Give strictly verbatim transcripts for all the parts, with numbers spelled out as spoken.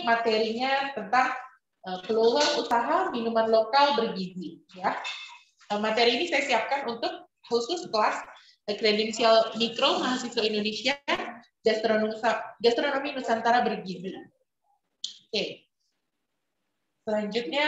materinya tentang uh, peluang usaha minuman lokal bergizi. Ya, uh, materi ini saya siapkan untuk khusus kelas uh, kredensial mikro mahasiswa Indonesia gastronomi, gastronomi Nusantara bergizi. Oke, okay. Selanjutnya,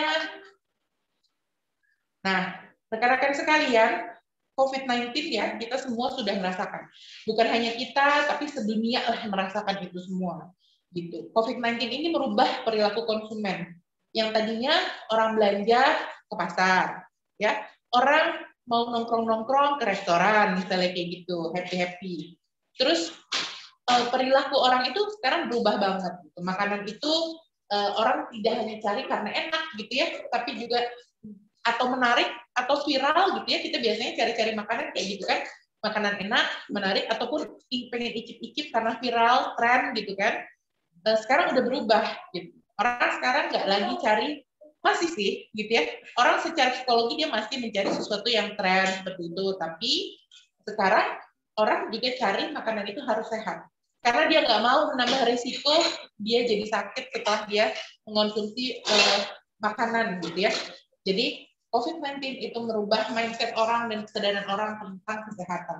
nah rekan-rekan sekalian, COVID sembilan belas ya, kita semua sudah merasakan. Bukan hanya kita, tapi sedunia lah merasakan itu semua. Gitu. COVID sembilan belas ini merubah perilaku konsumen. Yang tadinya orang belanja ke pasar, ya, orang mau nongkrong-nongkrong ke restoran, misalnya kayak gitu, happy-happy. Terus perilaku orang itu sekarang berubah banget. Gitu. Makanan itu orang tidak hanya cari karena enak, gitu ya, tapi juga atau menarik atau viral gitu ya, kita biasanya cari-cari makanan kayak gitu kan, makanan enak, menarik, ataupun pengen icip-icip karena viral, tren gitu kan. Sekarang udah berubah gitu. Orang sekarang nggak lagi cari, masih sih gitu ya, orang secara psikologi dia masih mencari sesuatu yang tren seperti itu, tapi sekarang orang juga cari makanan itu harus sehat. Karena dia nggak mau menambah risiko dia jadi sakit setelah dia mengonsumsi uh, makanan gitu ya. Jadi COVID sembilan belas itu merubah mindset orang dan kesadaran orang tentang kesehatan.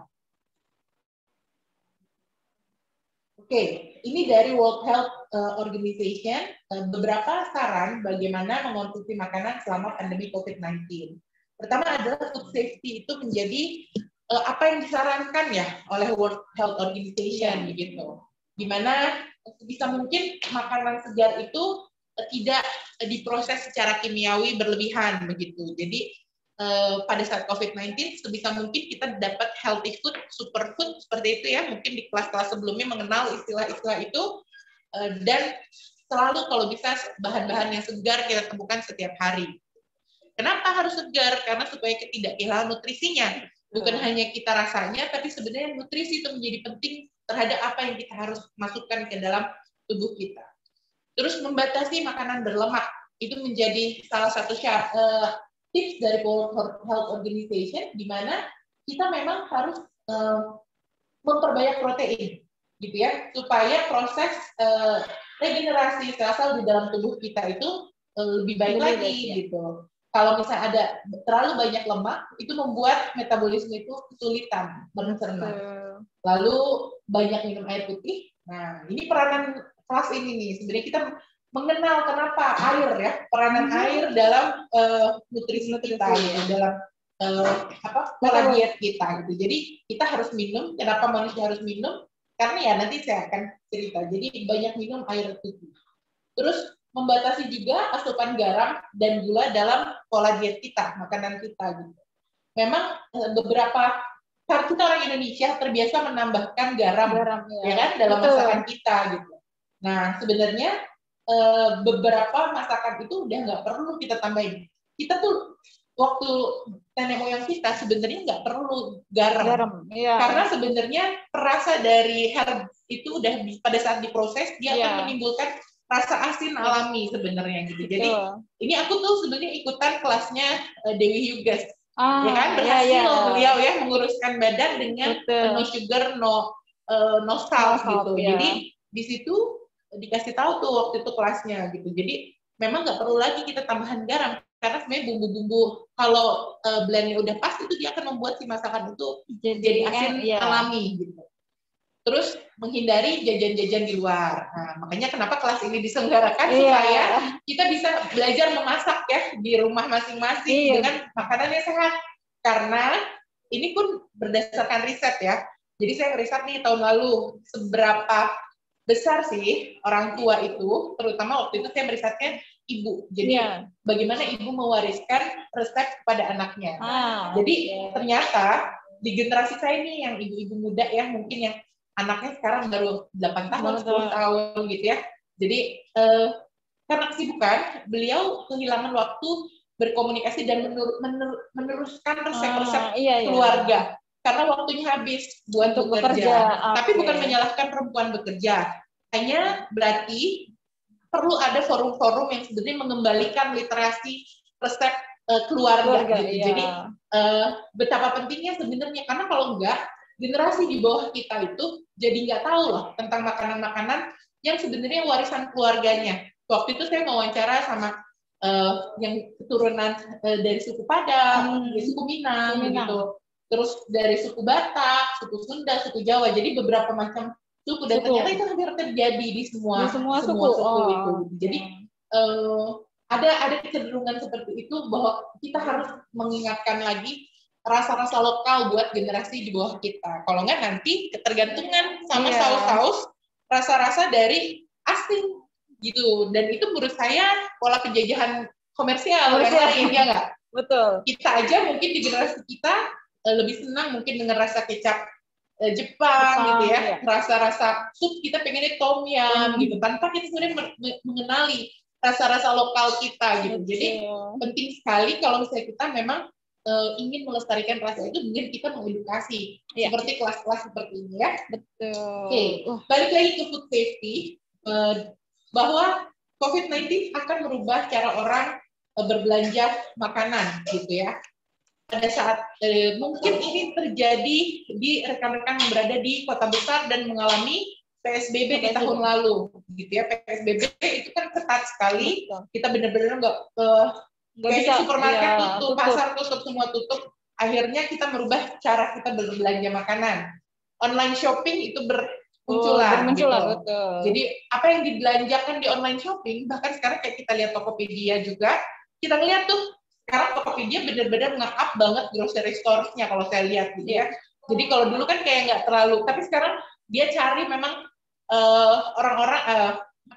Oke, okay, ini dari World Health Organization, beberapa saran bagaimana mengonsumsi makanan selama pandemi COVID sembilan belas. Pertama adalah food safety itu menjadi uh, apa yang disarankan ya oleh World Health Organization gitu. Dimana bisa mungkin makanan segar itu tidak diproses secara kimiawi berlebihan begitu. Jadi eh, pada saat COVID sembilan belas sebisa mungkin kita dapat healthy food, superfood seperti itu ya. Mungkin di kelas-kelas sebelumnya mengenal istilah-istilah itu eh, dan selalu kalau bisa bahan-bahan yang segar kita temukan setiap hari. Kenapa harus segar? Karena supaya kita tidak kehilangan nutrisinya. Bukan hmm. hanya kita rasanya, tapi sebenarnya nutrisi itu menjadi penting terhadap apa yang kita harus masukkan ke dalam tubuh kita. Terus membatasi makanan berlemak itu menjadi salah satu syarat, uh, tips dari World Health Organization, di mana kita memang harus uh, memperbanyak protein, gitu ya, supaya proses uh, regenerasi sel-sel di dalam tubuh kita itu uh, lebih baik lebih lagi, baik, gitu. Kalau misalnya ada terlalu banyak lemak, itu membuat metabolisme itu kesulitan mencerna. Hmm. Lalu banyak minum air putih. Nah, ini peranan kelas ini nih, sebenarnya kita mengenal kenapa air ya, peranan hmm. air dalam uh, nutrisi kita, ya, dalam uh, apa pola diet kita gitu. Jadi kita harus minum. Kenapa manusia harus minum? Karena ya nanti saya akan cerita. Jadi banyak minum air putih. Terus membatasi juga asupan garam dan gula dalam pola diet kita, makanan kita gitu. Memang uh, beberapa kita orang Indonesia terbiasa menambahkan garam, garam ya. ya kan dalam Betul. masakan kita gitu. Nah, sebenarnya e, beberapa masakan itu udah nggak perlu kita tambahin. Kita tuh waktu nenek moyang kita sebenarnya nggak perlu garam, garam ya. Karena sebenarnya perasa dari herb itu udah pada saat diproses dia ya. akan menimbulkan rasa asin ya. alami sebenarnya gitu. Jadi Betul. ini aku tuh sebenarnya ikutan kelasnya uh, Dewi Hugas, ah, ya kan berhasil ya, ya. beliau ya menguruskan badan dengan Betul. no sugar, no uh, no salt no gitu. Ya. Jadi di situ dikasih tahu tuh waktu itu kelasnya gitu. Jadi memang nggak perlu lagi kita tambahan garam karena sebenarnya bumbu-bumbu kalau uh, blendnya udah pas itu dia akan membuat si masakan itu jadi, jadi asin ya. alami gitu. Terus menghindari jajan-jajan di luar. Nah, makanya kenapa kelas ini diselenggarakan yeah. supaya kita bisa belajar memasak ya di rumah masing-masing yeah. dengan makanan yang sehat. Karena ini pun berdasarkan riset ya. Jadi saya riset nih tahun lalu seberapa besar sih orang tua itu, terutama waktu itu saya merisetnya ibu. Jadi yeah. bagaimana ibu mewariskan resep kepada anaknya. Ah, Jadi okay. ternyata di generasi saya ini yang ibu-ibu muda ya, mungkin yang anaknya sekarang baru delapan tahun, sepuluh tahun gitu ya. Jadi eh, karena kesibukan, beliau kehilangan waktu berkomunikasi dan menur menur meneruskan resep-resep ah, iya, iya. keluarga. Karena waktunya habis buat Untuk bekerja. bekerja. Tapi okay. bukan menyalahkan perempuan bekerja. Hanya berarti perlu ada forum-forum yang sebenarnya mengembalikan literasi resep uh, keluarga. keluarga gitu. Iya. Jadi uh, betapa pentingnya sebenarnya. Karena kalau enggak, generasi di bawah kita itu jadi nggak tahu loh tentang makanan-makanan yang sebenarnya warisan keluarganya. waktu itu saya wawancara sama uh, yang keturunan uh, dari suku Padang, hmm. suku Minang, Minang, gitu. Terus dari suku Batak, suku Sunda, suku Jawa. Jadi beberapa macam suku dan suku. Ternyata itu hampir terjadi di semua di semua, semua suku, suku oh. itu. Jadi uh, ada ada kecenderungan seperti itu bahwa kita harus mengingatkan lagi rasa-rasa lokal buat generasi di bawah kita. Kalau nggak nanti ketergantungan sama yeah. saus-saus rasa-rasa dari asing gitu. Dan itu menurut saya pola penjajahan komersial yang lain, ya nggak? Betul. Kita aja mungkin di generasi kita lebih senang mungkin dengan rasa kecap Jepang, Jepang gitu ya. Iya. Rasa-rasa sup kita pengennya tom yum hmm. gitu. Tanpa kita sebenarnya mengenali rasa-rasa lokal kita gitu. Betul. Jadi penting sekali kalau misalnya kita memang Uh, ingin melestarikan rasa itu, mungkin kita mengedukasi ya. Seperti kelas-kelas seperti ini ya. Betul. Oke, okay. uh. balik lagi ke food safety, uh, bahwa covid sembilan belas akan merubah cara orang uh, berbelanja makanan gitu ya. Pada saat uh, mungkin ini terjadi di rekan-rekan yang berada di kota besar dan mengalami P S B B di tahun lalu, gitu ya. P S B B itu kan ketat sekali. Betul. Kita benar-benar nggak uh, Gak bisa, supermarket ya, tutup, tutup, pasar tutup, semua tutup. Akhirnya kita merubah cara kita berbelanja makanan. Online shopping itu bermunculan. Oh, gitu. Betul. Jadi apa yang dibelanjakan di online shopping, bahkan sekarang kayak kita lihat Tokopedia juga, kita lihat tuh sekarang Tokopedia benar-benar nge-up banget grocery store-nya kalau saya lihat gitu ya. Jadi kalau dulu kan kayak nggak terlalu, tapi sekarang dia cari memang uh, orang-orang uh,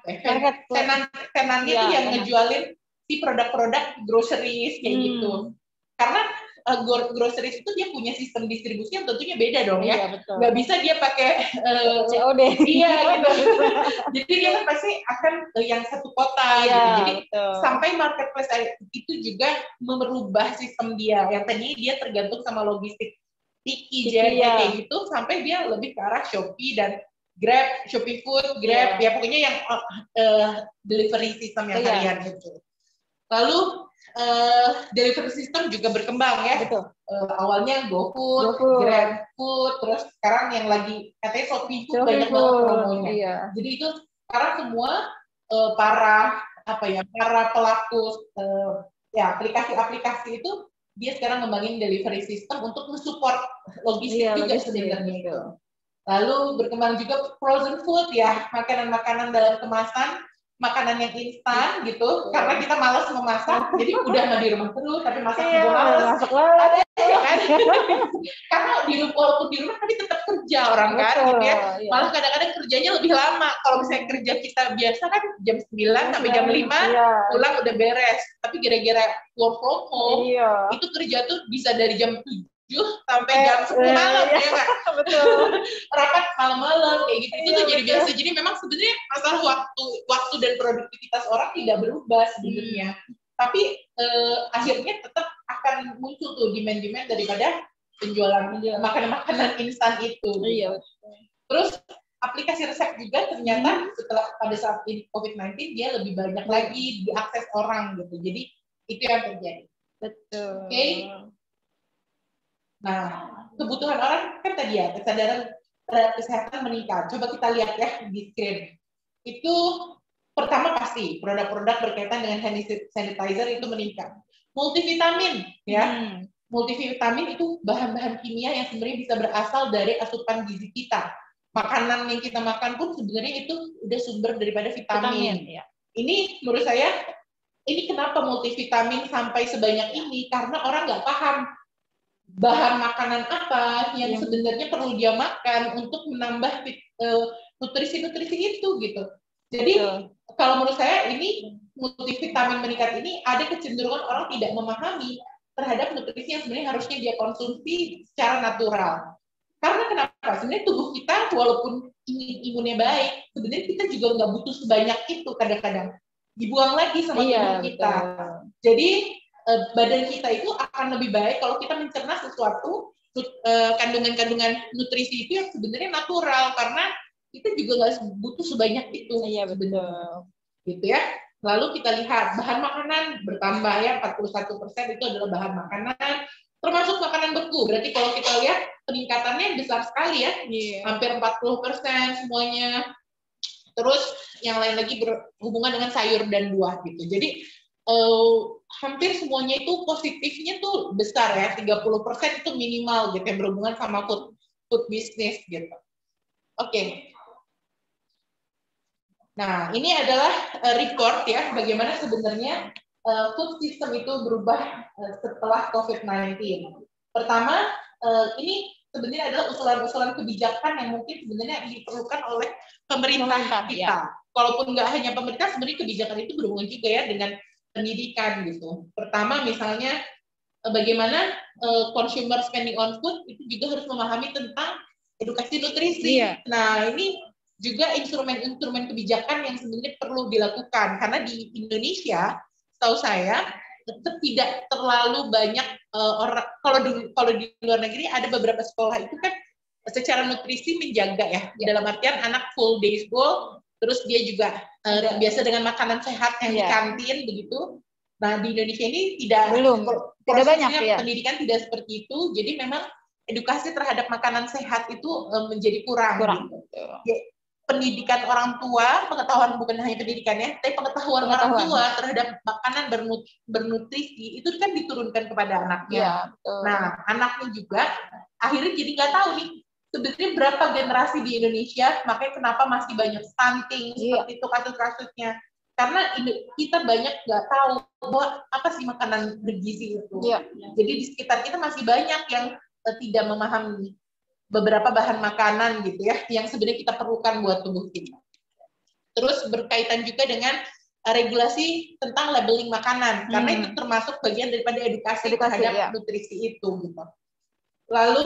tenan tenannya ya, tuh yang ngejualin si produk-produk groceries kayak hmm. gitu. Karena uh, groceries itu dia punya sistem distribusi yang tentunya beda dong ya. Iya, betul. Nggak bisa dia pakai uh, C O D. Iya gitu. Jadi dia kan pasti akan uh, yang satu kota iya, gitu. Jadi betul. Sampai marketplace itu juga merubah sistem dia. Yang tadinya dia tergantung sama logistik Tiki, J N E iya. kayak gitu, sampai dia lebih ke arah Shopee dan Grab, Shopee Food, Grab, iya. ya pokoknya yang uh, uh, delivery system yang iya. harian gitu. Lalu uh, delivery system juga berkembang ya. Betul. Uh, awalnya GoFood, Go GrabFood, terus sekarang yang lagi katanya Shopee Food banyak banget promonya. Iya. Jadi itu sekarang semua uh, para apa ya para pelaku uh, ya aplikasi-aplikasi itu dia sekarang ngembangin delivery system untuk mensupport logistik iya, juga sebenarnya itu. Lalu berkembang juga frozen food ya, makanan-makanan dalam kemasan. Makanan yang instan gitu, yeah. karena kita malas memasak, jadi udah nggak di rumah terus, tapi masak yeah, juga malas. Ada ya kan? Karena di rumah, walaupun di rumah tapi tetap kerja orang kan, gitu ya. Yeah. Malah kadang-kadang kerjanya lebih lama. Kalau misalnya kerja kita biasa kan jam sembilan sampai jam lima, yeah. pulang udah beres. Tapi gara-gara work from home, yeah. itu kerja tuh bisa dari jam tujuh sampai eh, jam sepuluh malam eh, ya nggak? Betul. Rapat malam-malam kayak gitu itu iya, tuh jadi biasa. Jadi memang sebenarnya masalah waktu waktu dan produktivitas orang tidak berubah sebenarnya. Hmm. Tapi eh, akhirnya tetap akan muncul tuh demand-demand daripada penjualan makanan-makanan instan itu. Iya. Terus aplikasi resep juga ternyata hmm. setelah pada saat ini covid sembilan belas dia lebih banyak hmm. lagi diakses orang gitu. Jadi itu yang terjadi. Betul. Oke. Okay? Nah, kebutuhan orang kan tadi ya, kesadaran terhadap kesehatan meningkat. Coba kita lihat ya di screen. Itu pertama pasti produk-produk berkaitan dengan hand sanitizer itu meningkat. Multivitamin ya. Hmm. Multivitamin itu bahan-bahan kimia yang sebenarnya bisa berasal dari asupan gizi kita. Makanan yang kita makan pun sebenarnya itu udah sumber daripada vitamin. vitamin ya. Ini menurut saya, ini kenapa multivitamin sampai sebanyak ini? Karena orang nggak paham bahan makanan apa yang ya. sebenarnya perlu dia makan untuk menambah uh, nutrisi-nutrisi itu gitu. Jadi Betul. kalau menurut saya ini multivitamin meningkat ini ada kecenderungan orang tidak memahami terhadap nutrisi yang sebenarnya harusnya dia konsumsi secara natural. Karena kenapa? Sebenarnya tubuh kita walaupun ingin imunnya baik, sebenarnya kita juga nggak butuh sebanyak itu kadang-kadang. Dibuang lagi sama iya, tubuh kita. Betul. Jadi badan kita itu akan lebih baik kalau kita mencerna sesuatu kandungan-kandungan nutrisi itu yang sebenarnya natural karena kita juga nggak butuh sebanyak itu. Iya betul. Gitu ya. Lalu kita lihat bahan makanan bertambah ya empat puluh satu persen itu adalah bahan makanan termasuk makanan beku. Berarti kalau kita lihat peningkatannya besar sekali ya. Yeah. Hampir empat puluh persen semuanya. Terus yang lain lagi berhubungan dengan sayur dan buah gitu. Jadi uh, hampir semuanya itu positifnya tuh besar ya, tiga puluh persen itu minimal gitu yang berhubungan sama food food business gitu. Oke. Okay. Nah, ini adalah uh, report ya bagaimana sebenarnya uh, food system itu berubah uh, setelah COVID sembilan belas. Pertama, uh, ini sebenarnya adalah usulan-usulan kebijakan yang mungkin sebenarnya diperlukan oleh pemerintah kita. Ya. Kalaupun nggak hanya pemerintah, sebenarnya kebijakan itu berhubungan juga ya dengan pendidikan gitu. Pertama, misalnya bagaimana uh, consumer spending on food itu juga harus memahami tentang edukasi nutrisi. Iya. Nah, ini juga instrumen-instrumen kebijakan yang sebenarnya perlu dilakukan karena di Indonesia, setahu saya tidak terlalu banyak uh, orang kalau di kalau di luar negeri ada beberapa sekolah itu kan secara nutrisi menjaga ya, ya. Dalam artian anak full day school, terus dia juga uh, biasa dengan makanan sehat yang ya. Di kantin begitu. Nah di Indonesia ini tidak belum tidak banyak ya. Pendidikan tidak seperti itu, jadi memang edukasi terhadap makanan sehat itu uh, menjadi kurang. kurang. Gitu. Ya, pendidikan orang tua, pengetahuan bukan hanya pendidikannya, tapi pengetahuan, pengetahuan orang tua terhadap makanan bernut, bernutrisi itu kan diturunkan kepada anaknya. Ya, betul. Nah, anaknya juga akhirnya jadi nggak tahu nih sebenarnya berapa generasi di Indonesia, makanya kenapa masih banyak stunting ya. Seperti itu kasus-kasusnya. Karena kita banyak nggak tahu bahwa apa sih makanan bergizi itu. Ya. Jadi di sekitar kita masih banyak yang uh, tidak memahami beberapa bahan makanan gitu ya yang sebenarnya kita perlukan buat tubuh kita. Terus berkaitan juga dengan uh, regulasi tentang labeling makanan hmm. karena itu termasuk bagian daripada edukasi, edukasi terhadap ya. Nutrisi itu gitu. Lalu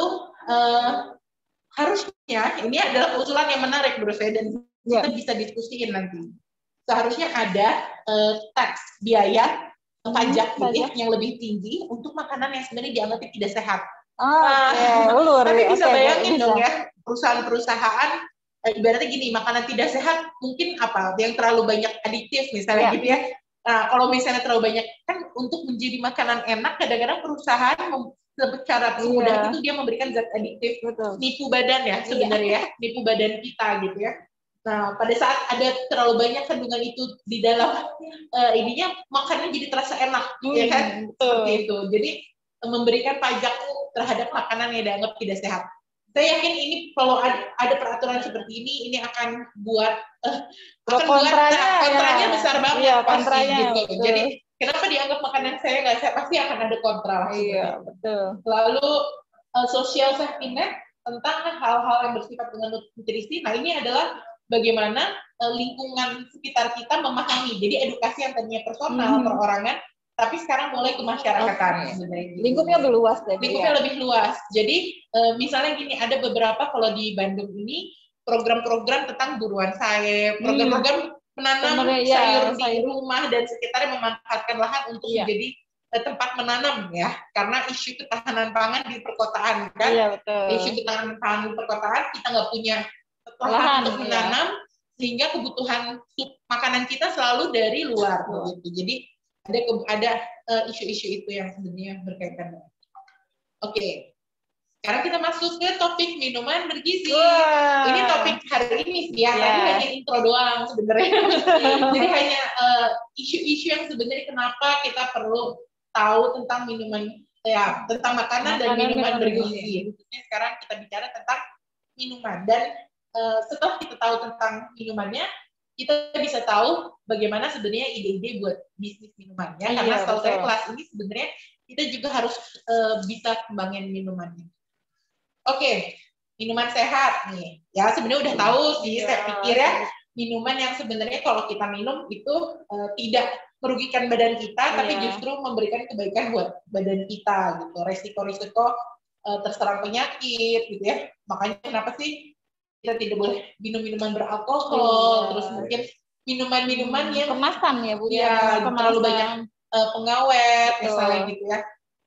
uh, harusnya ini adalah usulan yang menarik menurut saya dan ya. Kita bisa diskusiin nanti. Seharusnya ada uh, tax biaya hmm, pajak gitu ya, yang lebih tinggi untuk makanan yang sebenarnya dianggap tidak sehat. Oh, okay. Ulur. Tapi bisa okay, bayangin bisa. dong ya, perusahaan-perusahaan eh, ibaratnya gini, makanan tidak sehat mungkin apa yang terlalu banyak aditif misalnya yeah. gitu ya. Nah, kalau misalnya terlalu banyak kan untuk menjadi makanan enak kadang-kadang perusahaan secara mudah yeah. itu dia memberikan zat aditif, betul. Nipu badan ya sebenarnya yeah. ya, nipu badan kita gitu ya. Nah, pada saat ada terlalu banyak kandungan itu di dalam uh, ininya makannya jadi terasa enak, hmm, ya kan? Betul. Seperti itu. Jadi memberikan pajak terhadap makanan yang dianggap tidak sehat. Saya yakin ini kalau ada, ada peraturan seperti ini, ini akan buat uh, akan kontranya, buat kontranya ya. Besar banget iya, pasti kontranya, gitu. Betul. Jadi kenapa dianggap makanan saya nggak sehat? Pasti akan ada kontra. Iya, betul. Lalu uh, social safety net tentang hal-hal yang bersifat dengan nutrisi. Nah ini adalah bagaimana uh, lingkungan sekitar kita memahami. Jadi edukasi yang tadinya personal, hmm. perorangan. Tapi sekarang mulai ke masyarakatan okay. sebenarnya. Lingkupnya lebih luas deh. Lingkupnya ya. lebih luas. Jadi e, misalnya gini, ada beberapa kalau di Bandung ini program-program tentang buruan sayap, program-program menanam Bener, sayur ya, di sayur. rumah dan sekitarnya memanfaatkan lahan untuk ya. Menjadi e, tempat menanam ya. Karena isu ketahanan pangan di perkotaan kan. Iya, betul. Isu ketahanan pangan di perkotaan kita nggak punya lahan, lahan untuk menanam ya. Sehingga kebutuhan makanan kita selalu dari luar oh. gitu. Jadi ada ada uh, isu-isu itu yang sebenarnya berkaitan. Oke, okay. Sekarang kita masuk ke topik minuman bergizi. Wow. Ini topik hari ini sih ya, yeah. Tadi hanya intro doang sebenarnya. Jadi hanya uh, isu-isu yang sebenarnya kenapa kita perlu tahu tentang minuman, ya tentang makanan, makanan dan minuman bergizi. Khususnya sekarang kita bicara tentang minuman dan uh, setelah kita tahu tentang minumannya, kita bisa tahu bagaimana sebenarnya ide-ide buat bisnis minumannya. Iya, karena setahu saya kelas ini sebenarnya kita juga harus uh, bisa kembangin minumannya. Oke, okay, minuman sehat nih. Ya sebenarnya udah tahu sih, iya. Saya pikir ya minuman yang sebenarnya kalau kita minum itu uh, tidak merugikan badan kita, iya. Tapi justru memberikan kebaikan buat badan kita gitu. Resiko-resiko uh, terserang penyakit gitu ya. Makanya kenapa sih kita tidak boleh minum minuman beralkohol, iya. Terus mungkin minuman-minuman yang kemasan ya Bu ya, terlalu banyak uh, pengawet betul. Misalnya gitu ya,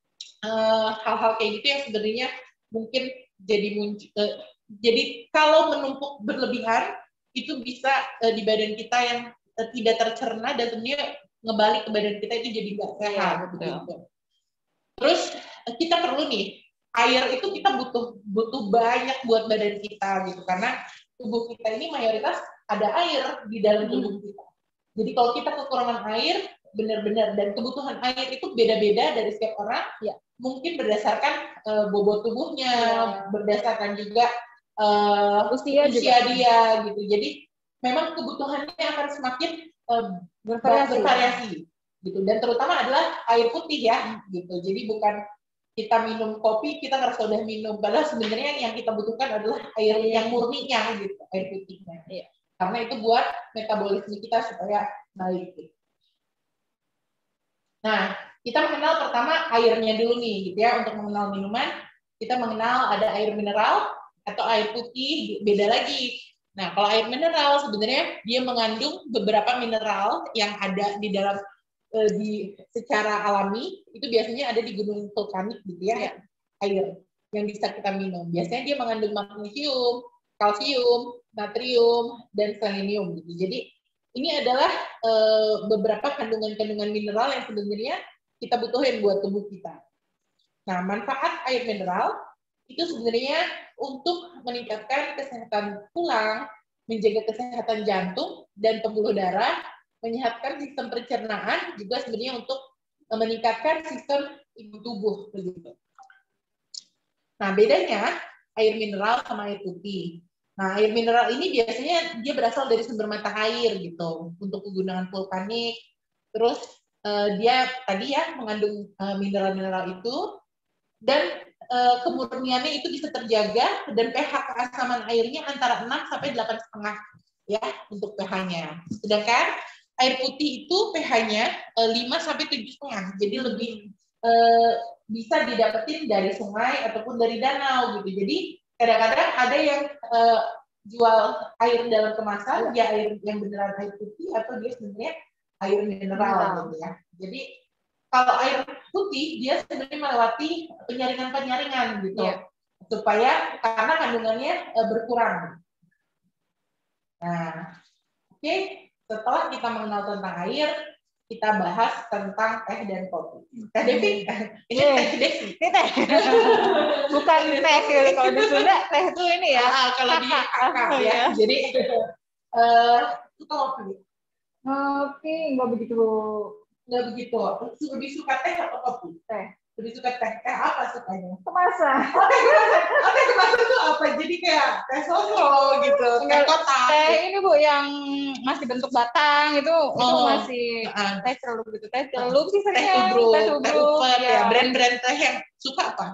uh, hal-hal kayak gitu yang sebenarnya mungkin jadi muncul, uh, jadi kalau menumpuk berlebihan itu bisa uh, di badan kita yang uh, tidak tercerna dan sebenarnya ngebalik ke badan kita itu jadi nggak sehat iya, gitu. Terus uh, kita perlu nih air itu kita butuh butuh banyak buat badan kita gitu karena tubuh kita ini mayoritas ada air di dalam tubuh kita. Jadi kalau kita kekurangan air, benar-benar, dan kebutuhan air itu beda-beda dari setiap orang, ya. Mungkin berdasarkan uh, bobot tubuhnya, ya. Berdasarkan juga uh, usia, usia juga. Dia, gitu. Jadi memang kebutuhannya akan semakin uh, bervariasi. bervariasi, gitu. Dan terutama adalah air putih ya, gitu. Jadi bukan kita minum kopi, kita ngerasa udah minum, padahal sebenarnya yang kita butuhkan adalah air yang murninya, gitu, air putihnya. Ya. Karena itu buat metabolisme kita supaya baik. Gitu. Nah, kita mengenal pertama airnya dulu nih, gitu ya. Untuk mengenal minuman, kita mengenal ada air mineral atau air putih, beda lagi. Nah, kalau air mineral sebenarnya dia mengandung beberapa mineral yang ada di dalam eh, di secara alami, itu biasanya ada di gunung vulkanik, gitu ya, ya. Air yang bisa kita minum. Biasanya dia mengandung magnesium, kalsium, natrium, dan selenium, gitu. Jadi ini adalah e, beberapa kandungan-kandungan mineral yang sebenarnya kita butuhin buat tubuh kita. Nah, manfaat air mineral itu sebenarnya untuk meningkatkan kesehatan tulang, menjaga kesehatan jantung dan pembuluh darah, menyehatkan sistem pencernaan, juga sebenarnya untuk meningkatkan sistem imun tubuh. Begitu. Nah, bedanya air mineral sama air putih. Nah, air mineral ini biasanya dia berasal dari sumber mata air gitu untuk kegunaan vulkanik. Terus uh, dia tadi ya mengandung mineral-mineral uh, itu dan uh, kemurniannya itu bisa terjaga dan pH keasaman airnya antara enam sampai delapan koma lima ya untuk pH-nya. Sedangkan air putih itu pH-nya uh, lima sampai tujuh koma lima. Jadi lebih uh, bisa didapetin dari sungai ataupun dari danau gitu. Jadi kadang-kadang ada yang uh, jual air dalam kemasan, ya air yang beneran air putih atau dia sebenarnya air mineral gitu ya. Jadi kalau air putih dia sebenarnya melewati penyaringan-penyaringan gitu, ya. Supaya karena kandungannya uh, berkurang. Nah, oke, okay. Setelah kita mengenal tentang air, kita bahas tentang teh dan kopi. Teh Devi, ini yeah. teh Devi. Ini teh. Bukan teh, kalau di Sunda teh itu ini ya. Ah, kalau di kakak ya. ya. Jadi, uh, itu kopi. Kopi nggak begitu. Nggak begitu. Lebih suka teh atau kopi? Teh. Lebih suka teh. Teh apa sukanya? Kemasan. Oh, teh kemasan. Oh, teh kemasan itu apa? Jadi kayak teh solo gitu. Teh kotak. Teh ini Bu yang masih bentuk batang itu, oh. Itu masih uh, teh celup gitu. Teh celup sih seringnya. Teh tubruk, teh tubruk. Teh ya. Brand-brand teh yang suka apa?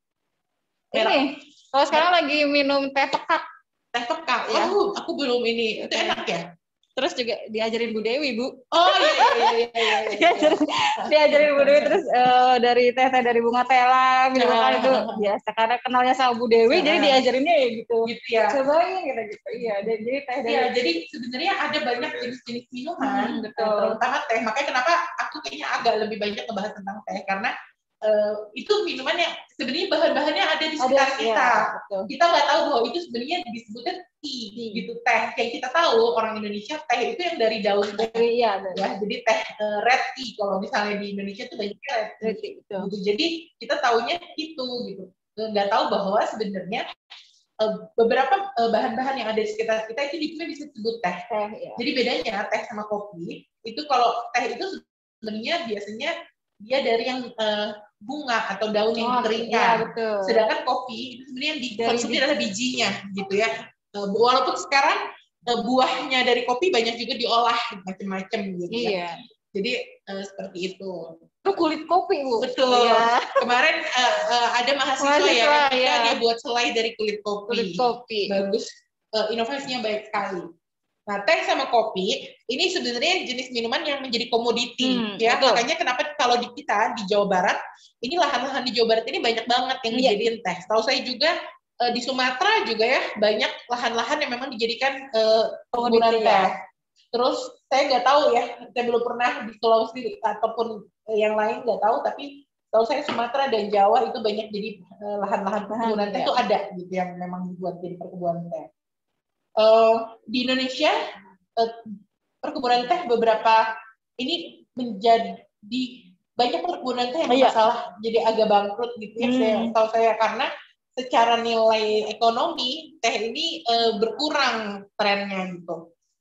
Ini. Kalau sekarang lagi minum teh pekat. Teh pekat. Ya. Oh, aku belum ini. Itu enak ya? Terus juga diajarin Bu Dewi, Bu. Oh iya iya iya iya. iya, iya. diajarin, diajarin Bu Dewi terus uh, dari teh-teh dari bunga telang gitu kan itu biasa karena kenalnya sama Bu Dewi, jadi diajarinnya ya gitu. Gitu ya. Cobain gitu gitu. Iya, jadi teh dari. Iya, jadi sebenarnya ada banyak jenis-jenis minuman, hmm, betul. Terutama teh. Makanya kenapa aku kayaknya agak lebih banyak ngebahas tentang teh karena Uh, itu minuman yang sebenarnya bahan-bahannya ada di sekitar ada, kita. Ya, kita nggak tahu bahwa itu sebenarnya disebutnya tea, hmm. gitu teh. Yang kita tahu orang Indonesia teh itu yang dari daun teh. Iya, ya, jadi teh uh, red tea kalau misalnya di Indonesia itu banyak red tea. Red tea gitu. Jadi kita taunya itu gitu. Nggak tahu bahwa sebenarnya uh, beberapa uh, bahan-bahan yang ada di sekitar kita itu juga bisa disebut teh. teh ya. Jadi bedanya teh sama kopi itu kalau teh itu sebenarnya biasanya dia dari yang uh, bunga atau daun yang oh, dikeringkan. Ya, sedangkan kopi itu sebenarnya yang dikonsumsi adalah bijinya, gitu ya. Uh, walaupun sekarang uh, buahnya dari kopi banyak juga diolah macam-macam, gitu iya. ya. Jadi uh, seperti itu. Itu kulit kopi, Bu. Betul. Iya. Kemarin uh, uh, ada mahasiswa, mahasiswa ya, ya, dia buat selai dari kulit kopi. Kulit kopi. Bagus. Uh, inovasinya baik sekali. Nah, teh sama kopi ini sebenarnya jenis minuman yang menjadi komoditi, hmm, ya. Betul. Makanya kenapa kalau di kita di Jawa Barat, ini lahan-lahan di Jawa Barat ini banyak banget yang dijadiin teh. Tahu saya juga uh, di Sumatera juga ya banyak lahan-lahan yang memang dijadikan uh, penggunaan teh. Terus saya nggak tahu ya, saya belum pernah di Sulawesi ataupun yang lain nggak tahu, tapi tahu saya Sumatera dan Jawa itu banyak jadi uh, lahan-lahan penggunaan teh itu ya. Ada gitu yang memang dibuat jadi perkebunan teh. Uh, di Indonesia uh, perkebunan teh beberapa ini menjadi banyak perkebunan teh yang oh, masalah iya. Jadi agak bangkrut gitu ya. Hmm. Saya tahu saya karena secara nilai ekonomi teh ini uh, berkurang trennya gitu.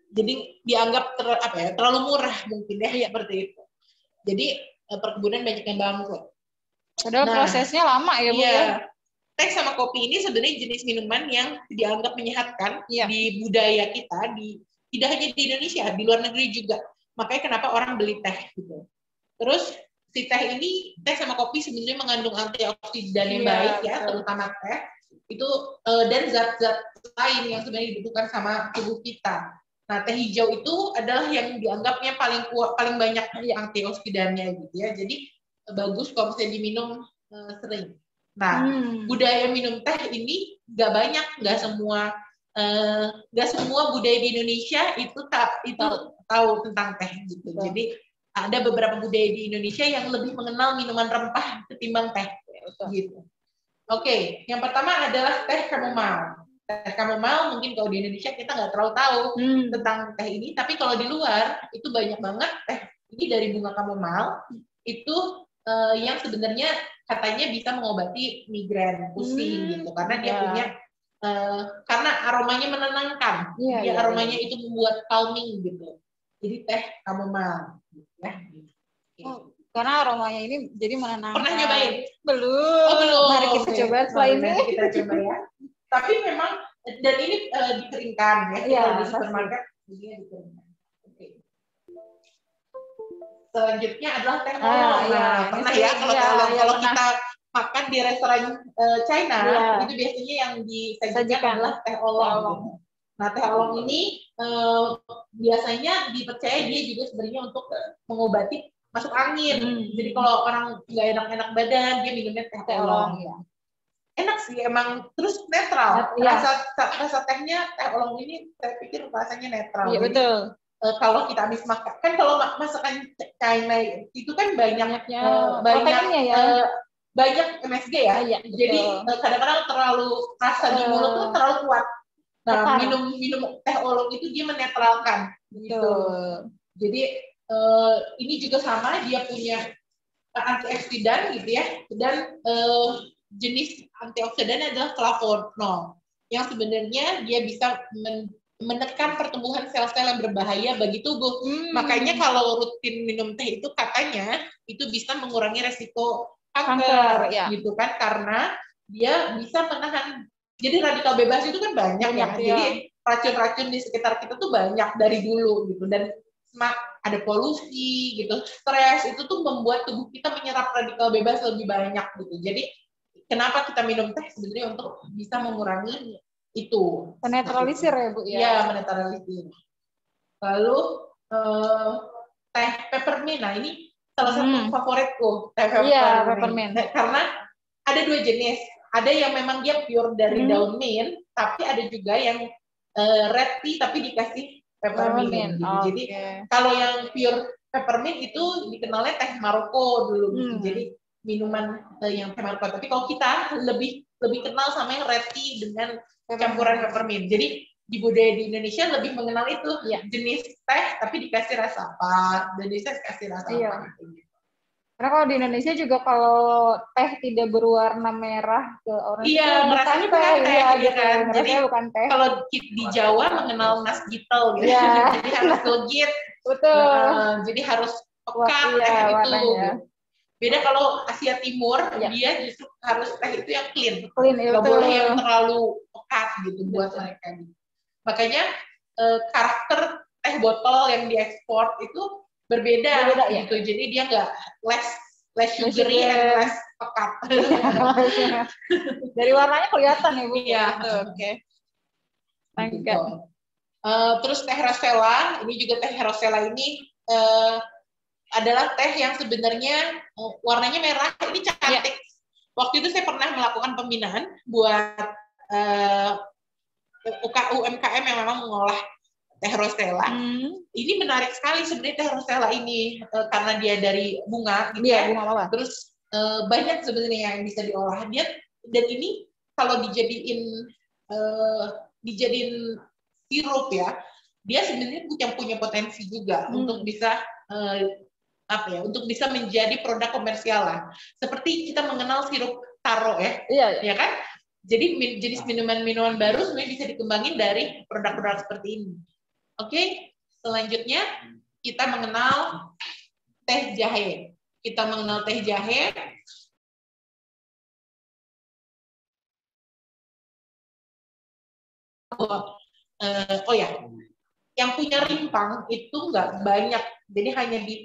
jadi dianggap ter, apa ya terlalu murah mungkin ya seperti itu. Jadi perkebunan banyak yang bangkrut. Padahal nah, prosesnya lama ya Bu iya. ya. Teh sama kopi ini sebenarnya jenis minuman yang dianggap menyehatkan iya. di budaya kita, di tidak hanya di Indonesia, di luar negeri juga. Makanya kenapa orang beli teh gitu. Terus si teh ini, teh sama kopi sebenarnya mengandung antioksidan yang iya, baik ya, betul. Terutama teh itu uh, dan zat-zat lain yang sebenarnya dibutuhkan sama tubuh kita. Nah, teh hijau itu adalah yang dianggapnya paling kuat, paling banyak antioksidannya gitu ya. Jadi bagus kalau misalnya diminum uh, sering. Nah, hmm. budaya minum teh ini nggak banyak, nggak semua, nggak uh, semua budaya di Indonesia itu tak itu tahu tentang teh gitu. Betul. Jadi ada beberapa budaya di Indonesia yang lebih mengenal minuman rempah ketimbang teh Betul. gitu. Oke, okay. Yang pertama adalah teh chamomile. Teh chamomile mungkin kalau di Indonesia kita nggak terlalu tahu hmm. tentang teh ini, tapi kalau di luar itu banyak banget teh ini dari bunga chamomile itu. Uh, yang sebenarnya katanya bisa mengobati migrain, pusing hmm, gitu, karena dia yeah. punya, uh, karena aromanya menenangkan, yeah, dia yeah, aromanya yeah. itu membuat calming gitu. Jadi teh chamomile, ya. Oh, karena aromanya ini jadi menenangkan. Pernah nyobain? Belum. Oh belum. Mari kita okay. coba setelah ini. Kita coba ya. Tapi memang dan ini uh, dikeringkan ya, yeah, kalau di supermarket dia dikeringkan. Selanjutnya adalah teh oolong. Ah, nah, ya. Pernah ya kalau ya, ya, kalau pernah. Kita makan di restoran uh, China ya. Itu biasanya yang disajikan adalah teh oolong. Gitu. Nah, teh oolong ini uh, biasanya dipercaya dia juga sebenarnya untuk mengobati masuk angin. Hmm. Jadi kalau orang nggak enak-enak badan, dia minumnya teh oolong. Ya. Enak sih emang, terus netral. Ya. Rasa rasa tehnya teh oolong ini saya pikir rasanya netral. Iya betul. Uh, kalau kita habis makan, kan kalau masakan China itu kan banyaknya uh, banyak ya. uh, banyak M S G ya, ya jadi uh, kadang-kadang terlalu rasa uh, di mulut tuh terlalu kuat. Nah, tekan. minum minum teh oolong itu dia menetralkan, gitu. Jadi uh, ini juga sama, dia punya antioksidan gitu ya, dan uh, jenis antioksidannya adalah flavonol, yang sebenarnya dia bisa men menekan pertumbuhan sel-sel yang berbahaya bagi tubuh. Hmm. Makanya kalau rutin minum teh itu katanya itu bisa mengurangi resiko kanker, kanker ya. gitu kan, karena dia bisa menahan. Jadi radikal bebas itu kan banyak, banyak ya. ya. Jadi racun-racun di sekitar kita tuh banyak dari dulu gitu, dan ada polusi gitu, stres itu tuh membuat tubuh kita menyerap radikal bebas lebih banyak gitu. Jadi kenapa kita minum teh sebenarnya untuk bisa mengurangi itu menetralisir ya Bu ya. Iya, menetralisir. Lalu uh, teh peppermint. Nah, ini salah satu hmm. favoritku, teh peppermint. Iya, peppermint. Karena ada dua jenis. Ada yang memang dia pure dari hmm. daun mint, tapi ada juga yang uh, red tea tapi dikasih peppermint. peppermint. Gitu. Oh, jadi okay. kalau yang pure peppermint itu dikenalnya teh Maroko dulu gitu. Hmm. Jadi minuman uh, yang teh Maroko. Tapi kalau kita lebih lebih kenal sama yang red tea dengan campuran peppermint. Jadi di budaya di Indonesia lebih mengenal itu ya. jenis teh tapi dikasih rasa apa, dan Indonesia dikasih rasa iya. apa. Gitu. Karena kalau di Indonesia juga kalau teh tidak berwarna merah ke orange, iya, bukan teh, bukan teh, ya, gitu kan. Jadi bukan teh. Kalau di Jawa mengenal nasgitel gitu, ya. jadi harus legit. Betul. Uh, jadi harus pekat iya, teh itu. Warnanya. Beda kalau Asia Timur, ya. dia justru harus teh itu yang clean. Clean, ya, Nggak boleh yang terlalu pekat gitu betul. buat mereka. Gitu. Makanya eh, karakter teh botol yang diekspor itu berbeda, berbeda gitu. Ya? Jadi dia nggak less less sugary and less pekat. Dari warnanya kelihatan ya Bu. Iya. Oke. Gitu. Uh, terus teh Rosella, ini juga teh Rosella ini uh, adalah teh yang sebenarnya uh, warnanya merah, ini cantik. Ya. Waktu itu saya pernah melakukan pembinaan buat uh, U M K M yang memang mengolah teh Rosella. Hmm. Ini menarik sekali sebenarnya teh Rosella ini uh, karena dia dari bunga, gitu ya, ya. Bunga apa? Terus uh, banyak sebenarnya yang bisa diolah dia, dan ini kalau dijadiin uh, dijadiin sirup ya, dia sebenarnya punya punya potensi juga hmm. untuk bisa uh, apa ya, untuk bisa menjadi produk komersial lah. Seperti kita mengenal sirup taro ya, iya, ya kan? Jadi jenis minuman-minuman baru sebenarnya bisa dikembangin dari produk-produk seperti ini. Oke, selanjutnya kita mengenal teh jahe. Kita mengenal teh jahe. Oh, uh, oh ya, yang punya rimpang itu nggak banyak. Jadi hanya di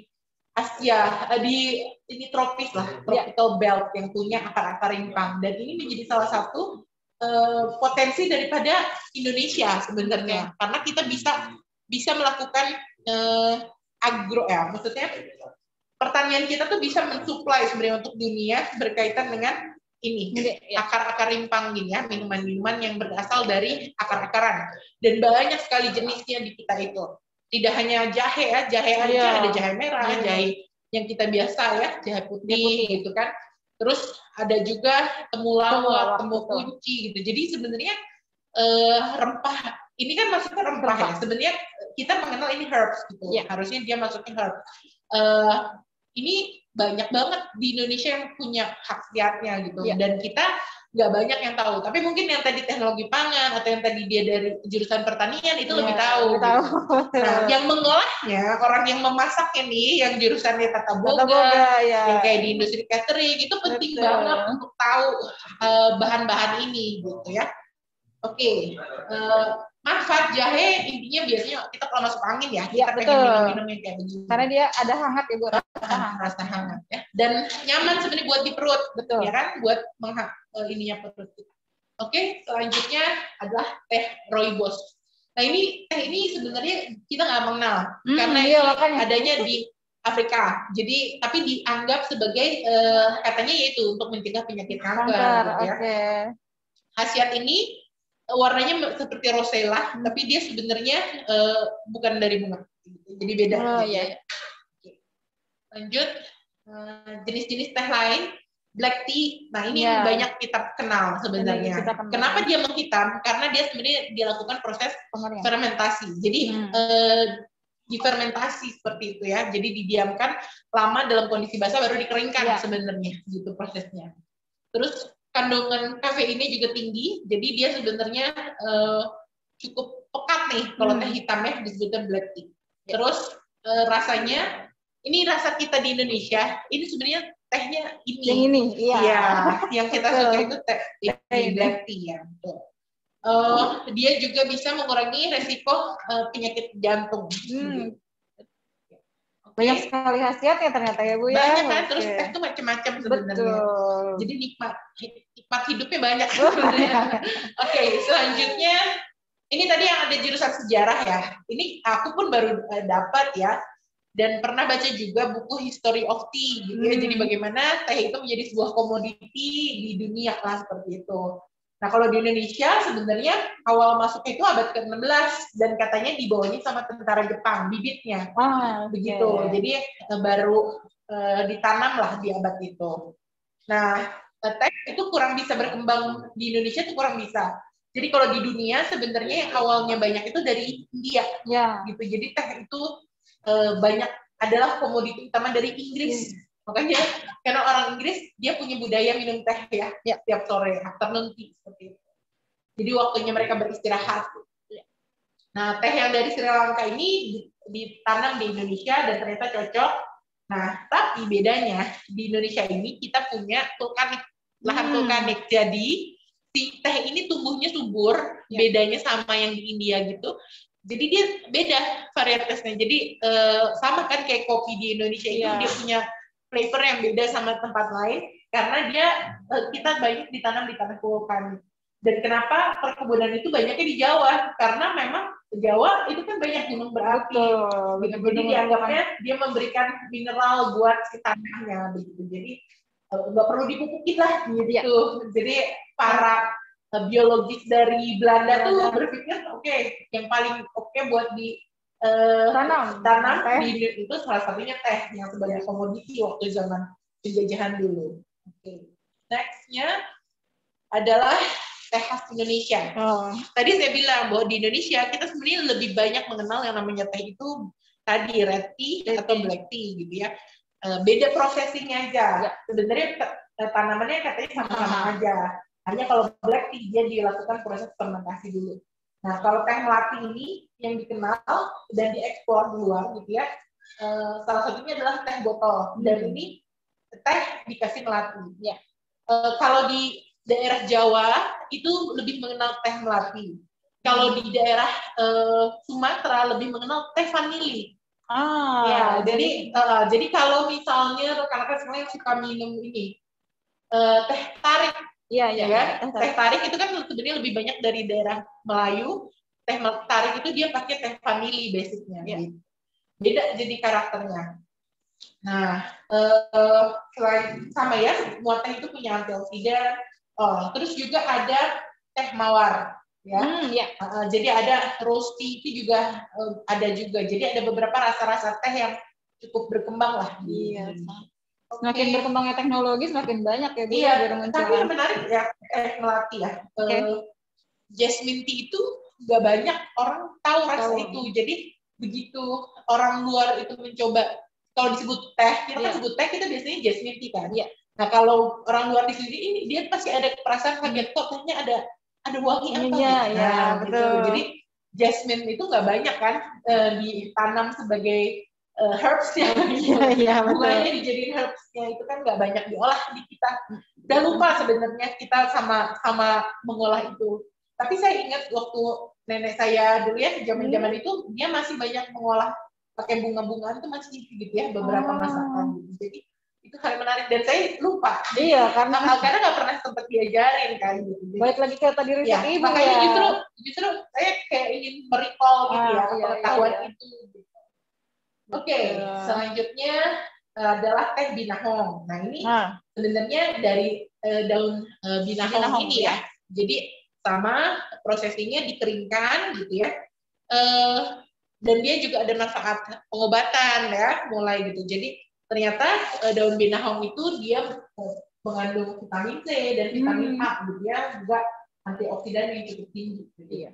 Asia, di ini tropis lah, tropical belt yang punya akar-akar rimpang. Dan ini menjadi salah satu uh, potensi daripada Indonesia sebenarnya, karena kita bisa bisa melakukan uh, agro ya, maksudnya pertanian kita tuh bisa mensuplai sebenarnya untuk dunia berkaitan dengan ini akar-akar rimpang gini ya, minuman-minuman yang berasal dari akar-akaran, dan banyak sekali jenisnya di kita itu. Tidak hanya jahe ya, jahe aja yeah. ada jahe merah, yeah. jahe yang kita biasa ya, jahe putih, putih gitu kan. Terus ada juga temulawak, temu kunci gitu. Jadi sebenarnya eh, rempah ini kan masuknya rempah ya. Sebenarnya kita mengenal ini herbs gitu. Yeah. Harusnya dia masuknya herbs. Eh, ini banyak banget di Indonesia yang punya khasiatnya gitu. Yeah. Dan kita nggak banyak yang tahu, tapi mungkin yang tadi teknologi pangan atau yang tadi dia dari jurusan pertanian itu yeah, lebih tahu. Lebih tahu. Gitu. Nah, yang mengolahnya, orang yang memasak ini, yang jurusannya tata boga, tata boga ya. Yang kayak di industri catering itu penting Betul. banget untuk tahu uh, bahan-bahan ini, gitu ya. Oke, okay. uh, manfaat jahe intinya biasanya kita kalau masuk angin ya, kita ya, pengen minum-minum yang kayak begini. Karena dia ada hangat ya bu, rasa hangat, rasa hangat ya. Dan nyaman sebenarnya buat di perut, betul ya kan, buat mengha uh, ininya perut kita. Oke, okay, selanjutnya adalah teh rooibos. Nah ini teh ini sebenarnya kita nggak mengenal hmm, karena iya, ini makanya. adanya di Afrika. Jadi tapi dianggap sebagai uh, katanya yaitu untuk mencegah penyakit kanker. Gitu ya. Okay. Khasiat ini warnanya seperti rosella, hmm. tapi dia sebenarnya uh, bukan dari bunga, jadi beda. Oh, gitu. iya. Oke. Lanjut jenis-jenis uh, teh lain, black tea. Nah ini yeah. yang banyak kita kenal sebenarnya. Kita kenal. Kenapa dia menghitam? Karena dia sebenarnya dilakukan proses Pengerian. fermentasi. Jadi hmm. uh, difermentasi seperti itu ya. Jadi didiamkan lama dalam kondisi basah baru dikeringkan yeah. sebenarnya, gitu prosesnya. Terus kandungan kafeinnya juga tinggi, jadi dia sebenarnya uh, cukup pekat nih kalau hmm. teh hitamnya disebutkan black tea. Terus uh, rasanya, ini rasa kita di Indonesia, ini sebenarnya tehnya ini. Yang ini, iya. Ya, yang kita suka itu teh ini, black tea ya. Uh, dia juga bisa mengurangi resiko uh, penyakit jantung. Hmm. Banyak sekali khasiatnya ternyata ya Bu ya. Banyak kan, terus teh itu macam-macam sebenarnya. Jadi nikmat nikmat hidupnya banyak sebenarnya. Oke, okay, selanjutnya ini tadi yang ada jurusan sejarah ya. Ini aku pun baru uh, dapat ya. Dan pernah baca juga buku History of Tea gitu ya. Hmm. Jadi bagaimana teh itu menjadi sebuah komoditi di dunia lah seperti itu. Nah kalau di Indonesia sebenarnya awal masuknya itu abad ke enam belas dan katanya dibawanya sama tentara Jepang bibitnya, ah, begitu. Okay. Jadi baru uh, ditanam lah di abad itu. Nah teh itu kurang bisa berkembang di Indonesia itu kurang bisa. Jadi kalau di dunia sebenarnya yang awalnya banyak itu dari India, ya. gitu. Jadi teh itu uh, banyak adalah komoditi utama dari Inggris. Hmm. Makanya karena orang Inggris dia punya budaya minum teh ya, ya. tiap sore, afternoon tea seperti itu. Jadi waktunya mereka beristirahat. Nah teh yang dari Sri Lanka ini ditanam di Indonesia dan ternyata cocok. Nah tapi bedanya di Indonesia ini kita punya vulkanik, lahan hmm. vulkanik. Jadi si teh ini tumbuhnya subur, ya. bedanya sama yang di India gitu. Jadi dia beda varietasnya. Jadi eh, sama kan kayak kopi di Indonesia itu ya. dia punya flavor yang beda sama tempat lain karena dia kita banyak ditanam di tanah vulkanik. Dan kenapa perkebunan itu banyaknya di Jawa? Karena memang Jawa itu kan banyak gunung berapi. Betul, gitu. Jadi dianggapnya dia memberikan mineral buat si tanahnya begitu. Jadi nggak perlu dipupukin lah gitu. Ya. Jadi para biologis dari Belanda ya, tuh ya. berpikir oke, okay, yang paling oke okay buat di Uh, tanam, tanam di, itu salah satunya teh yang sebagai komoditi waktu zaman penjajahan dulu. Oke, okay. Nextnya adalah teh khas Indonesia. Oh. Tadi saya bilang bahwa di Indonesia kita sebenarnya lebih banyak mengenal yang namanya teh itu tadi red tea red atau black tea gitu ya. Uh, beda prosesinya aja. Ya. Sebenarnya tanamannya katanya sama-sama uh-huh. aja. Hanya kalau black tea dia dilakukan proses fermentasi dulu. Nah, kalau teh melati ini yang dikenal dan diekspor di luar gitu ya, uh, salah satunya adalah teh botol. Dan hmm. ini teh dikasih melati. Ya. Uh, kalau di daerah Jawa itu lebih mengenal teh melati. Kalau di daerah uh, Sumatera lebih mengenal teh vanili. Ah, ya, jadi uh, jadi kalau misalnya rekan-rekan semua yang suka minum ini uh, teh tarik, ya, ya, ya teh, teh tarik itu kan sebenarnya lebih banyak dari daerah Melayu. Teh tarik itu dia pakai teh vanili basicnya, ya. Gitu. Beda jadi karakternya. Nah, uh, selain sama ya, semua teh itu punya antioksidan. Oh, terus juga ada teh mawar. Ya, hmm, ya. Uh, jadi ada roasty itu juga uh, ada juga. Jadi ada beberapa rasa-rasa teh yang cukup berkembang lah. Iya. Hmm. Semakin okay. berkembangnya teknologi semakin banyak ya Bu. Iya. Tapi yang menarik ya teh melati ya. Okay. Uh, jasmine tea itu nggak banyak orang tahu rasa tahu. Itu. Jadi begitu orang luar itu mencoba, kalau disebut teh, kita yeah. kan sebut teh kita biasanya jasmine tea kan. Yeah. Nah kalau orang luar di sini ini dia pasti ada perasaan kaget kok tehnya ada ada wangi apa gitu. Ya, nah, betul. Gitu. Jadi jasmine itu nggak banyak kan uh, ditanam sebagai uh, herbs-nya. Iya, iya, bunganya dijadiin herbs-nya itu kan nggak banyak diolah di kita. Udah lupa sebenarnya kita sama sama mengolah itu. Tapi saya ingat waktu nenek saya dulu ya zaman-zaman hmm. itu dia masih banyak mengolah pakai bunga-bungaan itu masih gitu ya beberapa oh. masakan gitu. Jadi itu hal menarik dan saya lupa. Iya, karena karena nggak pernah sempat diajarin kan gitu. Baik lagi kayak tadi riset ya, ibu makanya ya. justru justru saya kayak ingin merecall gitu ah, ya iya, pengetahuan iya, iya. itu. Gitu. Oke, okay, selanjutnya adalah teh binahong. Nah ini nah. sebenarnya dari uh, daun uh, binahong, binahong ini ya. ya. Jadi sama prosesinya dikeringkan gitu ya. Uh, dan dia juga ada manfaat pengobatan ya, mulai gitu. Jadi ternyata uh, daun binahong itu dia uh, mengandung vitamin C dan vitamin hmm. A, gitu ya, juga antioksidan yang cukup tinggi. Gitu ya.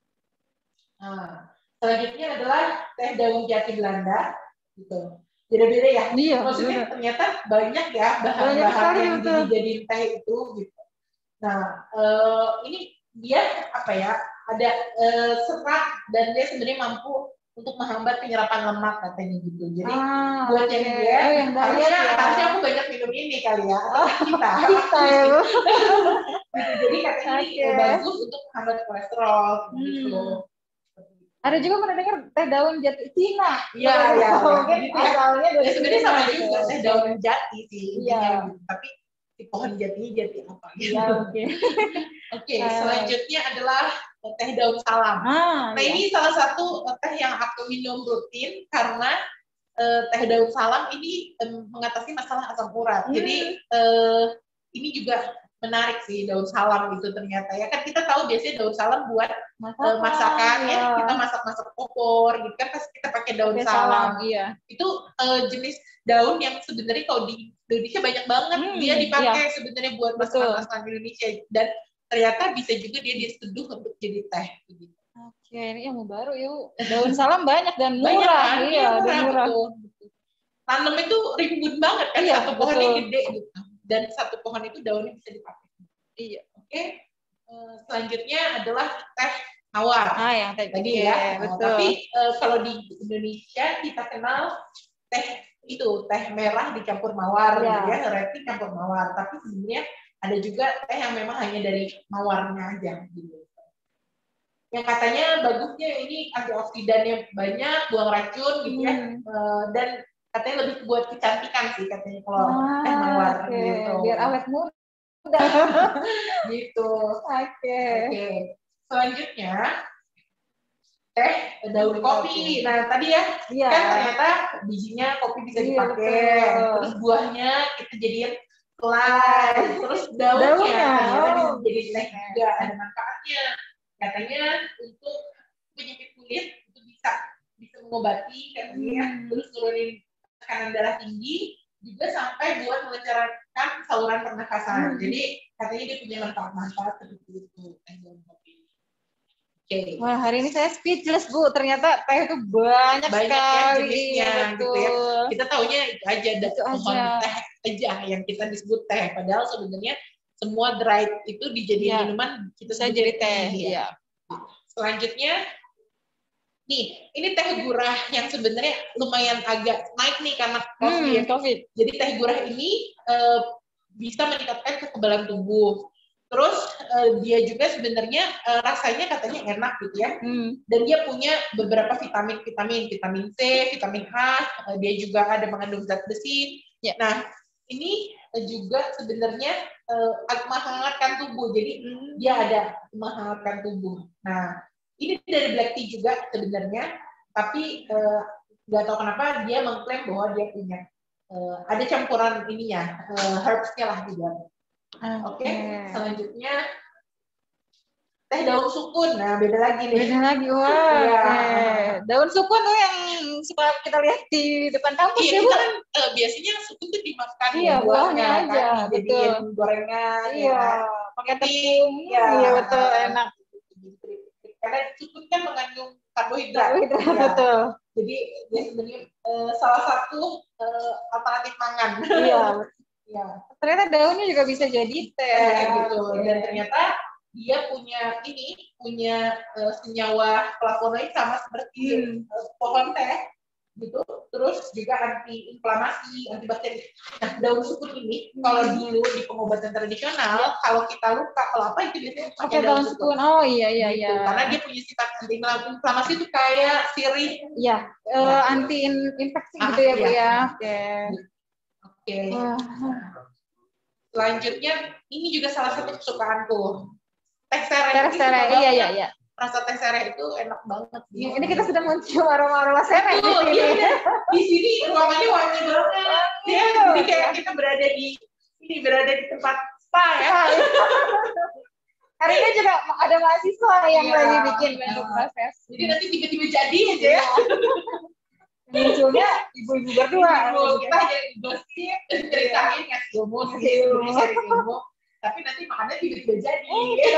Nah, selanjutnya adalah teh daun jati Belanda, gitu. Beda-beda ya. Iya, maksudnya bener. Ternyata banyak ya bahan-bahan yang dijadiin teh itu. Gitu. Nah, uh, ini dia apa ya? Ada uh, serat dan dia sebenarnya mampu untuk menghambat penyerapan lemak katanya gitu. Jadi ah, buat okay. yang diet, oh, yang harusnya ya. harusnya aku banyak minum ini kali ya. Oh, kita kita ya Bu. gitu. Jadi katanya okay. ini bagus untuk menghambat kolesterol hmm. gitu. Ada juga pernah dengar teh daun jati Cina. Iya, iya. Mungkin gitu asalnya dari ya, sebenarnya sama juga teh daun jati sih. Iya. Gitu. Tapi di pohon jatinya jati apa gitu. Iya, oke. Okay. Oke, okay, selanjutnya adalah teh daun salam. Ah, nah, iya. Ini salah satu teh yang aku minum rutin karena uh, teh daun salam ini um, mengatasi masalah asam urat. Hmm. Jadi uh, ini juga menarik sih daun salam gitu ternyata ya. Kan kita tahu biasanya daun salam buat masakan, uh, masakan ya. ya. Kita masak-masak opor gitu kan pasti kita pakai daun salam. salam. Iya. Itu uh, jenis daun yang sebenarnya kalau di Indonesia banyak banget hmm, dia dipakai iya. sebenarnya buat masakan-masakan Indonesia dan ternyata bisa juga dia diseduh untuk jadi teh. Gitu. Oke, ini yang baru yuk. Daun salam banyak dan murah, banyak, kan? iya, murah, dan murah. Betul. Tanam itu rimbun banget kan, iya, satu pohonnya gede gitu. Dan satu pohon itu daunnya bisa dipakai. Iya. Oke. Uh, selanjutnya adalah teh mawar. Ah, yang teh tadi ya. Nah, betul. Tapi uh, kalau di Indonesia kita kenal teh itu teh merah dicampur mawar, ya. Gitu ya, red tea campur mawar. Tapi sebenarnya ada juga teh yang memang hanya dari mawarnya aja gitu. Yang katanya bagusnya ini antioksidannya banyak, buang racun gitu ya, hmm. uh, dan katanya lebih buat kecantikan sih katanya kalau ah, teh mawar okay. gitu. Biar awet muda. gitu. Oke. Okay. Okay. Selanjutnya teh daun kopi. Nah tadi ya, ya kan ternyata bijinya kopi bisa dipakai, iya, terus buahnya kita jadiin kelai, terus daunnya, daunnya. ternyata bisa jadi teh juga, ada manfaatnya. Katanya untuk penyakit kulit itu bisa bisa mengobati katanya, hmm. terus turunin tekanan darah tinggi, juga sampai buat melancarkan saluran pernafasan. Hmm. Jadi katanya dia punya manfaat-manfaat seperti itu teh daun kopi. Okay. Wah, hari ini saya speechless, Bu. Ternyata teh itu banyak, banyak sekali. Ya, jenisnya, gitu ya. Kita taunya itu aja, ada pohon teh aja yang kita disebut teh. Padahal sebenarnya semua dried itu dijadiin ya. minuman, kita bisa jadi teh. Ya. Ya. selanjutnya, nih, ini teh gurah yang sebenarnya lumayan agak naik nih karena COVID. Hmm, COVID. Jadi teh gurah ini uh, bisa meningkatkan kekebalan tubuh. Terus uh, dia juga sebenarnya uh, rasanya katanya enak gitu ya. Hmm. Dan dia punya beberapa vitamin-vitamin, vitamin C, vitamin A. Uh, dia juga ada mengandung zat besi. Ya. Nah, ini uh, juga sebenarnya uh, menghangatkan tubuh. Jadi hmm. dia ada menghangatkan tubuh. Nah, ini dari black tea juga sebenarnya, tapi nggak uh, tahu kenapa dia mengklaim bahwa dia punya uh, ada campuran ininya, uh, herbs-nya lah juga. Oke, okay. okay. Selanjutnya teh daun sukun. Nah, beda lagi nih. Beda lagi, wah. Ya. Okay. Daun sukun tuh yang suka kita lihat di depan kampus iya, ya, Bu? Kan uh, biasanya sukun tuh dimakan iya, ya, buahnya aja, kan, betul. Gorengan, iya, ya, pakai tepung, iya, ya, betul, enak. Karena sukun kan mengandung karbohidrat, karbohidrat ya. Betul. Jadi dia sebenarnya uh, salah satu uh, alternatif mangan. Iya. Ya. Ternyata daunnya juga bisa jadi teh. Ya, gitu. Dan ternyata dia punya ini punya uh, senyawa flavonoid sama seperti hmm. uh, pohon teh, gitu. Terus juga anti-inflamasi, antibakteri. Nah, daun sukun ini hmm. kalau dulu di pengobatan tradisional, ya. Kalau kita luka, kalau apa itu biasanya pakai daun sukun. Oh iya iya gitu. iya. Karena dia punya sifat anti-inflamasi itu kayak sirih. Iya, uh, nah. anti-infeksi ah, gitu ya, Bu ya. Oke. Oke. Selanjutnya, ini juga salah satu kesukaanku. Teh sereh. Teh sereh, iya iya iya. Rasa teh sereh itu enak banget. Ya, ini kita sedang mencium aroma-aroma sereh di sini. Iya, di sini ruangannya wangi banget. Ya, jadi kayak kita berada di ini berada di tempat spa ya. Hari ini juga ada mahasiswa yang ya, lagi bikin menu proses. Jadi nanti tiba-tiba jadi aja ya. Munculnya ibu-ibu berdua. Ibu, kita jadi gosip, ceritain, ngasih ilmu, sharing ilmu. Tapi nanti makannya tiba-tiba jadi.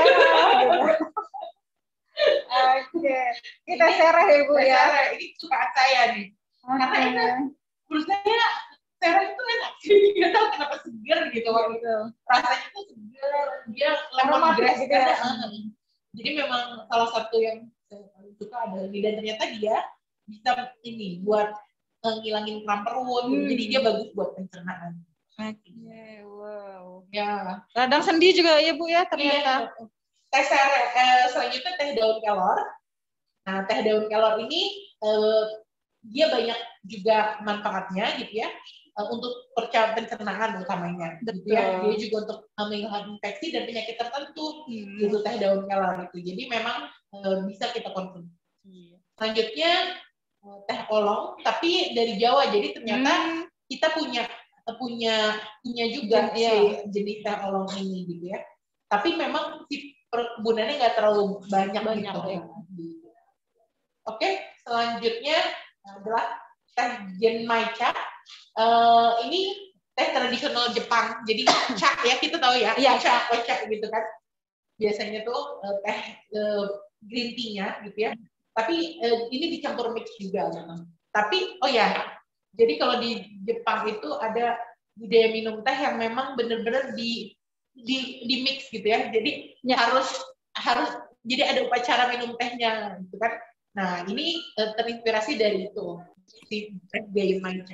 Oke, kita sereh ya Bu ya. Sereh, ini kesukaan saya nih. Okay. Karena itu, menurut saya sereh itu enak. Nggak tahu kenapa segar gitu. Gitu. Rasanya tuh segar, dia lemon grass gitu ya. Jadi memang salah satu yang saya paling suka adalah ini. Dan ternyata dia bisa ini buat uh, ngilangin kram perut. Hmm. Jadi dia bagus buat pencernaan. Oke, okay, wow. Ya. Radang sendi juga ya Bu ya ternyata. Iya. Teh sereh, eh, selanjutnya teh daun kelor. Nah, teh daun kelor ini eh, dia banyak juga manfaatnya gitu ya, eh, untuk pencernaan utamanya. Gitu ya. Dia juga untuk menghilangkan infeksi dan penyakit tertentu. Hmm. Gitu teh daun kelor itu. Jadi memang eh, bisa kita konsumsi. Selanjutnya teh olong, tapi dari Jawa. Jadi ternyata hmm. kita punya punya punya juga ya. Si jenis teh olong ini gitu ya. Tapi memang si perkebunannya nggak terlalu banyak, banyak gitu. Ya. Oke, selanjutnya adalah teh genmaicha. Uh, ini teh tradisional Jepang. Jadi cha ya kita tahu ya, ya cha, cha gitu kan. Biasanya tuh uh, teh uh, green tea-nya gitu ya. Tapi uh, ini dicampur mix juga. Gitu. Tapi oh ya, jadi kalau di Jepang itu ada budaya minum teh yang memang benar-benar di di di mix gitu ya. Jadi ya. harus harus jadi ada upacara minum tehnya gitu kan. Nah, ini uh, terinspirasi dari itu si teh genmaicha.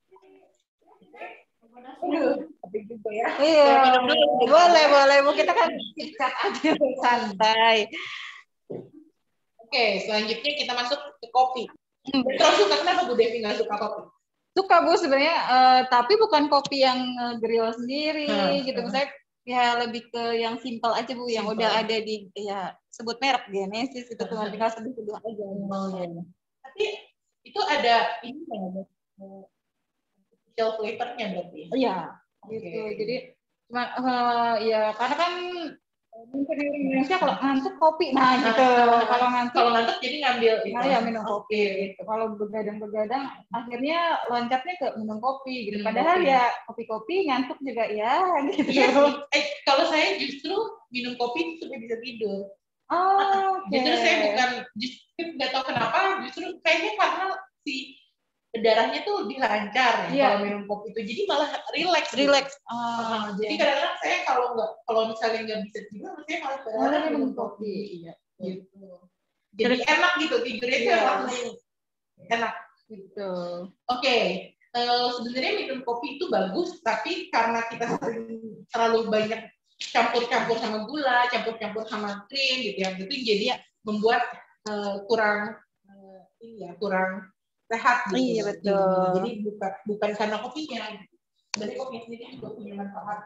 Aduh, tapi juga ya. Iya. Dulu, boleh, boleh. Bu kita kan sikat aja santai. Oke, selanjutnya kita masuk ke kopi. Hmm. Terus suka kenapa Bu Devi nggak suka kopi? Suka Bu sebenarnya, uh, tapi bukan kopi yang uh, grill sendiri hmm. gitu. Misalnya ya lebih ke yang simpel aja Bu, simple. Yang udah ada di ya sebut merek Genesis itu cuma tinggal seduh-seduh aja. Oh, ya. Tapi itu ada ini ada official flavornya berarti. Iya, okay. Gitu. Jadi cuma uh, ya karena kan mungkin di Indonesia kalau ngantuk kopi, nah gitu. Nah, kalau ngantuk, kalau ngantuk jadi ngambil itu. Nah, ya minum kopi. Gitu. Kalau begadang-begadang, akhirnya loncatnya ke minum kopi. Gitu. Hmm, Padahal kopi. Ya kopi-kopi ngantuk juga ya. Gitu. Iya, eh, kalau saya justru minum kopi supaya bisa tidur. Oh, okay. Justru saya bukan, justru nggak tahu kenapa, justru kayaknya karena si darahnya tuh lebih lancar ya, yeah. Kalau minum kopi itu, jadi malah relax. Relax. Gitu. Oh, uh, jadi kadang-kadang saya kalau nggak, kalau misalnya nggak bisa tidur, saya malah kadang-kadang minum kopi. Iya. Gitu. jadi enak gitu tidurnya tuh Iya. langsung enak. Gitu. Oke, uh, sebenarnya minum kopi itu bagus, tapi karena kita sering terlalu banyak campur-campur sama gula, campur-campur sama krim gitu ya, itu jadi membuat uh, kurang uh, ini ya kurang sehat gitu. Iya betul. Jadi bukan bukan karena kopinya, dari kopi sendiri juga punya manfaat.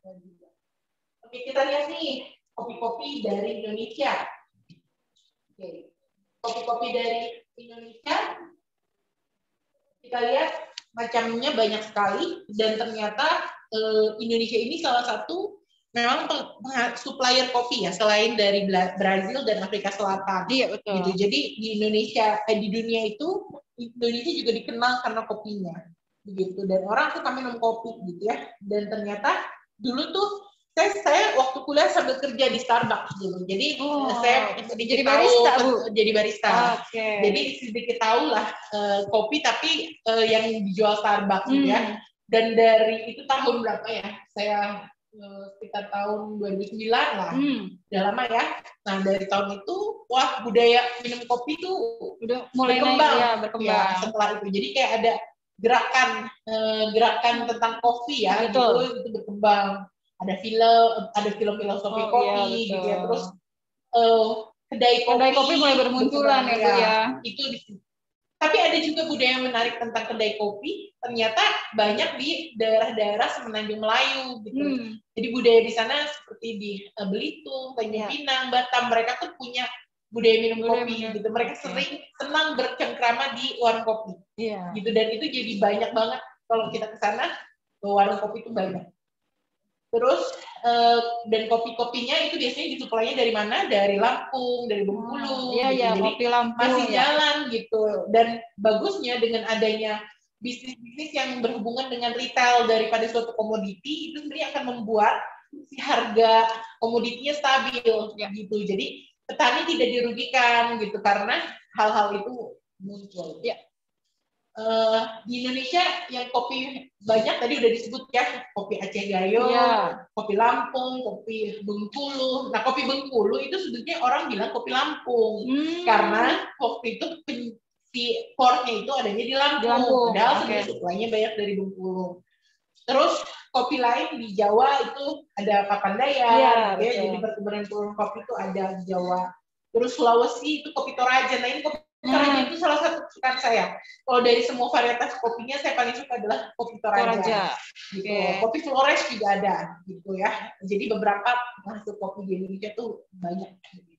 Oke, kita lihat nih kopi-kopi dari Indonesia. Oke, kopi-kopi dari Indonesia kita lihat macamnya banyak sekali dan ternyata eh, Indonesia ini salah satu memang supplier kopi ya selain dari Brazil dan Afrika Selatan. Iya betul. Gitu. Jadi di Indonesia eh, di dunia itu Indonesia juga dikenal karena kopinya, begitu. Dan orang suka minum kopi gitu ya. Dan ternyata dulu tuh saya, saya waktu kuliah sambil kerja di Starbucks dulu. Jadi oh, saya sedikit jadi barista, tahu, Bu. Jadi barista. Okay. Jadi sedikit tahu lah uh, kopi tapi uh, yang dijual Starbucks hmm. gitu ya. Dan dari itu tahun berapa ya? Saya uh, sekitar tahun dua ribu sembilan lah. Hmm. Udah lama ya. Nah, dari tahun itu wah budaya minum kopi tuh udah mulai berkembang. Ya, berkembang. Ya, setelah itu. Jadi kayak ada gerakan uh, gerakan tentang kopi ya, betul. gitu itu berkembang. Ada film, ada film filosofi oh, kopi iya, gitu ya. Terus uh, kedai kopi, kedai kopi mulai bermunculan ya, Bu ya. Itu di Tapi ada juga budaya yang menarik tentang kedai kopi. Ternyata banyak di daerah-daerah Semenanjung Melayu gitu. Hmm. Jadi budaya di sana seperti di uh, Belitung, Tanjung Pinang, Batam, mereka tuh punya budaya minum budaya kopi minum. gitu. Mereka okay. sering senang bercengkrama di warung kopi. Yeah. Gitu dan itu jadi banyak banget kalau kita ke sana, warung kopi itu banyak. Terus uh, dan kopi-kopinya itu biasanya disuplainya dari mana? Dari Lampung, dari Bengkulu. Iya, iya, gitu. kopi Lampung. Masih ya. jalan gitu. Dan bagusnya dengan adanya bisnis-bisnis yang berhubungan dengan retail daripada suatu komoditi, itu sebenarnya akan membuat si harga komoditinya stabil ya. gitu. Jadi petani tidak dirugikan gitu karena hal-hal itu muncul. Ya. Uh, di Indonesia yang kopi banyak tadi udah disebut ya, kopi Aceh Gayo, yeah. kopi Lampung, kopi Bengkulu. Nah kopi Bengkulu itu sebetulnya orang bilang kopi Lampung hmm. karena waktu itu si portnya itu adanya di Lampung, di Lampung. Padahal okay. sebenarnya suplainya banyak dari Bengkulu. Terus kopi lain di Jawa itu ada Papandayan, yeah, gitu ya. Jadi perkebunan kopi itu ada di Jawa. Terus Sulawesi itu kopi Toraja. Nah ini kopi Toraja hmm. itu salah satu kesukaan saya. Kalau dari semua varietas kopinya, saya paling suka adalah kopi Toraja. Toraja. Gitu. Okay. Kopi Flores juga ada, gitu ya. Jadi beberapa hasil kopi di Indonesia tuh banyak. Oke.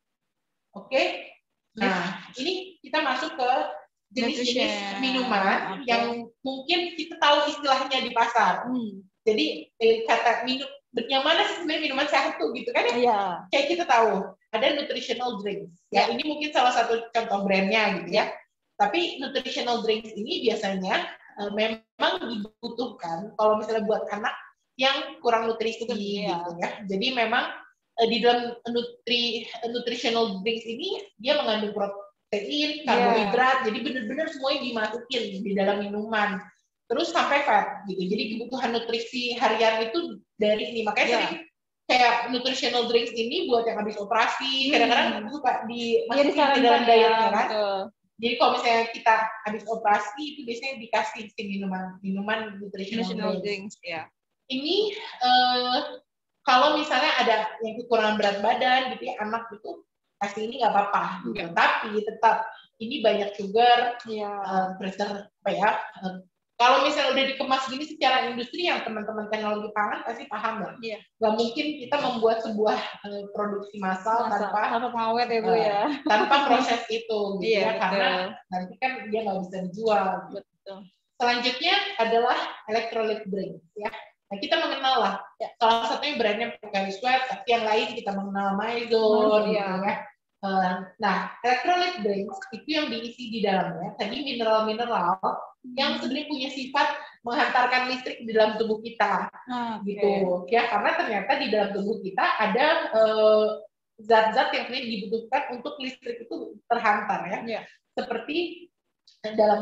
Okay? Nah, ini kita masuk ke jenis-jenis minuman okay. yang mungkin kita tahu istilahnya di pasar. Hmm. Jadi eh, kata minum yang mana sih sebenarnya minuman sehat tuh gitu kan ya? Yeah. Kayak kita tahu ada nutritional drinks. Ya, yeah. Ini mungkin salah satu contoh brandnya gitu ya. Tapi nutritional drinks ini biasanya uh, memang dibutuhkan kalau misalnya buat anak yang kurang nutrisi yeah. gitu ya. Jadi memang uh, di dalam nutri nutritional drinks ini dia mengandung protein, karbohidrat. Yeah. Jadi benar-benar semuanya dimasukin di dalam minuman. Terus sampai fat gitu. Jadi kebutuhan nutrisi harian itu dari ini. Makanya yeah. sering kayak nutritional drinks ini buat yang habis operasi. Kadang-kadang hmm. suka dimasukin ya, ke dalam dietnya kan. Betul. Jadi kalau misalnya kita habis operasi itu biasanya dikasih si minuman minuman nutritional, nutritional drinks. drinks ya. Ini uh, kalau misalnya ada yang kekurangan berat badan gitu ya, anak itu kasih ini nggak apa-apa. Gitu. Ya. Tapi tetap ini banyak sugar, ya. uh, pressure apa ya? Uh, Kalau misalnya udah dikemas gini secara industri yang teman-teman teknologi pangan pasti paham lah. Iya. Gak mungkin kita membuat sebuah uh, produksi massal Masa, tanpa tanpa pengawet ya Bu uh, ya. Tanpa proses itu gitu iya, ya karena nanti kan dia nggak bisa dijual. Betul. Selanjutnya adalah electrolyte drink ya. Nah kita mengenal lah ya, salah satunya brandnya Pocari Sweat, tapi yang lain kita mengenal Mizone gitu iya. ya. Uh, nah, electrolyte drinks itu yang diisi di dalamnya tadi mineral-mineral hmm. yang sebenarnya punya sifat menghantarkan listrik di dalam tubuh kita, hmm, gitu. Okay. Ya, karena ternyata di dalam tubuh kita ada zat-zat uh, yang sebenarnya dibutuhkan untuk listrik itu terhantar ya, yeah. seperti dalam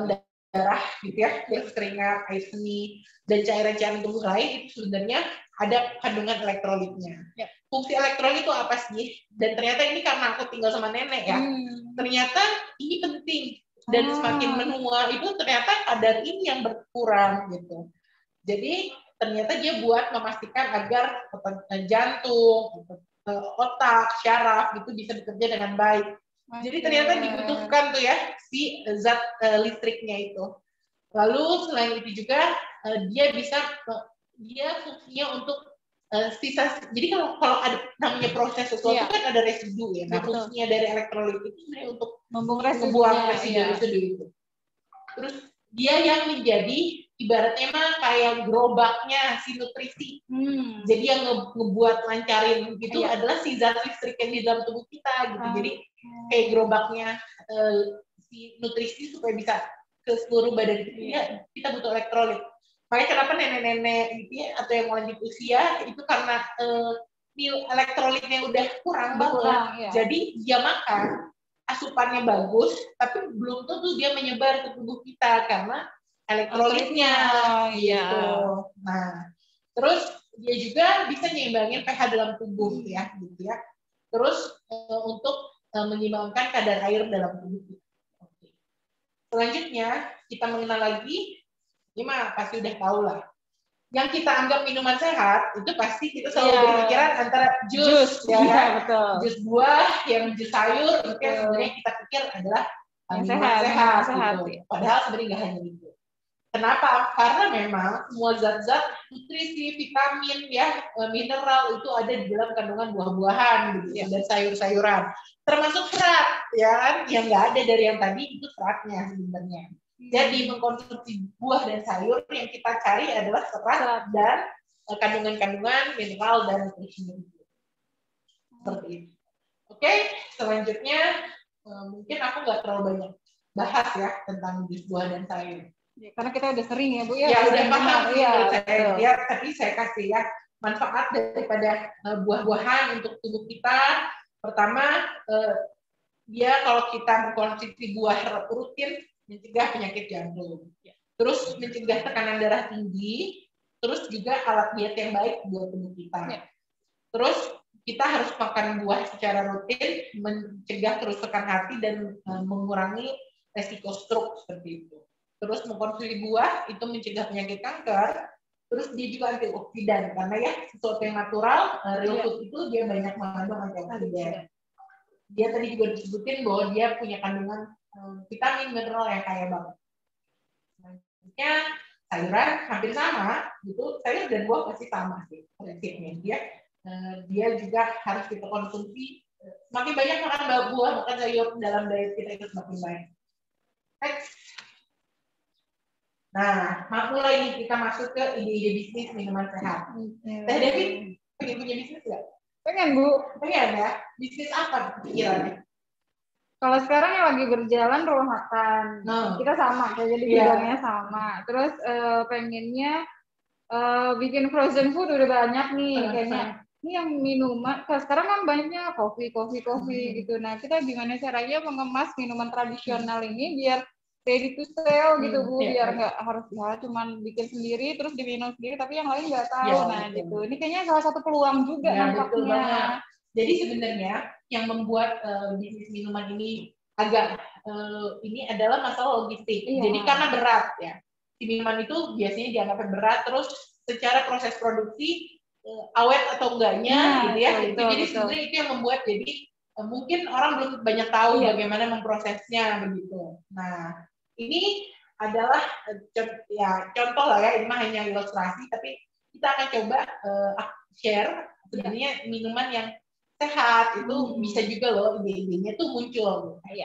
darah gitu ya, virus keringat, air seni, dan cairan-cairan tubuh lain itu sebenarnya ada kandungan elektrolitnya. Ya. Fungsi elektrolit itu apa sih? Dan ternyata ini karena aku tinggal sama nenek ya, hmm. ternyata ini penting. Dan ah. semakin menua itu ternyata kadar ini yang berkurang gitu. Jadi ternyata dia buat memastikan agar jantung, otak, syaraf itu bisa bekerja dengan baik. Okay. Jadi ternyata dibutuhkan tuh ya si zat uh, listriknya itu. Lalu selain itu juga uh, dia bisa uh, dia fungsinya untuk uh, sisa. Jadi kalau kalau ada namanya proses sesuatu yeah. kan ada residu ya. Nah betul. Fungsinya dari elektrolit itu sebenarnya untuk membuang residu-residu yeah. itu. Terus dia yang menjadi ibaratnya mah kayak gerobaknya si nutrisi. Hmm. Jadi yang nge ngebuat lancarin itu yeah. adalah si zat listrik yang di dalam tubuh kita gitu. Hmm. Jadi kayak gerobaknya uh, si nutrisi supaya bisa ke seluruh badan kita, yeah. ya, kita butuh elektrolit. Makanya kenapa nenek-nenek gitu ya, atau yang lanjut usia itu karena uh, elektrolitnya udah kurang banget. Yeah. Jadi dia makan asupannya bagus, tapi belum tentu dia menyebar ke tubuh kita karena elektrolitnya gitu. Nah, terus dia juga bisa nyimbangin pH dalam tubuh ya, gitu ya. Terus uh, untuk uh, menyeimbangkan kadar air dalam tubuh kita. Oke. Selanjutnya kita mengenal lagi, ini mah pasti udah tahu lah. Yang kita anggap minuman sehat itu pasti kita selalu yeah. berpikiran antara jus, ya, yeah, betul. Jus buah, yang jus sayur, itu yang sebenarnya kita pikir adalah yang minuman sehat, sehat, sehat gitu. Ya. Padahal sebenarnya nggak hanya itu. Kenapa? Karena memang semua zat-zat nutrisi, vitamin, ya, mineral itu ada di dalam kandungan buah-buahan gitu, yeah. dan sayur-sayuran. Termasuk serat, ya kan? Yang nggak ada dari yang tadi itu seratnya sebenarnya. Jadi mengkonsumsi buah dan sayur yang kita cari adalah serat dan kandungan-kandungan mineral dan nutrisi. Seperti itu. Oke, selanjutnya mungkin aku nggak terlalu banyak bahas ya tentang jus buah dan sayur. Ya, karena kita udah sering ya Bu ya. Ya udah paham ya, saya ya, tapi saya kasih ya manfaat daripada uh, buah-buahan untuk tubuh kita. Pertama, uh, dia kalau kita mengkonsumsi buah rutin mencegah penyakit jantung, terus mencegah tekanan darah tinggi, terus juga alat diet yang baik buat tubuh kita. Ya. Terus kita harus makan buah secara rutin, mencegah kerusakan hati dan uh, mengurangi resiko stroke seperti itu. Terus mengkonsumsi buah itu mencegah penyakit kanker, terus dia juga antioksidan karena ya sesuatu yang natural, uh, real food itu dia banyak mengandung antioksidan. Dia tadi juga disebutin bahwa dia punya kandungan vitamin mineral yang kaya banget. Selanjutnya sayuran hampir sama, gitu. Sayur dan buah pasti sama sih prinsipnya. Dia dia juga harus kita konsumsi. Semakin banyak makan buah, makan sayur dalam diet kita itu semakin baik. Next. Nah, mulai nih kita masuk ke ide-ide bisnis minuman sehat. Teh Devi pengen punya bisnis nggak? Pengen Bu. Pengen ya. Bisnis apa pikirannya? Kalau sekarang yang lagi berjalan rumah makan, nah, kita sama, kayak jadi bidangnya yeah. sama. Terus uh, pengennya uh, bikin frozen food udah banyak nih, uh, kayaknya. Ini yang minuman, kalau sekarang kan banyaknya kopi, kopi, kopi hmm. gitu. Nah kita gimana caranya mengemas minuman tradisional ini biar ready to sell gitu Bu, hmm, yeah, biar nggak yeah. harus ya cuman bikin sendiri terus diminum sendiri, tapi yang lain nggak tahu. Yeah, nah betul. Gitu. Ini kayaknya salah satu peluang juga yeah, nampaknya. Jadi sebenarnya yang membuat uh, bisnis minuman ini agak uh, ini adalah masalah logistik. Iya. Jadi karena berat ya. Si minuman itu biasanya dianggap berat, terus secara proses produksi uh, awet atau enggaknya nah, gitu ya. Betul, itu betul, jadi sebenarnya itu yang membuat jadi uh, mungkin orang belum banyak tahu iya. bagaimana memprosesnya begitu. Nah, ini adalah uh, ya contoh lah ya, ini mah hanya ilustrasi, tapi kita akan coba uh, share sebenarnya iya. minuman yang sehat itu hmm. bisa juga loh ide-idenya tuh muncul. Ya.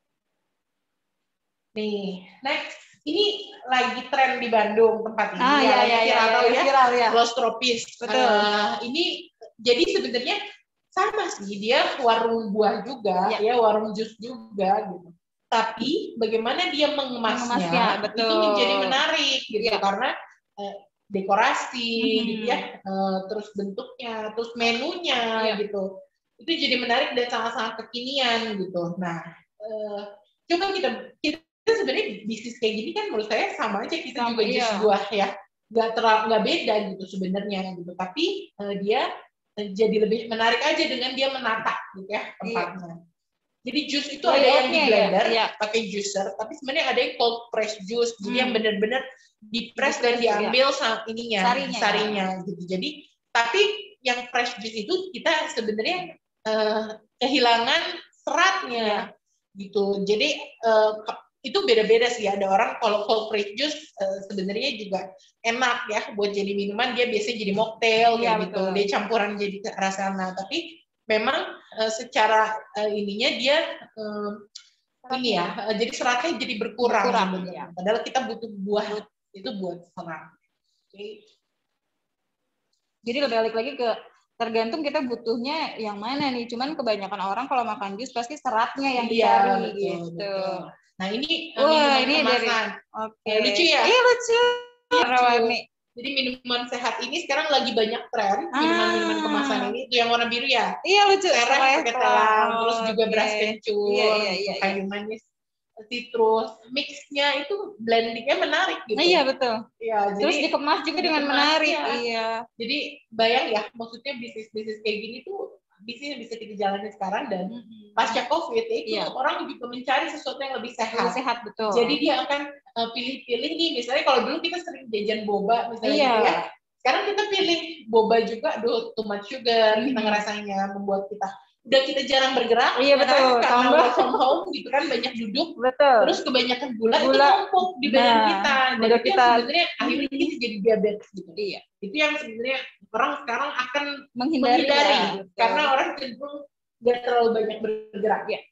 Nih, next ini lagi tren di Bandung tempat ini ah, ya, ya, ya, viral ya, ya, ya. Los Tropis. Betul. Uh, ini jadi sebenarnya sama sih, dia warung buah juga, ya, ya warung jus juga gitu. Tapi bagaimana dia mengemasnya, mengemasnya betul. Itu menjadi menarik gitu ya. Karena uh, dekorasi hmm. gitu ya, uh, terus bentuknya, terus menunya yeah. gitu, itu jadi menarik dan sangat-sangat kekinian gitu. Nah, uh, coba kita kita sebenarnya bisnis kayak gini kan menurut saya sama aja kita Sama, juga iya. jus buah ya, nggak terlalu nggak beda gitu sebenarnya gitu. Tapi uh, dia uh, jadi lebih menarik aja dengan dia menata gitu ya tempatnya. Iya. Jadi jus itu oh, ada yang di blender ya, pakai juicer, tapi sebenarnya ada yang cold press juice, jadi hmm. yang benar-benar di-press dan diambil ya. ininya, sarinya, sarinya ya. gitu. Jadi tapi yang fresh juice itu kita sebenarnya uh, kehilangan seratnya ya. gitu. Jadi uh, itu beda-beda sih. Ada orang kalau cold press juice uh, sebenarnya juga enak ya buat jadi minuman. Dia biasanya jadi mocktail ya, kayak betul. gitu. Dia campuran jadi ke arah sana. Tapi memang uh, secara uh, ininya dia uh, ini ya, uh, jadi seratnya jadi berkurang. berkurang ya. Padahal kita butuh buah itu buat serat. Oke. Okay. Jadi balik lagi ke tergantung kita butuhnya yang mana nih. Cuman kebanyakan orang kalau makan jus pasti seratnya yang dicari iya, betul, gitu. Betul. Nah ini wah minuman ini kemasan. Dari, okay. lucu ya? Iya lucu. Warna-warni. Jadi minuman sehat ini sekarang lagi banyak tren minuman-minuman ah. kemasan ini. Itu yang warna biru ya? Iya lucu. Sereh pakai telang, oh, terus juga okay. beras kencur, iya, iya, iya, kayu manis, citrus, mixnya itu blendingnya menarik gitu. Iya betul. Ya, terus jadi dikemas juga dengan menarik. Ya. Iya. Jadi bayang ya, maksudnya bisnis-bisnis kayak gini tuh bisnis yang bisa kita jalani sekarang dan mm-hmm. pasca COVID ya, itu iya. orang juga mencari sesuatu yang lebih sehat. Lebih sehat betul. Jadi dia akan uh, pilih-pilih nih, misalnya kalau dulu kita sering jajan boba misalnya iya. gitu ya. Sekarang kita pilih boba juga, aduh too much sugar, mm-hmm. kita ngerasainnya membuat kita udah kita jarang bergerak, iya betul, kan? Karena work from home gitu kan banyak duduk, betul. Terus kebanyakan gula, gula. itu numpuk di badan nah, kita, dan itu kita sebenarnya hmm. akhirnya kita jadi diabetes gitu. Iya. Itu yang sebenarnya orang sekarang akan menghindari, menghindari ya, karena orang cenderung nggak terlalu banyak bergerak ya.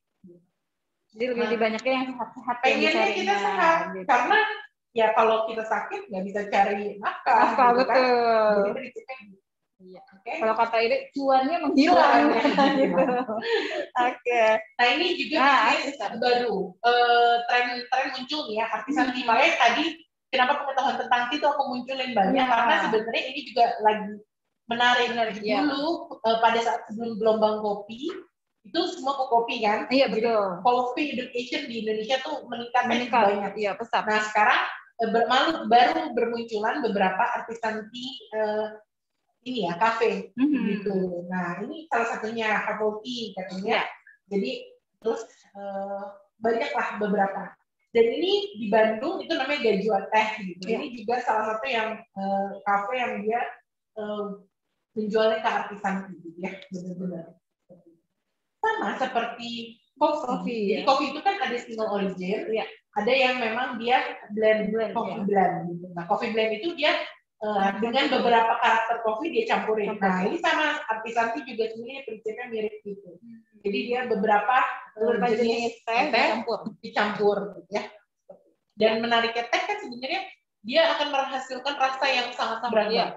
Jadi lebih nah, banyaknya yang sehat-sehat. Pengennya kita sehat, gitu. Karena ya kalau kita sakit nggak bisa cari nafkah, nafkah gitu betul. Kan? Jadi prinsipnya iya. Okay. Kalau kata ini cuannya menghilang gitu. Oke. Okay. Nah ini juga nah, bisnis baru. Uh, tren-tren muncul nih ya artisan hmm. Makanya tadi kenapa pengetahuan tentang itu aku munculin banyak nah. karena sebenarnya ini juga lagi menarik. menarik ya. Dulu uh, pada saat sebelum gelombang kopi itu semua ke kopi kan. Iya betul. Coffee education di Indonesia tuh meningkat, meningkat. banyak. Iya pesat. Nah sekarang uh, ber- malu, baru bermunculan beberapa artisan tea uh, ini ya kafe mm-hmm. gitu. Nah ini salah satunya herbal tea katanya. Yeah. Jadi terus uh, banyaklah beberapa. Dan ini di Bandung itu namanya Gajua Teh gitu. Yeah. Ini juga salah satu yang uh, kafe yang dia uh, menjualnya ke artisan gitu ya, benar-benar. Sama seperti coffee. Jadi ya. Kopi itu kan ada single origin. Ya. Ada yang memang dia blend blend coffee ya. blend gitu. Nah coffee blend itu dia Uh, dengan beberapa karakter kopi dia campurin. Campur. Nah ini sama artisan tea juga sebenarnya prinsipnya mirip gitu. Hmm. Jadi dia beberapa uh, jenis teh dicampur, dicampur gitu ya. Dan ya. menariknya teh kan sebenarnya dia akan menghasilkan rasa yang sangat beragam. Ya.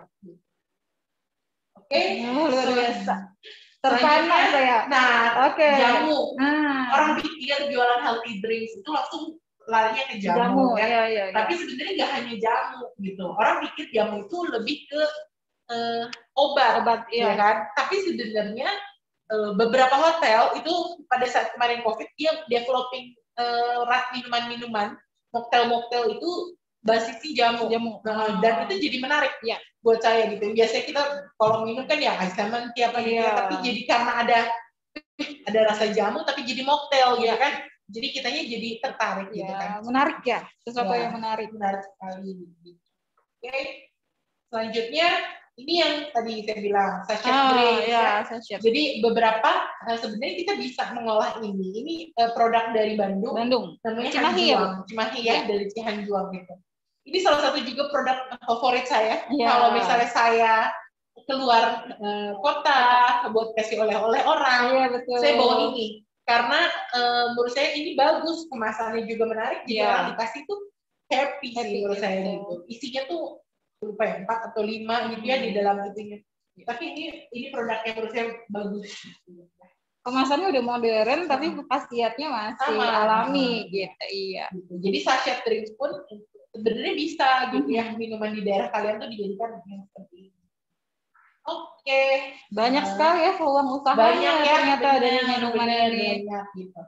Oke, okay? oh, luar biasa. Terpana saya. Nah, okay. jamu. Hmm. Orang pikir jualan healthy drinks itu langsung larinya ke jamu, jamu ya. Ya, ya, ya. Tapi sebenarnya nggak hanya jamu gitu. Orang pikir jamu itu lebih ke uh, obat, obat ya. ya kan. Tapi sebenarnya uh, beberapa hotel itu pada saat kemarin COVID dia developing uh, minuman-minuman, mocktail-mocktail itu basisnya jamu. jamu. Nah, dan itu jadi menarik ya buat saya gitu. Biasanya kita kalau minum kan ya ice lemon tiap hari, ya. Tapi jadi karena ada ada rasa jamu tapi jadi mocktail ya. gitu kan. Jadi kitanya jadi tertarik ya, gitu kan. Menarik ya, sesuatu ya, yang menarik. Menarik sekali. Oke, okay. Selanjutnya ini yang tadi saya bilang sachet oh, drink. Ya, ya. Jadi beberapa uh, sebenarnya kita bisa mengolah ini. Ini uh, produk dari Bandung. Bandung. Namanya Cimahi ya. Cimahi ya, dari Cihanjuang gitu. Ini salah satu juga produk favorit saya. Ya. Kalau misalnya saya keluar uh, kota buat kasih oleh-oleh orang, ya, betul. Saya bawa ini. Karena uh, menurut saya ini bagus, kemasannya juga menarik, jadi yeah. orang dikasih tuh happy, happy sih menurut saya gitu. Isinya tuh lupa ya empat atau lima gitu ya hmm. di dalam itunya. Tapi ini ini produknya menurut saya bagus. Kemasannya udah modern, hmm. tapi khasiatnya masih Sama. alami hmm. gitu, iya. Gitu. Jadi sachet drinks pun sebenarnya bisa gitu hmm. ya, minuman di daerah kalian tuh dijadikan yang seperti ini. Oke, okay. banyak uh, sekali ya peluang usahanya banyak ya, ternyata bener, dari minuman bener, ini. Banyak, gitu.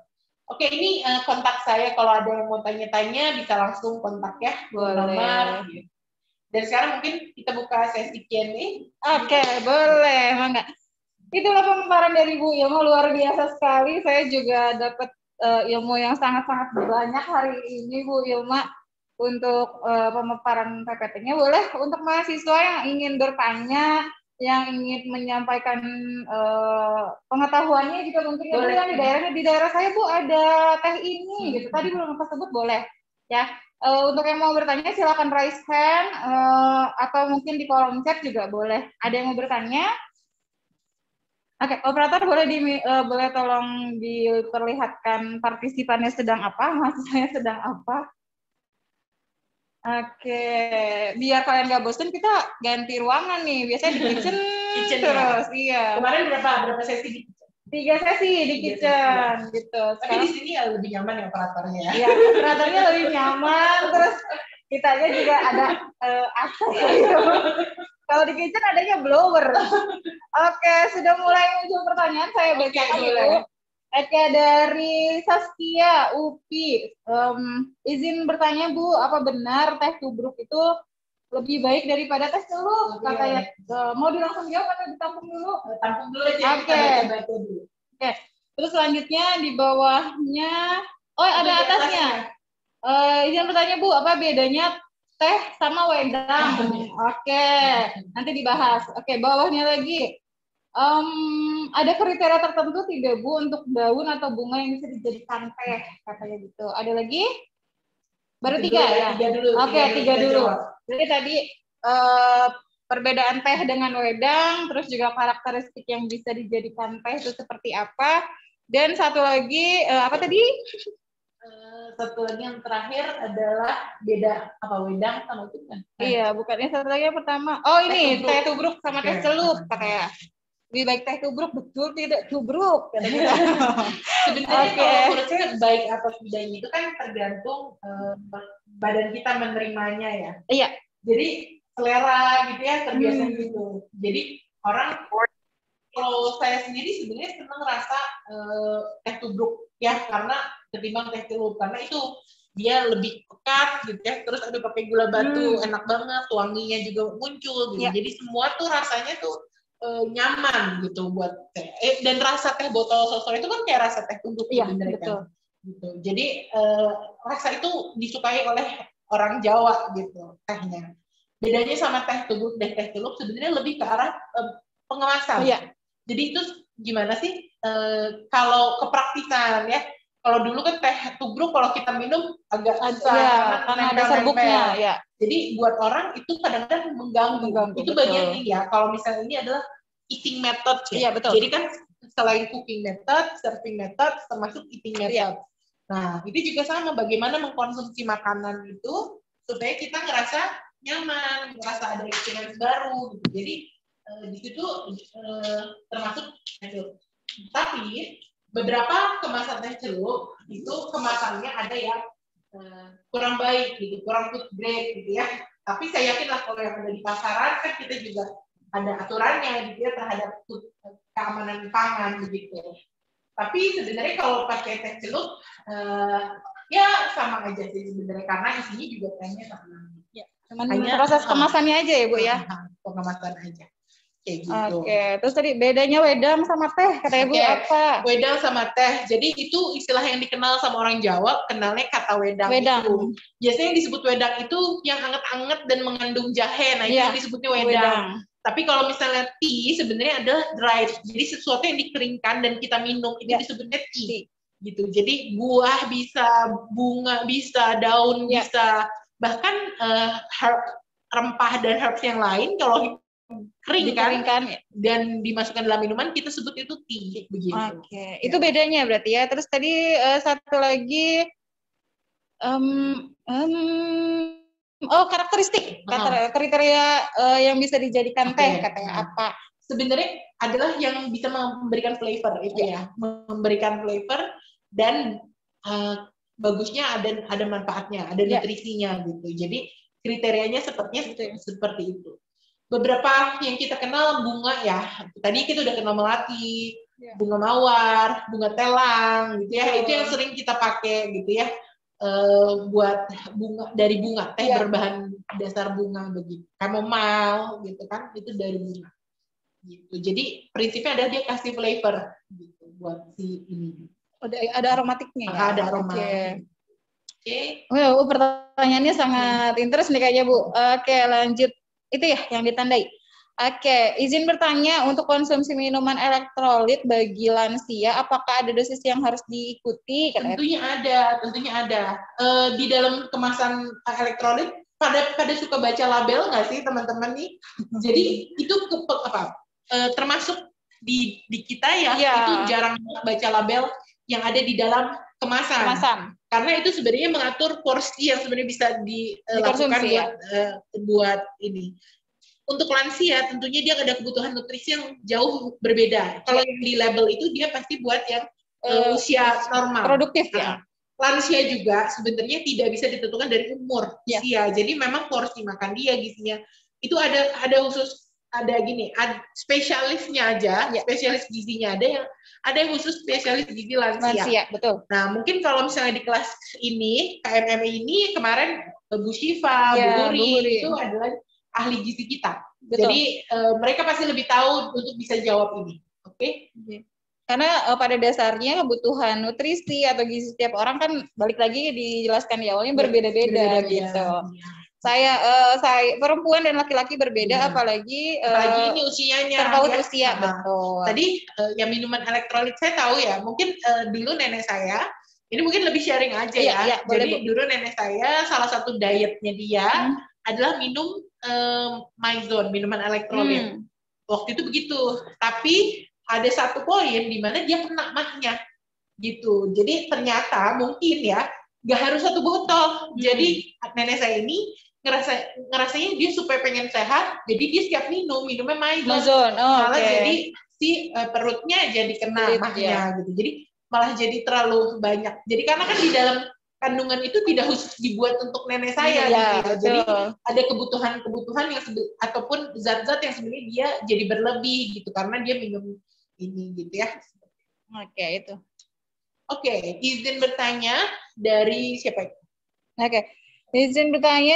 Oke, ini uh, kontak saya. Kalau ada yang mau tanya-tanya bisa langsung kontak ya. Boleh. Nomor. Dan sekarang mungkin kita buka sesi Q and A. Oke, boleh, Mangga. Itulah pemaparan dari Bu Ilma, luar biasa sekali. Saya juga dapat uh, ilmu yang sangat-sangat banyak hari ini, Bu Ilma, untuk uh, pemaparan P P T-nya. Boleh untuk mahasiswa yang ingin bertanya, yang ingin menyampaikan uh, pengetahuannya juga mungkin ya, Bu, yang di daerahnya, di daerah saya Bu ada teh ini, hmm. gitu. Tadi belum tersebut, boleh ya. Uh, untuk yang mau bertanya silakan raise hand uh, atau mungkin di kolom chat juga boleh. Ada yang mau bertanya? Oke, okay, operator boleh di uh, boleh tolong diperlihatkan partisipannya sedang apa, mahasiswanya sedang apa? Oke, okay. Biar kalian nggak bosan kita ganti ruangan nih. Biasanya di kitchen, kitchen terus, ya. Iya. Kemarin berapa berapa sesi di kitchen? Tiga sesi di Tiga kitchen, sesi, ya. Gitu. Tapi sekarang, di sini ya lebih nyaman ya operatornya. Iya, operatornya lebih nyaman. Terus kitanya juga ada uh, A C. Gitu. Kalau di kitchen adanya blower. Oke, sudah mulai muncul pertanyaan. Saya bacakan okay, dulu. Oke, dari Saskia U P I. Um, izin bertanya Bu, apa benar teh tubruk itu lebih baik daripada teh celup? Okay. Katanya, uh, mau langsung jawab atau ditampung dulu? Tampung dulu aja. Oke. Okay. Oke. Okay. Terus selanjutnya di bawahnya, oh ada di atasnya. Uh, izin bertanya Bu, apa bedanya teh sama wedang? Oke, okay. Nanti dibahas. Oke, okay, bawahnya lagi. Um, ada kriteria tertentu tidak Bu untuk daun atau bunga yang bisa dijadikan teh? Katanya gitu. Ada lagi? Baru tiga, tiga ya? Tiga dulu. Oke, okay, tiga, tiga dulu. Jadi tadi uh, perbedaan teh dengan wedang, terus juga karakteristik yang bisa dijadikan teh itu seperti apa? Dan satu lagi, uh, apa tadi? Uh, satu lagi yang terakhir adalah beda apa wedang sama itu kan? Iya, bukannya satu lagi yang pertama. Oh ini teh tubruk sama teh celup katanya. Lebih baik teh tubruk, betul tidak tubruk. Sebenarnya okay. Kalau menurut saya baik atau tidaknya itu kan tergantung uh, badan kita menerimanya ya. Iya. Jadi selera gitu ya terbiasa hmm. gitu. Jadi orang kalau saya sendiri sebenarnya senang rasa uh, teh tubruk ya karena ketimbang teh celup karena itu dia lebih pekat gitu ya. Terus ada pakai gula batu hmm. enak banget, wanginya juga muncul gitu. Ya. Jadi semua tuh rasanya tuh uh, nyaman gitu buat teh. Eh, dan rasa teh botol sosor itu kan kayak rasa teh tubruk ya, sebenarnya kan. Gitu. Jadi uh, rasa itu disukai oleh orang Jawa gitu tehnya. Bedanya sama teh tubruk dan teh celup sebenarnya lebih ke arah uh, pengemasan. Iya. Jadi itu gimana sih uh, kalau kepraktisan ya? Kalau dulu kan teh tubruk kalau kita minum agak susah ya, karena ada serbuknya ya. Jadi buat orang itu kadang-kadang mengganggu. mengganggu itu betul. Bagian ini ya. Kalau misalnya ini adalah eating method ya. Iya, betul. Jadi kan selain cooking method, serving method, termasuk eating method. Ya. Nah, itu juga sama bagaimana mengkonsumsi makanan itu supaya kita ngerasa nyaman, ngerasa ada experience baru gitu. Jadi uh, di situ uh, termasuk itu. Tapi beberapa kemasan teh celup itu kemasannya ada yang uh, kurang baik gitu, kurang food grade gitu ya. Tapi saya yakin lah kalau yang ada di pasaran kan kita juga ada aturannya gitu ya terhadap food, keamanan pangan begitu. Tapi sebenarnya kalau pakai teh celup uh, ya sama aja sih sebenarnya karena isinya juga tehnya sama. Ya, cuman hanya proses kemasannya aja ya Bu ya. Pengemasan aja. Kayak gitu. Oke, terus tadi bedanya wedang sama teh katanya Bu apa? Wedang sama teh. Jadi itu istilah yang dikenal sama orang Jawa, kenalnya kata wedang, wedang. Itu. Biasanya yang disebut wedang itu yang anget-anget dan mengandung jahe. Nah, itu ya, yang disebutnya wedang. wedang. Tapi kalau misalnya tea sebenarnya adalah dried. Jadi sesuatu yang dikeringkan dan kita minum itu ya. Disebutnya tea. tea. Gitu. Jadi buah bisa, bunga bisa, daun ya. Bisa, bahkan uh, herb, rempah dan herbs yang lain kalau kering kan dan dimasukkan dalam minuman kita sebut itu tea begitu. Oke, okay. Ya. Itu bedanya berarti ya. Terus tadi uh, satu lagi um, um, oh karakteristik kata kriteria uh, yang bisa dijadikan okay. teh katanya apa? Sebenarnya adalah yang bisa memberikan flavor itu ya, ya. memberikan flavor dan uh, bagusnya ada ada manfaatnya, ada ya. Nutrisinya gitu. Jadi kriterianya sepertinya gitu, seperti itu. Beberapa yang kita kenal bunga ya, tadi kita udah kenal melati, ya. Bunga mawar, bunga telang, gitu ya. Oh. Itu yang sering kita pakai, gitu ya, uh, buat bunga dari bunga teh ya. Berbahan dasar bunga begitu. Chamomile, gitu kan, itu dari bunga. Gitu. Jadi prinsipnya adalah dia kasih flavor, gitu, buat si ini. Ada ada aromatiknya ya. Ada aroma. Oke. Okay. Oh, pertanyaannya sangat interest nih kayaknya Bu. Oke, lanjut. Itu ya yang ditandai. Oke, izin bertanya untuk konsumsi minuman elektrolit bagi lansia, apakah ada dosis yang harus diikuti? Tentunya ada, tentunya ada. Uh, di dalam kemasan elektrolit, pada pada suka baca label nggak sih teman-teman nih? Jadi itu ke, apa? Uh, termasuk di di kita ya, ya, itu jarang baca label yang ada di dalam kemasan. kemasan. Karena itu sebenarnya mengatur porsi yang sebenarnya bisa dilakukan buat ya? uh, buat ini. Untuk lansia tentunya dia ada kebutuhan nutrisi yang jauh berbeda. Kalau yang di label itu dia pasti buat yang uh, usia normal. Produktif ya. Nah, lansia juga sebenarnya tidak bisa ditentukan dari umur ya. Usia. Jadi memang porsi makan dia gizinya itu ada ada khusus. Ada gini, ada spesialisnya aja, ya. Spesialis gizinya ada yang ada yang khusus spesialis gizi lansia. Lansia, betul. Nah, mungkin kalau misalnya di kelas ini, K M M ini kemarin Bu Syifa, ya, Bu Guri, itu adalah ahli gizi kita. Betul. Jadi uh, mereka pasti lebih tahu untuk bisa jawab ini. Oke? Okay? Karena uh, pada dasarnya kebutuhan nutrisi atau gizi setiap orang kan balik lagi dijelaskan di awalnya berbeda-beda gitu. Ya. Saya uh, saya perempuan dan laki-laki berbeda ya. apalagi uh, apalagi ini usianya terpaut ya. usia nah, betul. Tadi uh, yang minuman elektrolit saya tahu ya, mungkin uh, dulu nenek saya ini mungkin lebih sharing aja ya. ya. ya Jadi boleh, dulu nenek saya salah satu dietnya dia hmm. adalah minum um, Mizone, minuman elektrolit. Hmm. Waktu itu begitu. Tapi ada satu poin di mana dia kena mahnya gitu. Jadi ternyata mungkin ya nggak harus satu botol. Hmm. Jadi nenek saya ini ngerasa ngerasanya dia supaya pengen sehat, jadi dia setiap minum minumnya Mizone, oh, malah okay. jadi si uh, perutnya jadi kena mahnya ya. Gitu. Jadi malah jadi terlalu banyak. Jadi karena kan di dalam kandungan itu tidak khusus dibuat untuk nenek saya, ya, gitu ya. Jadi ada kebutuhan-kebutuhan yang ataupun zat-zat yang sebenarnya dia jadi berlebih gitu karena dia minum ini gitu ya. Oke okay, itu. Oke, okay, izin bertanya dari siapa? Oke. Okay. Izin bertanya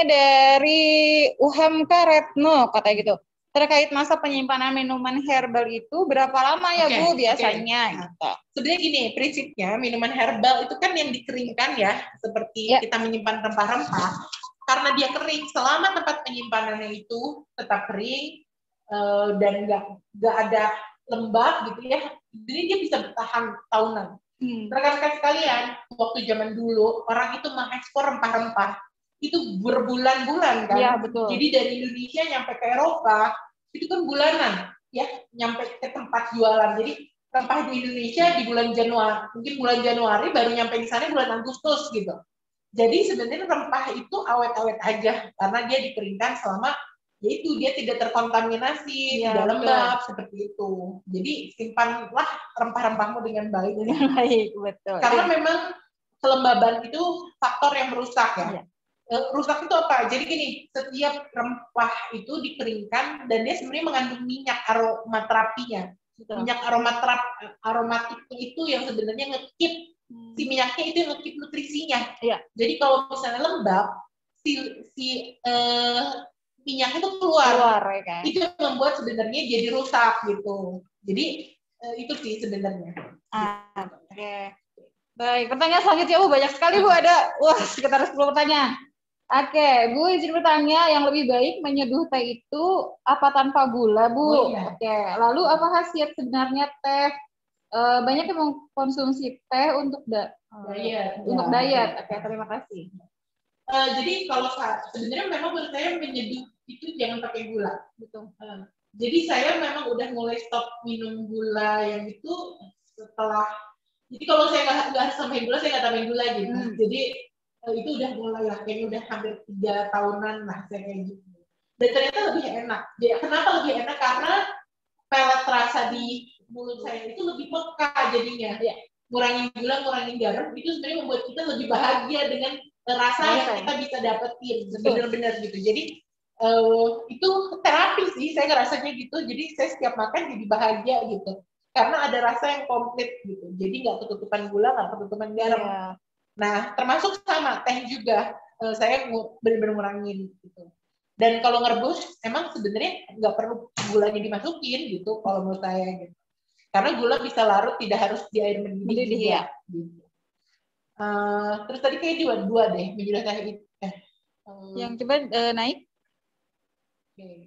dari Uhamka Retno, kata gitu. Terkait masa penyimpanan minuman herbal itu berapa lama ya okay, Bu biasanya? Okay. Gitu. Sebenarnya gini, prinsipnya minuman herbal itu kan yang dikeringkan ya, seperti ya. Kita menyimpan rempah-rempah. Karena dia kering, selama tempat penyimpanannya itu tetap kering uh, dan nggak nggak ada lembab gitu ya, jadi dia bisa bertahan tahunan. Hmm. Rekan-rekan sekalian, waktu zaman dulu orang itu mengekspor rempah-rempah. Itu berbulan-bulan kan, ya, betul. Jadi dari Indonesia nyampe ke Eropa itu kan bulanan, ya, nyampe ke tempat jualan. Jadi rempah di Indonesia di bulan Januari, mungkin bulan Januari baru nyampe di sana bulan Agustus gitu. Jadi sebenarnya rempah itu awet-awet aja karena dia dikeringkan selama, yaitu dia tidak terkontaminasi, ya, tidak lembab seperti itu. Jadi simpanlah rempah-rempahmu dengan baik. Dengan baik, betul. Karena memang kelembaban itu faktor yang merusak ya. ya. Rusak itu apa? Jadi gini, setiap rempah itu dikeringkan dan dia sebenarnya mengandung minyak aromaterapinya. Betul. Minyak aromaterap aromatiknya itu yang sebenarnya ngekip hmm. si minyaknya itu yang ngekip nutrisinya. Ya. Jadi kalau misalnya lembab, si si uh, minyak itu keluar. keluar ya kan? Itu yang membuat sebenarnya jadi rusak gitu. Jadi uh, itu sih sebenarnya. Ah, Oke. Okay. Baik, pertanyaan selanjutnya Bu banyak sekali Bu, ada wah sekitar sepuluh pertanyaan. Oke, okay, Bu izin bertanya, yang lebih baik menyeduh teh itu apa tanpa gula, Bu? Oh, iya. Oke, okay. Lalu apa khasiat sebenarnya teh? E, banyak yang mengkonsumsi teh untuk da diet. Untuk ya. diet. Oke, okay, terima kasih. Uh, jadi kalau sebenarnya memang menurut saya menyeduh itu jangan pakai gula. Betul. Uh, jadi saya memang udah mulai stop minum gula yang itu setelah. Jadi kalau saya nggak nggak harus tambahin gula, saya nggak tambahin gula gitu. Hmm. Jadi itu udah mulai lah, kayaknya udah hampir tiga tahunan lah saya kayak gitu. Dan ternyata lebih enak. Jadi, kenapa lebih enak? Karena pelet rasa di mulut saya itu lebih peka jadinya. Ya. Ngurangin gula, ngurangin garam, itu sebenarnya membuat kita lebih bahagia dengan rasa ya, yang kita bisa dapetin. Bener-bener gitu. Jadi uh, itu terapi sih, saya ngerasanya gitu. Jadi saya setiap makan jadi bahagia gitu. karena ada rasa yang komplit gitu. Jadi nggak ketutupan gula, nggak ketutupan garam. Iya. Nah, termasuk sama teh juga. Uh, saya benar-benar ngurangin gitu. Dan kalau ngerebus, emang sebenarnya nggak perlu gulanya dimasukin gitu, kalau menurut saya gitu. Karena gula bisa larut, tidak harus di air mendidih. Mendidih juga, ya. Gitu. Uh, terus tadi kayak dua dua deh, menjual teh itu. Eh, um, yang coba uh, naik. Oke. Okay.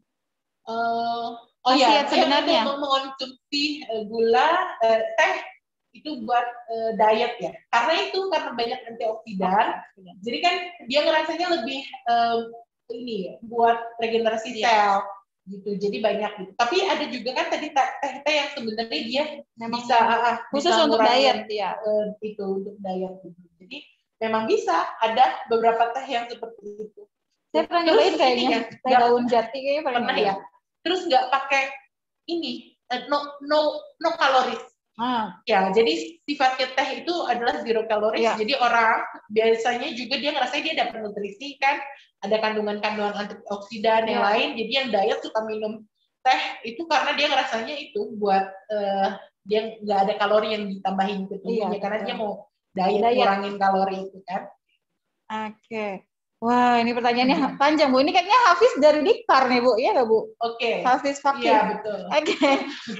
Uh, oh ya, sebenarnya untuk mengonsumsi uh, gula, uh, teh itu buat uh, diet ya. Karena itu karena banyak antioksidan. Oh, jadi kan dia ngerasanya lebih uh, ini buat regenerasi yeah. sel gitu. Jadi banyak gitu. Tapi ada juga kan tadi teh-teh yang sebenarnya dia memang bisa uh, khusus bisa untuk diet ya. Uh, itu untuk diet gitu. Jadi memang bisa ada beberapa teh yang seperti itu. Saya pernah nyobain kayaknya ya, teh daun jati kayaknya pernah ya. Terus nggak pakai ini no no no kaloris. Hmm. Ya, jadi sifatnya teh itu adalah zero kaloris. Ya. Jadi orang biasanya juga dia ngerasa dia dapat nutrisi kan, ada kandungan-kandungan antioksidan ya. Yang lain. Jadi yang diet suka minum teh itu karena dia ngerasanya itu buat uh, dia nggak ada kalori yang ditambahin ke tubuhnya ya, karena dia mau diet, diet ngurangin kalori itu kan. Oke. Okay. Wah, ini pertanyaannya hmm. panjang, Bu. Ini kayaknya Hafiz dari Dikar nih, Bu. Iya nggak, Bu? Oke. Okay. Hafiz Fakih. Iya, betul. Oke. Okay.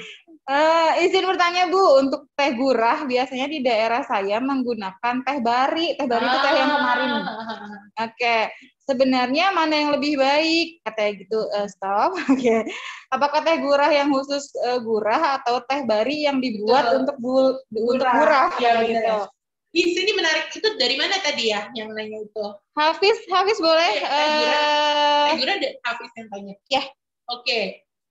Uh, izin bertanya, Bu. Untuk teh gurah, biasanya di daerah saya menggunakan teh bari. Teh bari ah. itu teh yang kemarin. Oke. Okay. Sebenarnya mana yang lebih baik? Katanya gitu. Uh, stop. Oke. Okay. Apakah teh gurah yang khusus uh, gurah atau teh bari yang dibuat betul. untuk gul gurah. untuk gurah? Iya, gitu. Di sini menarik, itu dari mana tadi ya yang nanya itu? Hafiz, Hafiz boleh. Teh uh... gurah ada Hafiz yang tanya. Ya. Oke, okay.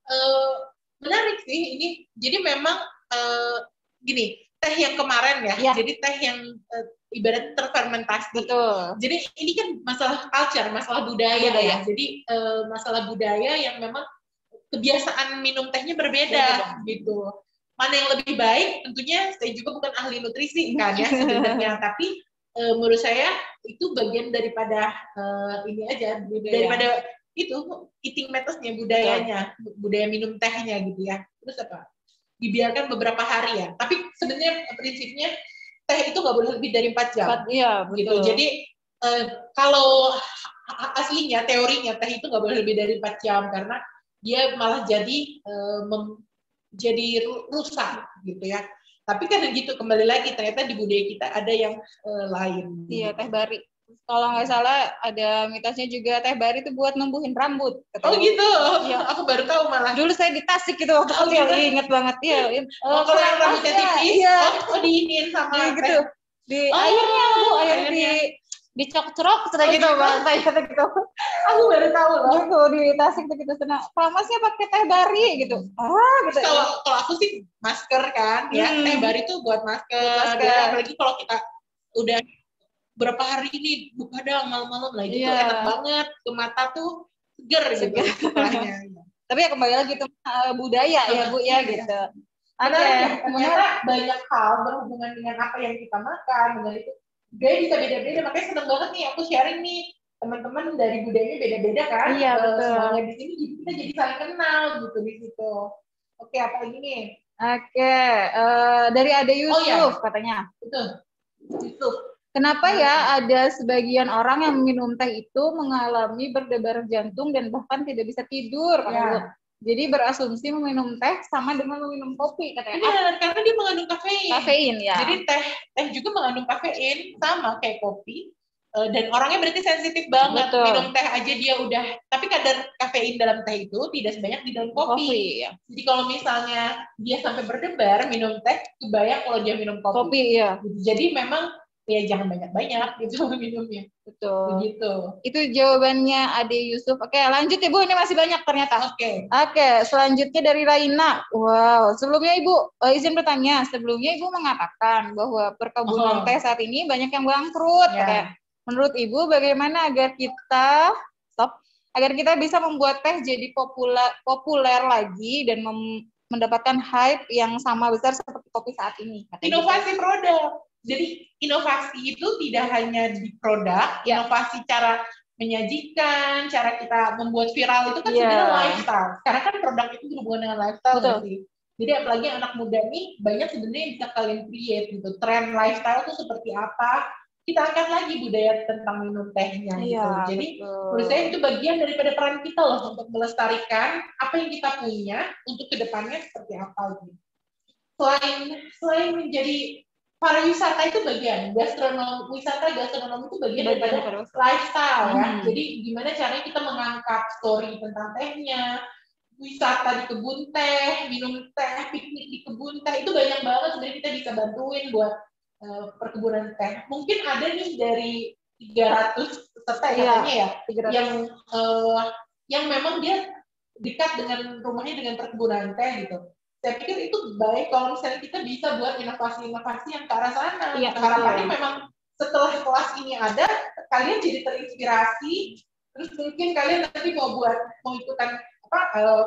uh, menarik sih ini. Jadi memang uh, gini, teh yang kemarin ya. ya. Jadi teh yang uh, ibarat terfermentasi. Betul. Jadi ini kan masalah culture, masalah budaya, budaya. ya. Jadi uh, masalah budaya yang memang kebiasaan minum tehnya berbeda, betul. gitu. Mana yang lebih baik, tentunya saya juga bukan ahli nutrisi kan ya sebenarnya, tapi e, menurut saya itu bagian daripada e, ini aja, budaya. Daripada itu eating methods-nya, budayanya, ya. budaya minum tehnya gitu ya. Terus apa? Dibiarkan beberapa hari ya. Tapi sebenarnya prinsipnya teh itu nggak boleh lebih dari empat jam. Iya, betul. Gitu. Jadi e, kalau aslinya, teorinya teh itu nggak boleh lebih dari empat jam karena dia malah jadi e, mem, jadi rusak gitu ya. Tapi kan gitu kembali lagi ternyata di budaya kita ada yang uh, lain. Iya, teh bari. Kalau nggak salah ada mitosnya juga teh bari itu buat numbuhin rambut. Oh gitu. Iya, aku baru tahu malah. Dulu saya di Tasik gitu waktu oh, kecil, gitu. Ingat banget ya. Oh, kalau yang rambutnya tipis, iya. oh, oh diinin sama ya, gitu. Di oh, airnya, Bu, air airnya. di dicok-cerok sudah oh, gitu bang saya gitu. Aku baru tahu loh. Gitu di Tasik gitu senang. Famasnya pakai teh bari gitu. Ah gitu. Kalau ya. kalau aku sih masker kan, ya hmm. teh bari itu buat masker. masker. Ya, apalagi kalau kita udah berapa hari ini buka dong malam-malam lah gitu yeah. enak banget ke mata tuh seger, seger. gitu. Tapi ya kembali lagi itu uh, budaya ya Bu ya gitu. Oke. Okay. Ternyata banyak hal berhubungan dengan apa yang kita makan, dengan itu. Budaya bisa beda-beda, makanya seneng banget nih aku sharing nih teman-teman dari budayanya beda-beda kan. Iya betul. Semuanya di sini kita jadi saling kenal gitu di situ. Oke, apa lagi nih? Oke, uh, dari Ade Yusuf oh, iya. katanya. Betul. Yusuf. Kenapa ya ada sebagian orang yang minum teh itu mengalami berdebar jantung dan bahkan tidak bisa tidur? Ya. Jadi berasumsi meminum teh sama dengan meminum kopi katanya. Benar, karena dia mengandung kafein. Kafein ya. Jadi teh teh juga mengandung kafein sama kayak kopi. Dan orangnya berarti sensitif banget. Betul. Minum teh aja dia udah. Tapi kadar kafein dalam teh itu tidak sebanyak di dalam kopi. kopi ya. Jadi kalau misalnya dia sampai berdebar minum teh, kebayang kalau dia minum kopi. Kopi ya. Jadi memang ya jangan banyak-banyak gitu minumnya. Betul. Begitu. Itu jawabannya Ade Yusuf. Oke, lanjut Ibu, ini masih banyak ternyata. Oke. Oke, selanjutnya dari Raina. Wow, sebelumnya Ibu uh, izin bertanya. Sebelumnya Ibu mengatakan bahwa perkebunan oh. teh saat ini banyak yang bangkrut. Ya. Kayak, menurut Ibu bagaimana agar kita stop agar kita bisa membuat teh jadi populer populer lagi dan mem, mendapatkan hype yang sama besar seperti kopi saat ini? Inovasi gitu. Produk. Jadi inovasi itu tidak hanya di produk, ya. Inovasi cara menyajikan, cara kita membuat viral itu kan yeah. sebenarnya lifestyle. Karena kan produk itu berhubungan dengan lifestyle. Betul. Jadi apalagi anak muda nih banyak sebenarnya yang bisa kalian create gitu. Tren lifestyle tuh seperti apa? Kita angkat lagi budaya tentang minum tehnya Iya, gitu. Jadi betul. menurut saya itu bagian daripada peran kita loh untuk melestarikan apa yang kita punya untuk kedepannya seperti apa gitu. Selain selain menjadi pariwisata itu bagian, gastronomi, wisata gastronomi itu bagian, bagian daripada lifestyle ya. Hmm. Jadi gimana caranya kita mengangkat story tentang tehnya, wisata di kebun teh, minum teh, piknik di kebun teh, itu banyak banget sebenarnya kita bisa bantuin buat uh, perkebunan teh. Mungkin ada nih dari tiga ratus peserta ya, katanya ya, tiga ratus. yang uh, yang memang dia dekat dengan rumahnya dengan perkebunan teh gitu. Saya pikir itu baik kalau misalnya kita bisa buat inovasi-inovasi yang ke arah sana. Iya, harapannya ya. Memang setelah kelas ini ada, kalian jadi terinspirasi, terus mungkin kalian nanti mau buat mau ikutan apa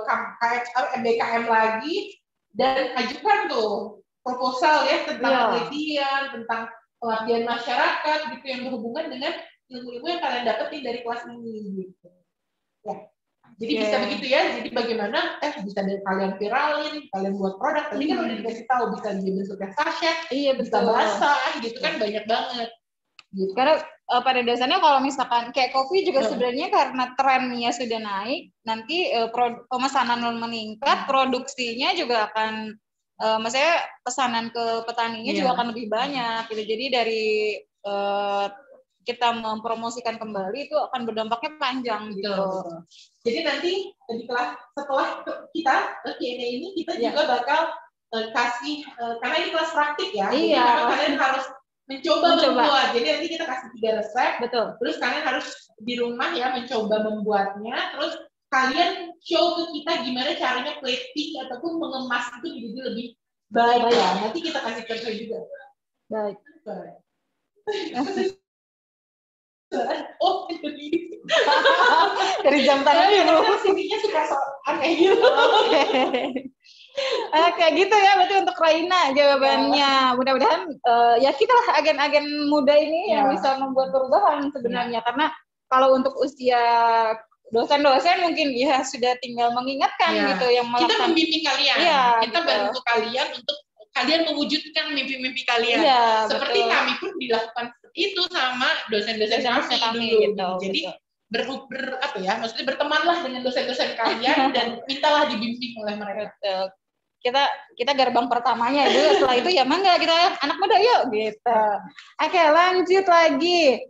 M B K M lagi dan ajukan tuh proposal ya tentang yeah. penelitian, tentang pengabdian masyarakat gitu yang berhubungan dengan ilmu-ilmu yang kalian dapetin dari kelas ini gitu. Ya. Jadi yeah. bisa begitu ya. Jadi bagaimana eh bisa dari kalian viralin, kalian buat produk. Tadi kan udah dikasih tahu bisa dibentuknya sachet, iya, bisa basah gitu kan banyak banget. Gitu. Karena uh, pada dasarnya kalau misalkan kayak kopi juga hmm. sebenarnya karena trennya sudah naik, nanti uh, pemesanan meningkat, hmm. produksinya juga akan, uh, maksudnya pesanan ke petaninya yeah. juga akan lebih banyak. Gitu. Jadi dari uh, kita mempromosikan kembali itu akan berdampaknya panjang gitu. Betul. Jadi nanti di kelas setelah kita Q and A ini kita yeah. juga bakal uh, kasih uh, karena ini kelas praktik ya. Iya. Jadi kalian harus mencoba, mencoba membuat. Jadi nanti kita kasih tiga resep. Betul. Terus kalian harus di rumah ya mencoba membuatnya. Terus kalian show ke kita gimana caranya plating ataupun mengemas itu jadi lebih baik. Baik. Ya. Nanti kita kasih contoh juga. Baik. Baik. Oh, jadi dari jam tangan dulu. Sininya suka so aneh gitu. Oke. Eh, kayak gitu ya, berarti untuk Raina jawabannya. Ya. Mudah-mudahan uh, ya kita lah agen-agen muda ini ya. yang bisa membuat perubahan sebenarnya. Ya. Karena kalau untuk usia dosen-dosen mungkin ya sudah tinggal mengingatkan ya. gitu yang melakukan. Kita membimbing kalian. Ya, kita gitu. bantu kalian untuk kalian mewujudkan mimpi-mimpi kalian. Ya, seperti betul. kami pun dilakukan seperti itu sama dosen-dosen kami, kami dulu. Gitu, Jadi ber, ber apa ya, maksudnya bertemanlah dengan dosen-dosen kalian dan mintalah dibimbing oleh mereka. Betul. Kita kita gerbang pertamanya dulu, setelah itu ya mangga kita anak muda yuk gitu. Oke, lanjut lagi.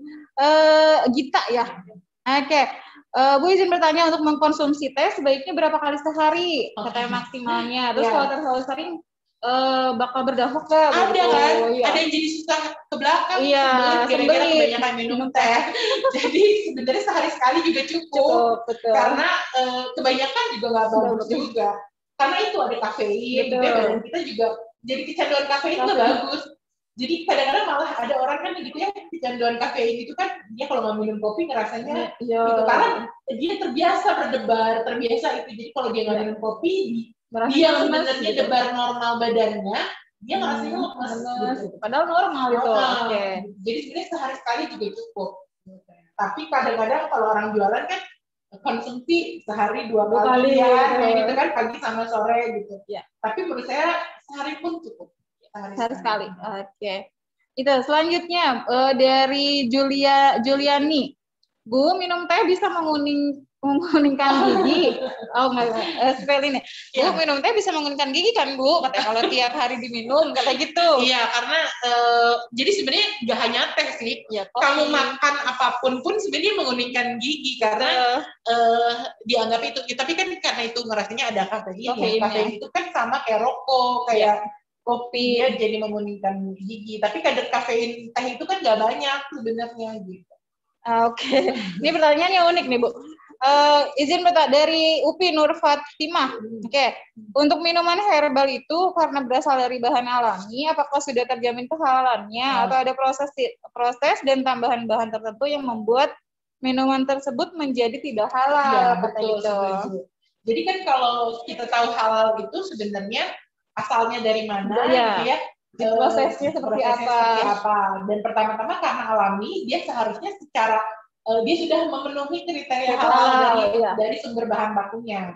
Uh, Gita ya. Oke. Uh, Bu izin bertanya, untuk mengkonsumsi teh sebaiknya berapa kali sehari? Katanya maksimalnya. Terus yeah. kalau terlalu sering Uh, bakal berdampak gak? Ada gitu. kan, iya. ada yang jadi susah ke belakang, iya, gara-gara kebanyakan minum teh. Jadi sebenarnya sehari sekali juga cukup, cukup betul. Karena uh, kebanyakan juga nggak bagus juga. Karena itu ada kafein, gitu ya, badan kita juga jadi kecanduan kafein itu bagus. Jadi kadang-kadang malah ada orang kan gitu ya, kecanduan kafein itu kan dia kalau nggak minum kopi ngerasanya iya. gitu karena dia terbiasa berdebar, terbiasa itu. Jadi kalau dia nggak minum kopi Merasa dia sebenarnya gitu. debar normal badannya, dia hmm, ngerasanya lemas gitu. Padahal normal gitu. Oh, Oke. Okay. Jadi sebenarnya sehari sekali juga cukup. Tapi kadang-kadang kalau orang jualan kan konsumsi sehari dua kali, kali ya, kayak gitu kan pagi sama sore gitu. Ya. Tapi menurut saya sehari pun cukup. Sehari, sehari sekali. Oke. Okay. Itu selanjutnya uh, dari Julia Juliani. Bu, minum teh bisa menguning menguningkan gigi. Oh, enggak, uh, spell ini. Bu, ya. minum teh bisa menguningkan gigi kan, Bu? Katanya kalau tiap hari diminum, kata gitu. Iya, karena uh, jadi sebenarnya nggak hanya teh sih. Ya, kamu makan apapun pun sebenarnya menguningkan gigi karena uh, dianggap itu. Tapi kan karena itu ngerasanya ada kafein ya. Kafein itu kan sama kayak rokok, kayak ya. kopi ya, jadi menguningkan gigi. Tapi kadar kafein teh itu kan nggak banyak sebenarnya gitu. Oke, okay. Ini pertanyaannya unik nih Bu. Uh, izin bertanya dari U P I Nur Fatimah. Oke, okay. Untuk minuman herbal itu karena berasal dari bahan alami, apakah sudah terjamin kehalalannya oh. atau ada proses proses dan tambahan bahan tertentu yang membuat minuman tersebut menjadi tidak halal? Ya, betul, gitu. Jadi kan kalau kita tahu halal itu sebenarnya asalnya dari mana, ya. gitu ya. Prosesnya, seperti, prosesnya apa. seperti apa dan pertama-tama karena alami dia seharusnya secara uh, dia sudah memenuhi kriteria halal dari, iya. dari sumber bahan bakunya.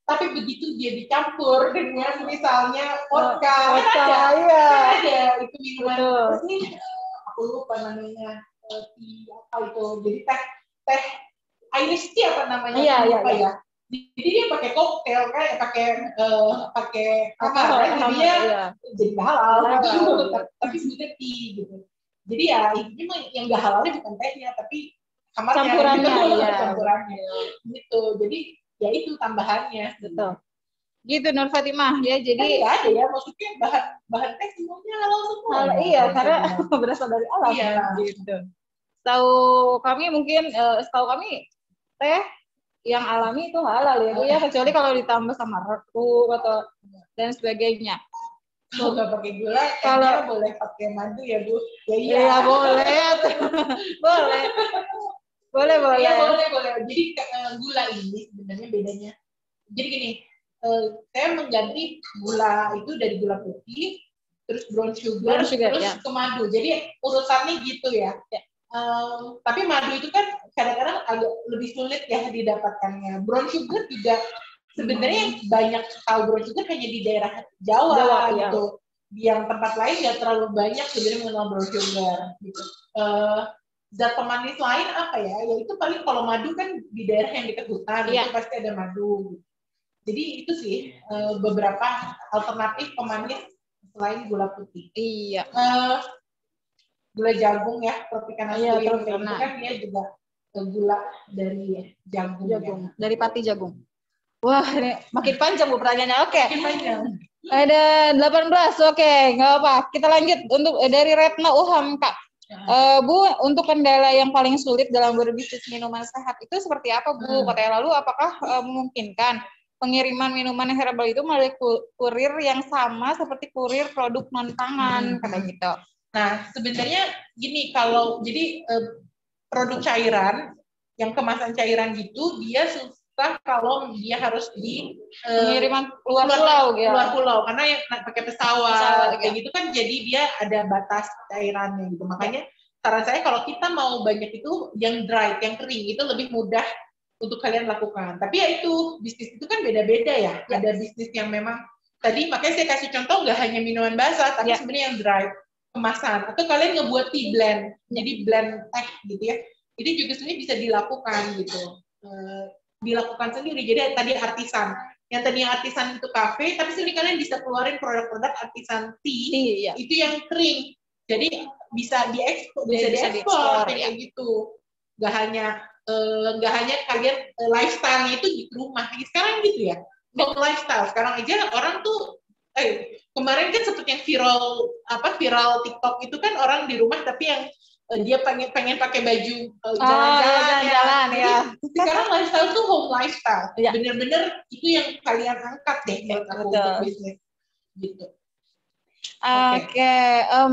tapi begitu dia dicampur dengan misalnya vodka, oh, kan ada, iya. kan ada itu minuman apa sih? Uh, aku lupa namanya, uh, tea apa itu, jadi teh teh Irish tea apa namanya? Iya, iya, apa iya. ya? Jadi dia pakai koktail kan, pakai uh, pakai apa? Oh, Kan jadi dia iya. jadi halal, halal gitu. iya. Tapi sebetulnya tea gitu. Jadi ya intinya yang nggak halalnya bukan tehnya, tapi kamarnya, campurannya, gitu, iya. campurannya, gitu. Jadi ya itu tambahannya. Betul. Gitu Nur Fatimah ya. Jadi kan ada ya, maksudnya bahan bahan teh semuanya halal semua. Halal, ya, iya, karena berasal dari alam. Iya. Gitu. Setahu kami mungkin, uh, setahu kami teh yang alami itu halal ya Bu ya, kecuali kalau ditambah sama retuk atau dan sebagainya. Kalau nggak pakai gula, kalau boleh pakai madu ya Bu? Ya iya. Iya boleh, boleh, boleh boleh. Iya boleh boleh. Jadi uh, gula ini sebenarnya bedanya. Jadi gini, uh, saya mengganti gula itu dari gula putih, terus brown sugar, brown sugar terus ya. ke madu. Jadi urutannya gitu ya. ya. Um, tapi madu itu kan kadang-kadang agak lebih sulit ya didapatkannya. Brown sugar juga sebenarnya hmm. banyak tahu brown sugar hanya di daerah Jawa, Jawa gitu. Ya. Yang tempat lain nggak terlalu banyak sebenarnya mengenal brown sugar. Gitu. Uh, zat pemanis lain apa ya? Yaitu paling kalau madu kan di daerah yang dekat hutan ya. Itu pasti ada madu. Jadi itu sih uh, beberapa alternatif pemanis selain gula putih. Iya. Uh, gula jagung ya, Tropicana iya, itu kan dia juga gula dari jagung. Jagung, ya. dari pati jagung. Wah, ini makin panjang Bu pertanyaannya. Oke. Okay. Makin panjang. Ada delapan belas. Oke, okay. Nggak apa. Kita lanjut untuk dari Retna Uham, Kak. Ya. Uh, Bu, untuk kendala yang paling sulit dalam berbisnis minuman sehat itu seperti apa, Bu? Hmm. Katanya lalu apakah uh, memungkinkan pengiriman minuman herbal itu melalui kurir yang sama seperti kurir produk non pangan, hmm. kata gitu. Nah, sebenarnya gini, kalau jadi eh, produk cairan, yang kemasan cairan gitu, dia susah kalau dia harus di eh, pengiriman luar pulau, ya. Luar pulau, karena yang pakai pesawat, pesawat kayak ya. gitu kan, jadi dia ada batas cairannya gitu. Makanya saran saya kalau kita mau banyak itu yang dry, yang kering, itu lebih mudah untuk kalian lakukan. Tapi ya itu bisnis itu kan beda-beda ya. ya. Ada bisnis yang memang tadi makanya saya kasih contoh nggak hanya minuman basah, tapi ya. sebenarnya yang dry. Kemasan atau kalian ngebuat tea blend jadi blend teh gitu ya, itu juga sebenarnya bisa dilakukan gitu, e, dilakukan sendiri. Jadi tadi artisan yang tadinya artisan itu kafe, tapi sini kalian bisa keluarin produk-produk artisan tea, tea ya. Itu yang kering, jadi bisa diekspor, bisa, bisa diekspor kayak ya. gitu. Gak hanya nggak e, hanya kalian e, lifestyle itu di rumah sekarang gitu ya, home lifestyle sekarang aja orang tuh eh kemarin kan seperti yang viral apa viral TikTok itu kan orang di rumah tapi yang uh, dia pengen pengen pakai baju uh, jalan-jalan, oh, jalan ya. Sekarang lifestyle tuh home lifestyle. Ya. Bener-bener itu yang kalian angkat deh menurut aku untuk bisnis gitu. Oke, okay. um,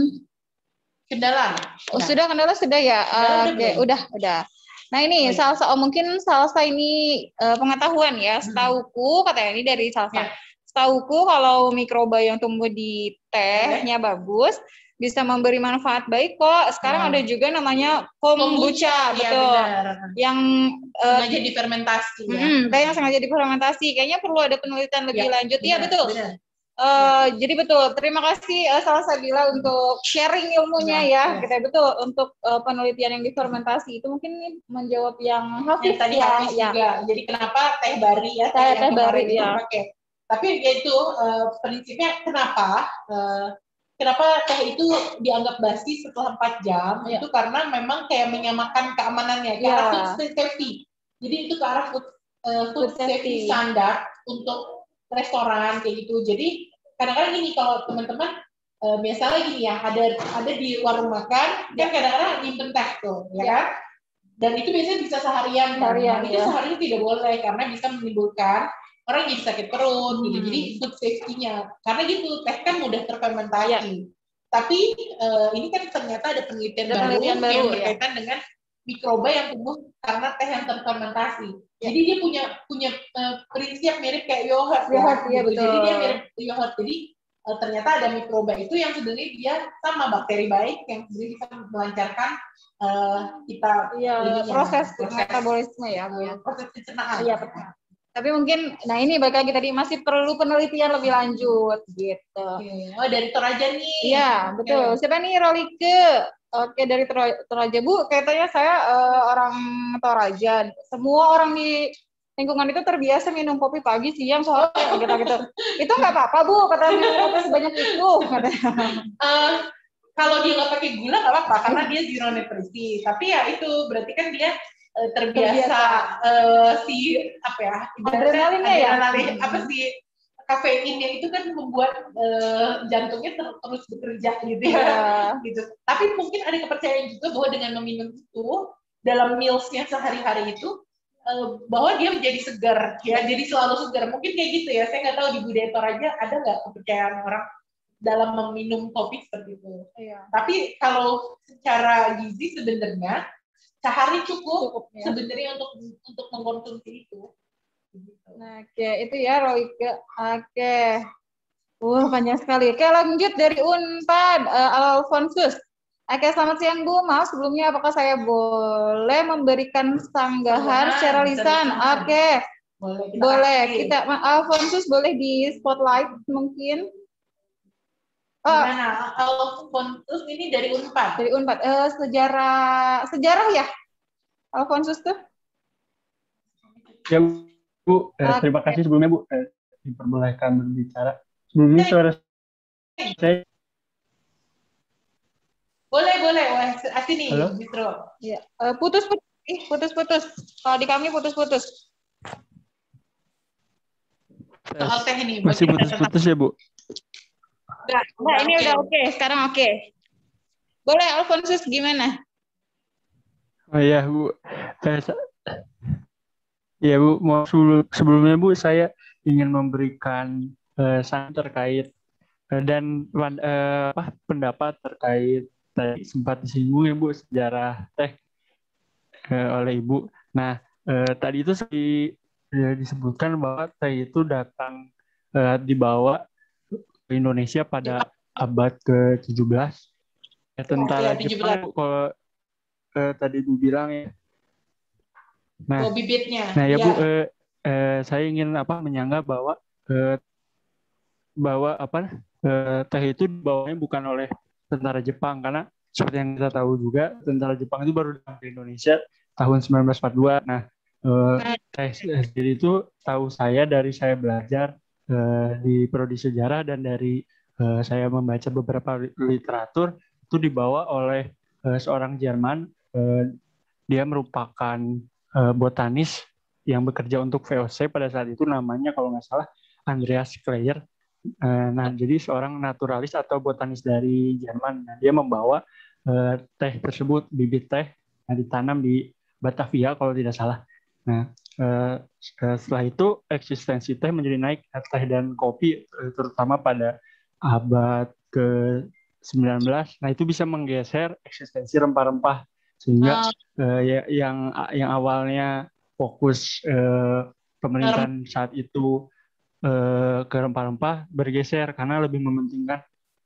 kendala. Oh, nah. Sudah kendala sudah ya. Oke, okay. udah udah. Nah ini oh, salsa oh, mungkin salsa ini uh, pengetahuan ya. Setauku katanya ini dari salsa. Ya. Setauku kalau mikroba yang tumbuh di tehnya okay. bagus, bisa memberi manfaat baik kok. Sekarang oh. ada juga namanya kombucha, kombucha betul. Ya, yang sengaja uh, difermentasi. Ya. Hmm, teh yang sengaja difermentasi. Kayaknya perlu ada penelitian lebih ya, lanjut. Iya betul. Benar. Uh, ya. Jadi betul. Terima kasih uh, Salsabila untuk sharing ilmunya ya. ya. Kita betul untuk uh, penelitian yang difermentasi itu mungkin menjawab yang Hafiz tadi ya. Hafiz ya. juga. Jadi kenapa teh bari ya? Teh, teh bari ya. Pakai. Tapi yaitu uh, prinsipnya kenapa uh, kenapa teh itu dianggap basi setelah empat jam ya. Itu karena memang kayak menyamakan keamanannya ke arah ya. Food safety. Jadi itu ke arah food, uh, food, food safety standar untuk restoran kayak gitu. Jadi kadang-kadang gini kalau teman-teman uh, biasanya gini ya ada ada di warung makan ya. Kan kadang-kadang nyimpen teh tuh ya, ya kan. Dan itu biasanya bisa seharian. Seharian itu ya. sehari tidak boleh karena bisa menimbulkan orang jadi sakit perut, gitu. Hmm. Jadi food safety-nya. Karena gitu, teh kan mudah terfermentasi. Ya. Tapi uh, ini kan ternyata ada penelitian ada baru, penelitian baru yang berkaitan ya. Dengan mikroba yang tumbuh karena teh yang terfermentasi. Ya. Jadi dia punya punya uh, prinsip mirip kayak yogurt. Yogurt, ya, gitu. Jadi dia mirip yogurt. Jadi uh, ternyata ada mikroba itu yang sebenarnya dia sama bakteri baik yang sebenarnya bisa melancarkan uh, kita ya, proses, proses metabolisme ya, Bu ya. Proses pencernaan. Iya, betul. Tapi mungkin, nah ini balik lagi tadi masih perlu penelitian lebih lanjut gitu. Oke. Oh dari Toraja nih. Iya betul. Siapa nih Rolike? Oke dari Tor- Toraja Bu. Katanya saya uh, orang Toraja. Semua orang di lingkungan itu terbiasa minum kopi pagi, siang, sore gitu gitu. Itu nggak apa-apa Bu. Kata minum kopi sebanyak itu. Katanya. Uh, kalau dia nggak pakai gula nggak apa-apa karena dia zero nutrisi. Tapi ya itu berarti kan dia uh, terbiasa, terbiasa. Uh, si apa ya? Adrenalinnya ya. Adrenalin apa sih? Kafeinnya itu kan membuat uh, jantungnya ter terus bekerja gitu ya. Yeah. Gitu. Tapi mungkin ada kepercayaan juga bahwa dengan meminum itu dalam mealsnya sehari-hari itu uh, bahwa dia menjadi segar ya, jadi selalu segar. Mungkin kayak gitu ya. Saya nggak tahu di budaya Toraja ada nggak kepercayaan orang dalam meminum kopi seperti itu. Yeah. Tapi kalau secara gizi sebenarnya sehari cukup, cukup ya. Sebenarnya untuk untuk mengkonsumsi itu. Nah, oke, okay. Itu ya Roike. Oke. Okay. Wah, panjang sekali. Oke, lanjut dari Unpad, uh, Alfonsus. Oke, selamat siang Bu. Maaf sebelumnya apakah saya boleh memberikan sanggahan secara lisan? Oke. Okay. Boleh. Kita boleh. Kita Alfonsus boleh di spotlight mungkin. Oh, gimana? Alfonsus ini dari Unpad. Dari Unpad. Uh, sejarah sejarah ya? Alfonsus tuh? Ya, Bu, eh, okay. Terima kasih sebelumnya Bu eh, diperbolehkan berbicara. Sebelumnya suara saya. Boleh boleh, asini Bistro. Ya, uh, putus putus, putus putus. Kalau di kami putus putus. Soal teh ini. Masih putus putus ya Bu? Enggak, nah, ini okay. Udah oke. Okay. Sekarang oke. Okay. Boleh Alfonsus gimana? Oh iya Bu. Eh, Ya Bu, mau sebelumnya Bu, saya ingin memberikan uh, saran terkait uh, dan uh, apa, pendapat terkait tadi sempat disinggung ya Bu sejarah teh uh, oleh Ibu. Nah, uh, tadi itu di, uh, disebutkan bahwa teh itu datang uh, dibawa ke Indonesia pada abad ke tujuh belas. Ya, tentara oh, ya, Jepang kalau uh, tadi Bu bilang ya. Nah, oh, bibitnya. Nah ya, ya. Bu, eh, eh, saya ingin apa menyanggah bahwa eh, bahwa apa eh, teh itu dibawanya bukan oleh tentara Jepang karena seperti yang kita tahu juga tentara Jepang itu baru datang ke Indonesia tahun sembilan belas empat puluh dua. Nah, eh, teh sendiri itu tahu saya dari saya belajar eh, di prodi sejarah dan dari eh, saya membaca beberapa literatur itu dibawa oleh eh, seorang Jerman. Eh, dia merupakan uh, botanis yang bekerja untuk V O C pada saat itu, namanya kalau nggak salah Andreas Kleyer. Uh, nah, jadi seorang naturalis atau botanis dari Jerman. Nah, dia membawa uh, teh tersebut, bibit teh yang ditanam di Batavia kalau tidak salah. Nah, uh, setelah itu eksistensi teh menjadi naik. Teh dan kopi uh, terutama pada abad ke sembilan belas. Nah, itu bisa menggeser eksistensi rempah-rempah sehingga uh, uh, ya, yang yang awalnya fokus uh, pemerintahan saat itu uh, ke rempah-rempah bergeser karena lebih mementingkan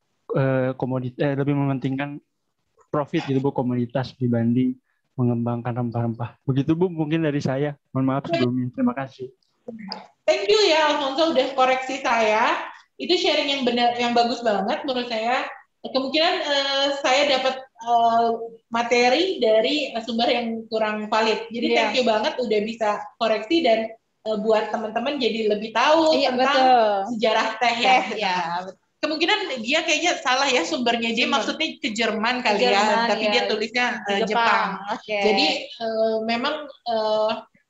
uh, komoditas, eh, lebih mementingkan profit gitu Bu, komoditas dibanding mengembangkan rempah-rempah. Begitu Bu mungkin dari saya. Mohon maaf sebelumnya. Terima kasih. Thank you ya Alfonso udah koreksi saya. Itu sharing yang benar, yang bagus banget menurut saya. Kemungkinan uh, saya dapat uh, materi dari uh, sumber yang kurang valid. Jadi yeah. Thank you banget udah bisa koreksi dan uh, buat teman-teman jadi lebih tahu yeah, tentang betul. Sejarah teh ya. ya. Kemungkinan dia kayaknya salah ya sumbernya. Dia Sumber. Maksudnya ke Jerman kali ke Jerman, ya, tapi ya. Dia tulisnya uh, Jepang. Jepang. Okay. Jadi uh, memang uh,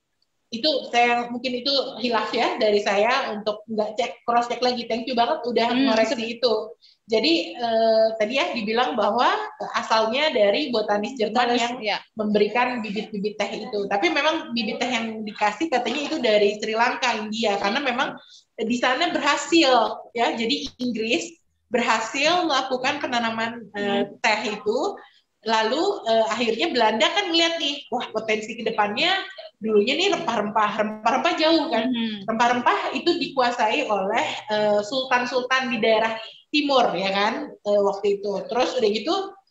itu saya mungkin itu hilaf ya dari saya untuk nggak cek cross check lagi. Thank you banget udah hmm. ngoreksi itu. Jadi eh, tadi ya dibilang bahwa asalnya dari botanis Jerman Botanis, yang ya. Memberikan bibit-bibit teh itu. Tapi memang bibit teh yang dikasih katanya itu dari Sri Lanka, India, karena memang di sana berhasil ya. Jadi Inggris berhasil melakukan penanaman eh, teh itu. Lalu eh, akhirnya Belanda kan melihat nih, wah potensi kedepannya dulunya nih rempah-rempah, rempah-rempah jauh kan. Mm-hmm. Rempah-rempah itu dikuasai oleh sultan-sultan uh, di daerah timur ya kan uh, waktu itu. Terus udah gitu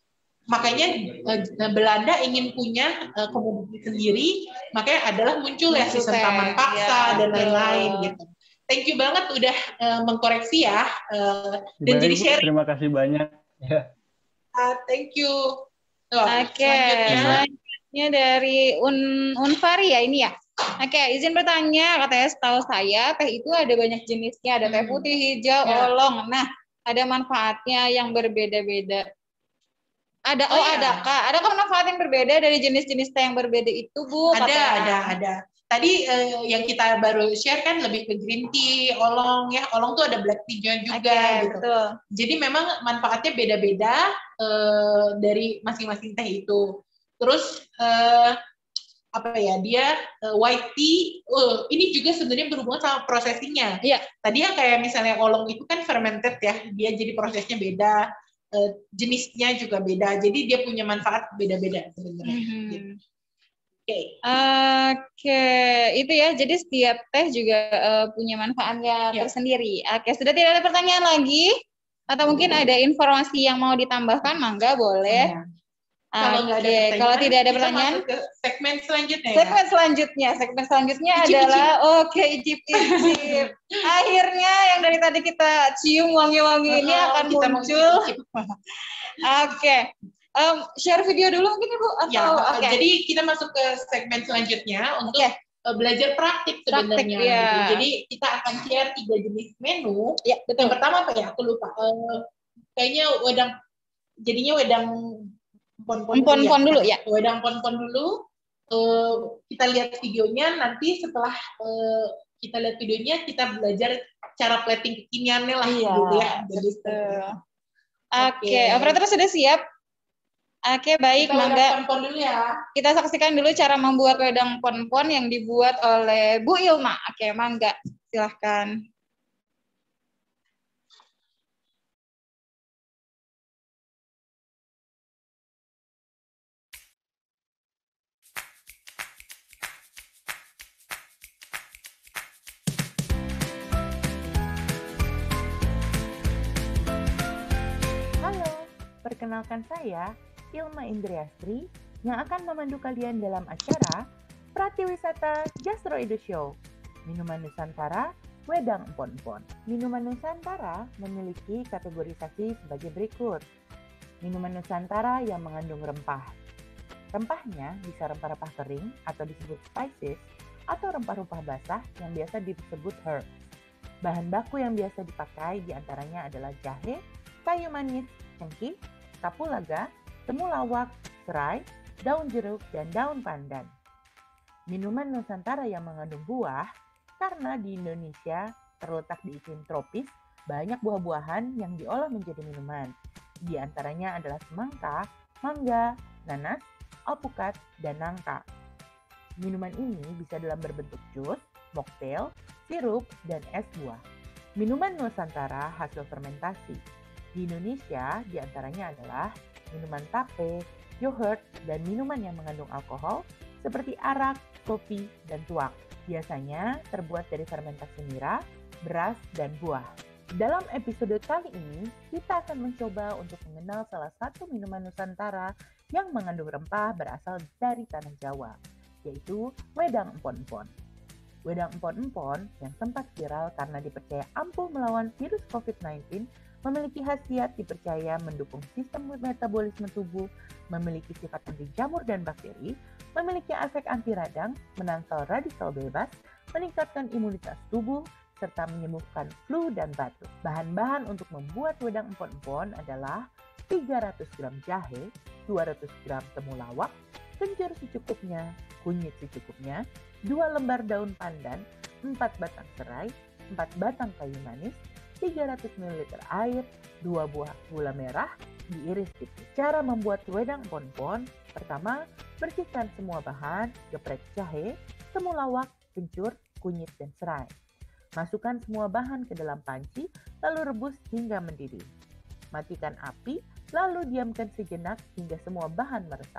makanya uh, Belanda ingin punya uh, komoditi sendiri, makanya adalah muncul ya sistem taman paksa ya, dan lain-lain gitu. Thank you banget udah uh, mengkoreksi ya uh, dan jadi sharing. Terima kasih banyak. Ya. Uh, thank you. Oke, okay. Selanjutnya dari Un Unfari ya ini ya. Oke, okay, izin bertanya, katanya setahu saya teh itu ada banyak jenisnya, ada teh putih, hijau, ya. Oolong. Nah, ada manfaatnya yang berbeda-beda. Ada, oh, oh ya. ada kak, ada kan manfaat yang berbeda dari jenis-jenis teh yang berbeda itu Bu? Ada, katanya. ada, ada. Tadi eh, yang kita baru share kan lebih ke green tea, oolong ya. Oolong tuh ada black tea-nya juga okay, gitu. Betul. Jadi memang manfaatnya beda-beda eh, dari masing-masing teh itu. Terus eh, apa ya? Dia eh, white tea, uh, ini juga sebenarnya berhubungan sama prosesinya. Iya. Tadi yang kayak misalnya oolong itu kan fermented ya, dia jadi prosesnya beda, eh, jenisnya juga beda. Jadi dia punya manfaat beda-beda sebenarnya. Mm-hmm. Gitu. Oke, okay. Oke, okay. Itu ya. Jadi setiap teh juga uh, punya manfaatnya yeah. tersendiri. Oke, okay. Sudah tidak ada pertanyaan lagi? Atau mungkin ada informasi yang mau ditambahkan? Mangga boleh. Yeah. Kalau nggak okay. ada Kalau tidak ada pertanyaan, ke segmen selanjutnya. Segmen ya? selanjutnya, segmen selanjutnya icip, adalah oke okay, icip-icip. Akhirnya yang dari tadi kita cium wangi-wangi oh, ini akan muncul. Oke. Okay. Um, share video dulu mungkin Ibu atau ya, okay. Jadi kita masuk ke segmen selanjutnya untuk okay. belajar praktik sebenarnya. Praktik, ya. Gitu. Jadi kita akan share tiga jenis menu. Ya, betul. Yang pertama apa ya? Aku lupa. Uh, kayaknya wedang jadinya wedang pon-pon dulu, ya. dulu ya. Wedang pon-pon dulu. Uh, kita lihat videonya nanti setelah uh, kita lihat videonya kita belajar cara plating kekiniannya lah iya, gitu ya. Jadi Oke, okay. Operator sudah siap? Oke, baik, kita mangga. Pon-pon dulu ya. Kita saksikan dulu cara membuat wedang pon-pon yang dibuat oleh Bu Ilma. Oke, mangga. Silahkan. Halo, perkenalkan saya Ilma Indriastri yang akan memandu kalian dalam acara Pratiwisata Gastro Edu Show. Minuman Nusantara, wedang empon-empon. Minuman Nusantara memiliki kategorisasi sebagai berikut. Minuman Nusantara yang mengandung rempah. Rempahnya bisa rempah-rempah kering atau disebut spices atau rempah-rempah basah yang biasa disebut herbs. Bahan baku yang biasa dipakai diantaranya adalah jahe, kayu manis, cengkih, kapulaga, temulawak, serai, daun jeruk, dan daun pandan. Minuman Nusantara yang mengandung buah, karena di Indonesia terletak di iklim tropis, banyak buah-buahan yang diolah menjadi minuman. Di antaranya adalah semangka, mangga, nanas, alpukat, dan nangka. Minuman ini bisa dalam berbentuk jus, mocktail, sirup, dan es buah. Minuman Nusantara hasil fermentasi. Di Indonesia di antaranya adalah minuman tape, yogurt, dan minuman yang mengandung alkohol seperti arak, kopi, dan tuak. Biasanya terbuat dari fermentasi nira, beras, dan buah. Dalam episode kali ini, kita akan mencoba untuk mengenal salah satu minuman Nusantara yang mengandung rempah berasal dari tanah Jawa, yaitu wedang empon-empon. Wedang empon-empon yang sempat viral karena dipercaya ampuh melawan virus covid sembilan belas memiliki khasiat dipercaya mendukung sistem metabolisme tubuh, memiliki sifat anti jamur dan bakteri, memiliki efek anti radang, menangkal radikal bebas, meningkatkan imunitas tubuh, serta menyembuhkan flu dan batuk. Bahan-bahan untuk membuat wedang empon-empon adalah tiga ratus gram jahe, dua ratus gram temulawak, kencur secukupnya, kunyit secukupnya, dua lembar daun pandan, empat batang serai, empat batang kayu manis, tiga ratus mililiter air, dua buah gula merah, diiris tipis. Cara membuat wedang empon-empon, pertama, bersihkan semua bahan, geprek jahe, temulawak, kencur, kunyit, dan serai. Masukkan semua bahan ke dalam panci, lalu rebus hingga mendidih. Matikan api, lalu diamkan sejenak hingga semua bahan meresap.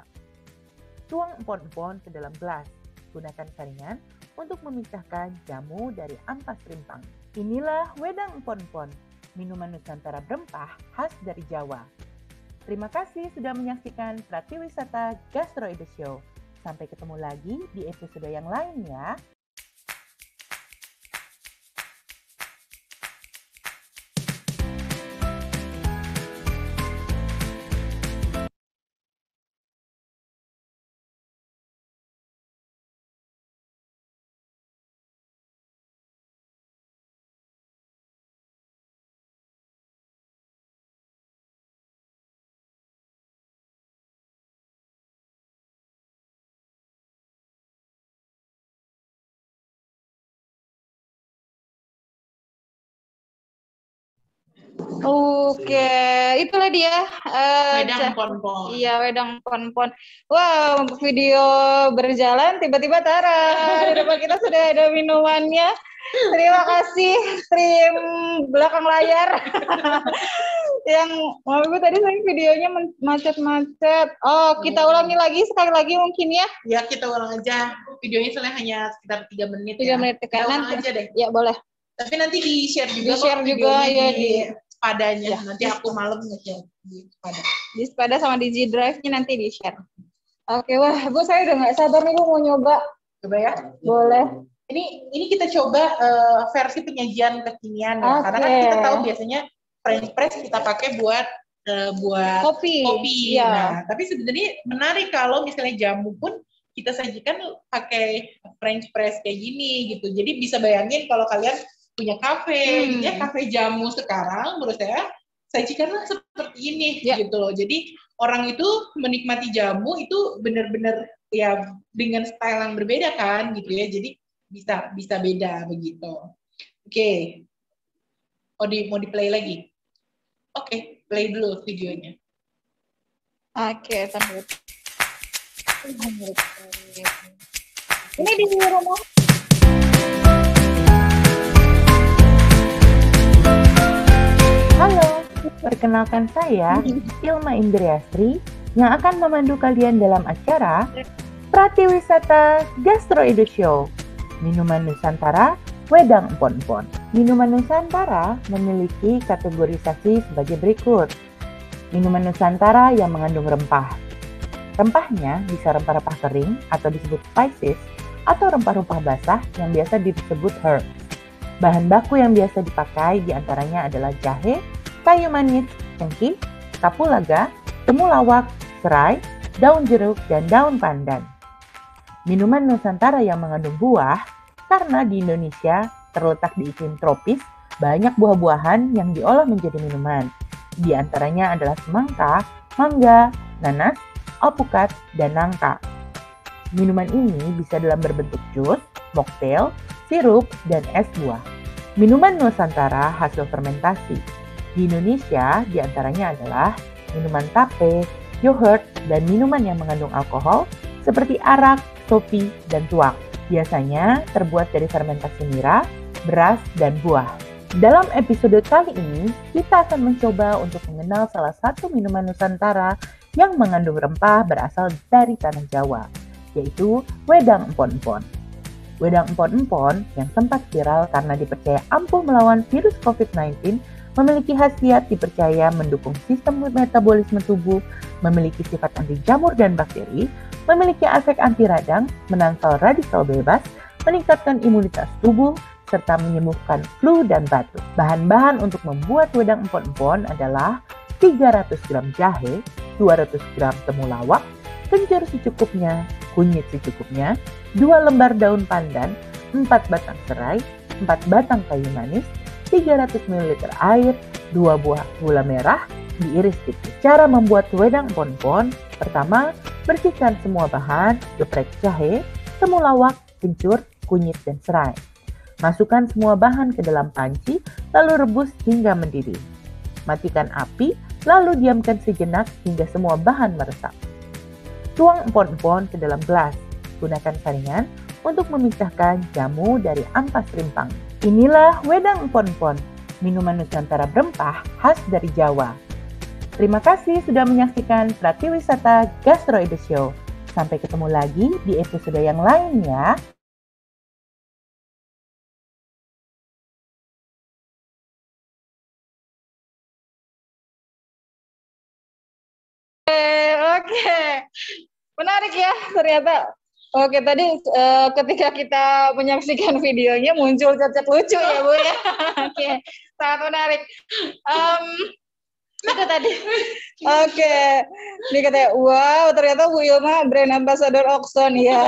Tuang empon-empon ke dalam gelas. Gunakan saringan untuk memisahkan jamu dari ampas rimpang. Inilah wedang empon-empon, minuman Nusantara berempah khas dari Jawa. Terima kasih sudah menyaksikan Pratiwisata Gastro Edu Show. Sampai ketemu lagi di episode yang lain ya. Oke, itulah dia. eh, Wedang ca- pon-pon. Iya, wedang pon-pon. Wow, video berjalan tiba-tiba Tara. Di depan kita sudah ada minumannya. Terima kasih tim belakang layar. Yang mau ibu tadi saya videonya men- macet-macet. Oh, kita ulangi lagi sekali lagi mungkin ya. Ya, kita ulang aja. Videonya soalnya hanya sekitar tiga menit Tiga ya. menit Kita kanan. ulang aja deh. Ya boleh. Tapi nanti di-share juga Di-share kok juga, videonya ya, di di- padanya. Ya. Nanti aku malam nge-share di pada. Di sepeda sama di G Drive-nya nanti di-share. Oke, wah, Bu saya udah nggak sabar nih Bu mau nyoba. Coba ya. Boleh. Ini ini kita coba eh, versi penyajian kekinian ya. Karena kan Oke. kita tahu biasanya French press kita pakai buat eh, buat Kopi. kopi. Iya. Nah, tapi sebenarnya menarik kalau misalnya jamu pun kita sajikan pakai French press kayak gini gitu. Jadi bisa bayangin kalau kalian punya kafe, Hmm. gitu ya, kafe jamu sekarang menurut saya sajikanlah seperti ini Ya. gitu loh. Jadi orang itu menikmati jamu itu benar-benar ya dengan style yang berbeda kan gitu ya. Jadi bisa bisa beda begitu. Oke. Mau di mau di play lagi? Oke, play dulu videonya. Oke, tunggu. Ini di rumah. Halo, perkenalkan saya Ilma Indriastri yang akan memandu kalian dalam acara Pratiwisata Gastro Edu Show. Minuman Nusantara Wedang Empon-Empon. Minuman Nusantara memiliki kategorisasi sebagai berikut. Minuman Nusantara yang mengandung rempah. Rempahnya bisa rempah-rempah kering atau disebut spices atau rempah-rempah basah yang biasa disebut herbs. Bahan baku yang biasa dipakai diantaranya adalah jahe, kayu manis, cengkih, kapulaga, temulawak, serai, daun jeruk, dan daun pandan. Minuman Nusantara yang mengandung buah, karena di Indonesia terletak di iklim tropis, banyak buah-buahan yang diolah menjadi minuman. Di antaranya adalah semangka, mangga, nanas, alpukat, dan nangka. Minuman ini bisa dalam berbentuk jus, mocktail, sirup, dan es buah. Minuman Nusantara hasil fermentasi. Di Indonesia diantaranya adalah minuman tape, yogurt, dan minuman yang mengandung alkohol seperti arak, kopi, dan tuak. Biasanya terbuat dari fermentasi nira, beras, dan buah. Dalam episode kali ini, kita akan mencoba untuk mengenal salah satu minuman Nusantara yang mengandung rempah berasal dari tanah Jawa, yaitu wedang empon-empon. Wedang empon-empon yang sempat viral karena dipercaya ampuh melawan virus covid sembilan belas memiliki khasiat dipercaya mendukung sistem metabolisme tubuh, memiliki sifat anti jamur dan bakteri, memiliki efek anti radang, menangkal radikal bebas, meningkatkan imunitas tubuh, serta menyembuhkan flu dan batuk. Bahan-bahan untuk membuat wedang empon-empon adalah tiga ratus gram jahe, dua ratus gram temulawak, kencur secukupnya, kunyit secukupnya, dua lembar daun pandan, empat batang serai, empat batang kayu manis, tiga ratus mililiter air, dua buah gula merah, diiris tipis. Cara membuat wedang empon-empon, pertama, bersihkan semua bahan, geprek jahe, temulawak, kencur, kunyit, dan serai. Masukkan semua bahan ke dalam panci, lalu rebus hingga mendidih. Matikan api, lalu diamkan sejenak hingga semua bahan meresap. Tuang empon-empon ke dalam gelas. Gunakan saringan untuk memisahkan jamu dari ampas rimpang. Inilah wedang empon-empon, minuman Nusantara berempah khas dari Jawa. Terima kasih sudah menyaksikan Pratiwisata Gastro Edu Show. Sampai ketemu lagi di episode yang lain ya. oke. Menarik ya ternyata. Oke, tadi uh, ketika kita menyaksikan videonya muncul cacat lucu ya Bu ya. Oke, sangat menarik. Um, itu tadi. Oke, ini katanya, wow ternyata Bu Ilma brand ambassador Oxon ya.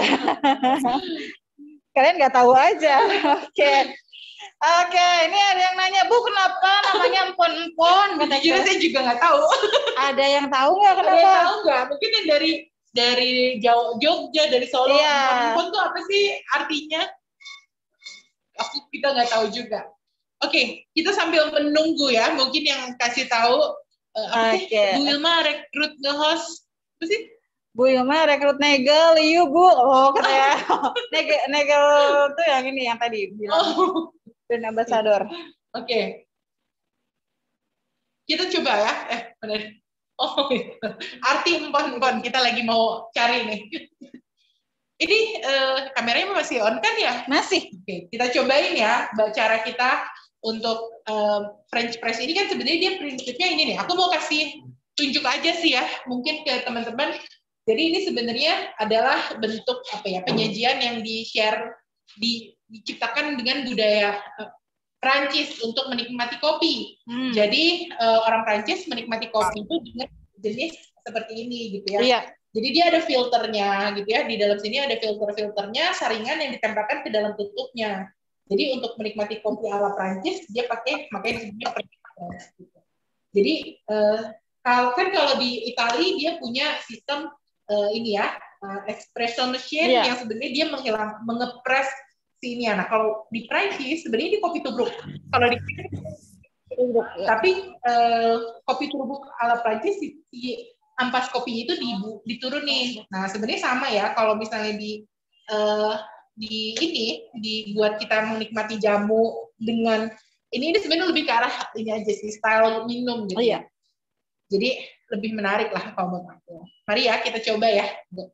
Kalian nggak tahu aja. Oke. Oke, ini ada yang nanya, Bu kenapa namanya empon-empon? Jujur saya juga nggak tahu. Ada yang tahu nggak kenapa? Ada yang tahu nggak? Mungkin yang dari dari Jawa, Jogja, dari Solo, iya. empon-empon tuh apa sih artinya? Aku kita nggak tahu juga. Oke, kita sambil menunggu ya, mungkin yang kasih tahu uh, apa Oke. sih? Bu Ilma rekrut nge-host apa sih? Bu Ilma rekrut Negel, iya Bu. Oh katanya Negel, Negel tuh yang ini yang tadi bilang. Oh. Dan ambassador. Oke. Okay. Kita coba ya. Eh, benar. Oh, arti empon-empon kita lagi mau cari nih. Ini uh, kameranya masih on kan ya? Masih. Oke, okay. Kita cobain ya cara kita untuk uh, French press ini kan sebenarnya dia prinsipnya ini nih. Aku mau kasih tunjuk aja sih ya, mungkin ke teman-teman. Jadi ini sebenarnya adalah bentuk apa ya penyajian yang di-share di diciptakan dengan budaya uh, Prancis untuk menikmati kopi. Hmm. Jadi uh, orang Prancis menikmati kopi itu dengan jenis seperti ini gitu ya. Iya. Jadi dia ada filternya gitu ya. Di dalam sini ada filter-filternya, saringan yang ditempelkan ke dalam tutupnya. Jadi untuk menikmati kopi ala Prancis dia pakai makanya disebutnya Prancis. Gitu. Jadi uh, kalau kan kalau di Italia dia punya sistem uh, ini ya uh, espresso machine iya. Yang sebenarnya dia menghilang mengepres sini ya. Nah kalau di Prancis sebenarnya di kopi tubruk. Kalau di tubruk, ya. Tapi eh, kopi tubruk ala Prancis si, si ampas kopi itu di, diturunin. Nah sebenarnya sama ya. Kalau misalnya di eh, di ini dibuat kita menikmati jamu dengan ini ini sebenarnya lebih ke arah ini aja sih style minum gitu. Oh, iya. Jadi lebih menarik lah kalau menurut aku. Mari ya kita coba ya. Oke.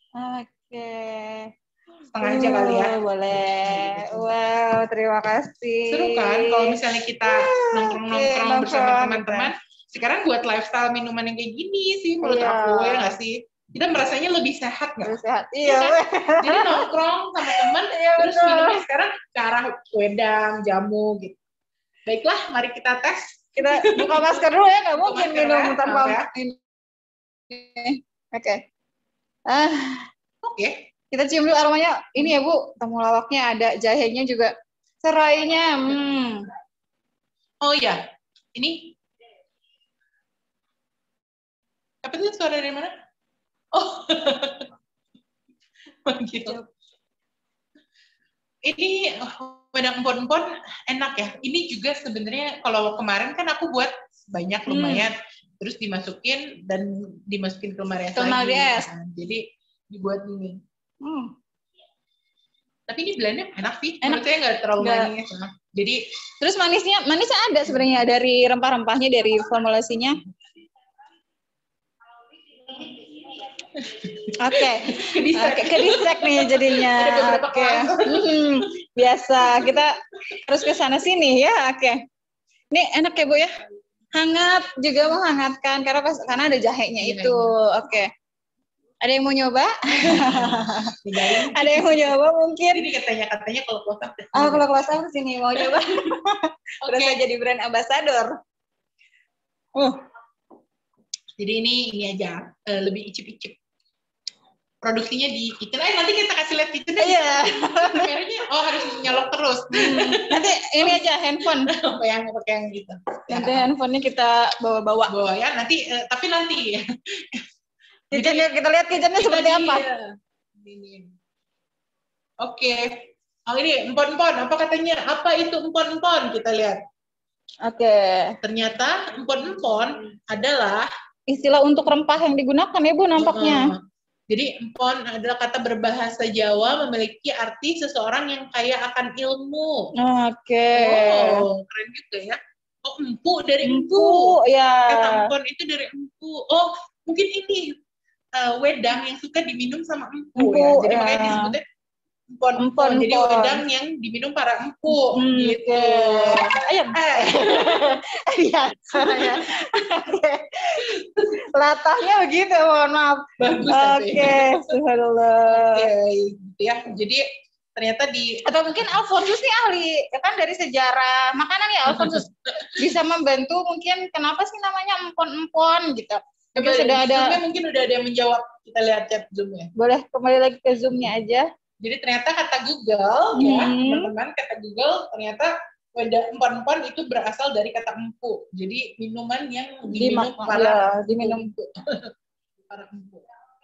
Okay. Setengah aja uh, kali ya. Boleh. Wow, terima kasih. Seru kan kalau misalnya kita nongkrong-nongkrong okay, bersama teman-teman. Sekarang buat lifestyle minuman yang kayak gini sih menurut yeah. aku ya nggak sih? Kita merasanya lebih sehat nggak? Lebih sehat, iya. Kan? Jadi nongkrong sama teman, iya, terus betul. Minumnya sekarang ke arah wedang, jamu gitu. Baiklah, mari kita tes. Kita buka masker dulu ya, nggak mungkin minum ya, tanpa ini. Oke. Okay. Ah. Oke. Okay. Kita cium dulu aromanya. Ini ya Bu, temulawaknya ada, jahenya juga. Serainya. Hmm. Oh iya, ini. Apa itu suara dari mana? Oh, gitu. Ini wedang empon-empon enak ya. Ini juga sebenarnya kalau kemarin kan aku buat banyak lumayan, hmm. terus dimasukin dan dimasukin ke lemari es lagi. Nah, jadi dibuat ini. Hmm. Tapi ini blendnya enak sih. Enak. Menurut saya nggak terlalu manis. Jadi terus manisnya, manisnya ada sebenarnya dari rempah-rempahnya, dari formulasinya. Oke, okay. okay. ke distract nih jadinya. Oke, okay. hmm, biasa kita harus ke sana sini ya. Oke, okay. Ini enak ya Bu ya, hangat juga menghangatkan karena pas, karena ada jahenya itu. Oke, okay. Ada yang mau nyoba? Ada yang mau nyoba mungkin? Ini katanya katanya kalau close up. Oh kalau close up sini mau nyoba? Udah okay. Saya jadi brand ambassador. Uh. Jadi ini ini aja uh, lebih icip-icip. Produksinya di kitchen. Eh nanti kita kasih lihat kitchen. Iya. Kameranya oh harus nyolok terus. Hmm. Nanti ini aja handphone. Apa yang pakai yang gitu. Nanti ya. Handphonenya kita bawa-bawa. Bawa ya. Nanti uh, tapi nanti. Kitchennya kita lihat kitchennya seperti di, apa. Ini. Oke. Oh ini empon-empon. Apa katanya? Apa itu empon-empon? Kita lihat. Oke. Okay. Ternyata empon-empon adalah istilah untuk rempah yang digunakan ya Bu nampaknya. Uh, jadi empon adalah kata berbahasa Jawa memiliki arti seseorang yang kaya akan ilmu. Oke. Okay. Oh, keren juga ya. Oh, empu dari empu. Empu, ya. Kata empon itu dari empu. Oh, mungkin ini uh, wedang yang suka diminum sama empu, empu ya. Jadi ya. Makanya disebutnya empon-empon. Jadi Empon-empon. wedang yang diminum para empu Hmm, gitu. oke. Ayam. Eh, Iya. ya. Oke. Latahnya begitu, mohon maaf. bagus Oke, aja. subhanallah. Oke, gitu ya. Jadi ternyata di Atau mungkin Alfonsus nih ahli, ya kan dari sejarah makanan ya Alfonsus bisa membantu mungkin kenapa sih namanya empon-empon gitu. Mungkin Coba sudah di ada, Zoom-nya mungkin udah ada yang menjawab. Kita lihat chat Zoom-nya. boleh kembali lagi ke Zoom-nya aja. Jadi ternyata kata Google ya, Hmm. teman-teman, kata Google ternyata wedang empon-empon itu berasal dari kata empu. Jadi minuman yang diminum Dimak- para ya, diminum. empu. Para empu.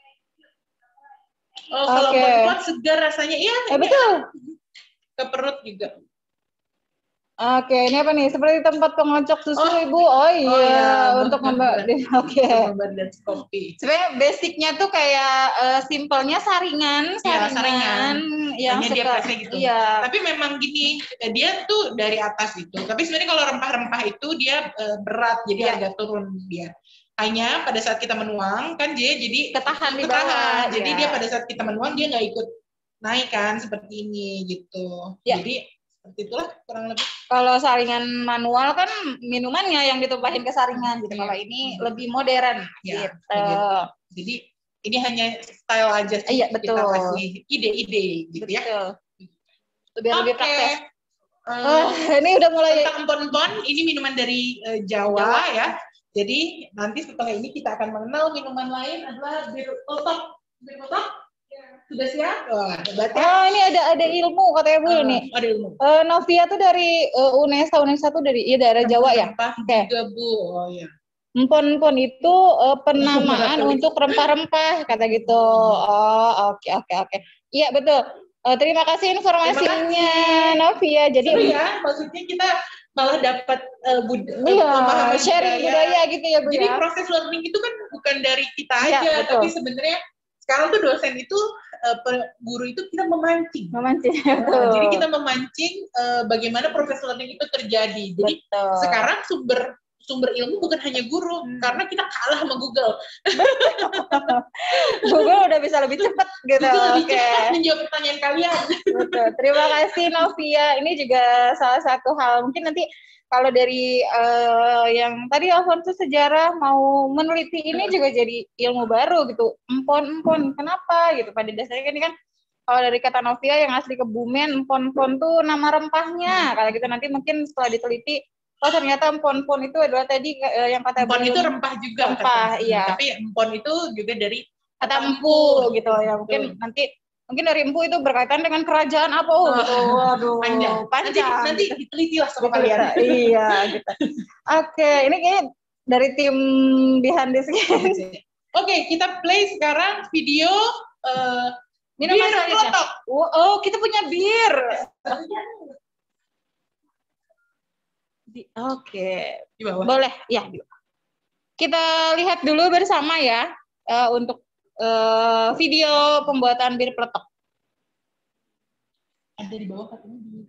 Oh, kalau Oke. empon-empon segar rasanya, iya, Eh ini betul. ke perut juga. Oke, ini apa nih? Seperti tempat pengocok susu, Oh. Ibu. Oh iya, Oh, iya. untuk memba- Oke. Sama dan kopi. Sebenarnya basicnya tuh kayak eh, simpelnya saringan, Iya, saringan, saringan. yang Hanya dia suka. pressnya gitu. Iya. Tapi memang gini, dia tuh dari atas itu. Tapi sebenarnya kalau rempah-rempah itu dia eh, berat, jadi Iya. agak turun dia. Hanya pada saat kita menuang kan dia jadi Ketahan di ketahan. bawah, Jadi iya. dia pada saat kita menuang dia nggak ikut naik kan seperti ini gitu. Iya. Jadi seperti itulah kurang lebih. Kalau saringan manual kan minumannya yang ditumpahin ke saringan gitu. Iya. Kalau ini lebih modern Ya, gitu. kayak gitu. Jadi ini hanya style aja sih. Iya, Kita betul. kasih ide-ide gitu ya. Betul. Biar lebih Oke. praktis. Eh, Oh, ini udah mulai. Tentang empon-empon, ini minuman dari eh, Jawa, Jawa. ya. Jadi nanti setelah ini kita akan mengenal minuman lain adalah bir otak. Bir otak? Sudah siap? Wah, hebat ya. Oh, ini ada ada ilmu katanya Bu Eh, ini. ada ilmu. Eh, Novia tuh dari eh, UNESA, UNESA tuh dari iya daerah Jawa ya. Rempah Oke. juga, Bu. Oh iya. Empon-empon itu eh, penamaan untuk rempah-rempah kata gitu. Oh, oke oke oke. Iya betul. Eh, terima kasih informasinya Novia. Jadi Seru ya, maksudnya kita malah dapat uh, bud- iya, pemahaman sharing budaya gitu ya Bu Jadi ya. proses learning itu kan bukan dari kita Iya, aja, betul. tapi sebenarnya sekarang tuh dosen itu, uh, pe- guru itu kita memancing. Memancing. Nah, jadi kita memancing uh, bagaimana proses learning itu terjadi. Jadi Betul. sekarang sumber sumber ilmu bukan hanya guru, Hmm. karena kita kalah sama Google. Google udah bisa lebih cepat gitu. Google lebih Oke. cepat menjawab pertanyaan kalian. Betul. Terima kasih Novia. Ini juga salah satu hal. Mungkin nanti kalau dari eh, yang tadi Alfonso sejarah mau meneliti ini juga jadi ilmu baru gitu. Empon-empon. Kenapa gitu? Pada dasarnya kan ini kan kalau dari kata Novia yang asli Kebumen, empon-empon tuh nama rempahnya. Kalau gitu nanti mungkin setelah diteliti, oh ternyata empon-empon itu adalah tadi eh, yang kata Empon beliau, itu rempah juga. Rempah, kata. iya. Tapi empon itu juga dari kata empu gitu ya. Mungkin Betul. nanti mungkin dari empu itu berkaitan dengan kerajaan apa oh, gitu. Waduh, panjang. Nanti, panjang. nanti diteliti lah sama Gitu, kalian. iya gitu. Oke, ini kayaknya dari tim behind the scenes. Oke, kita play sekarang video uh, Minuman bir selanjutnya. peletok. Oh, oh, kita punya bir. Di- Oke, Di bawah. boleh ya. di- Kita lihat dulu bersama ya eh, untuk eh, video pembuatan bir peletok. Ada di bawah katanya. di-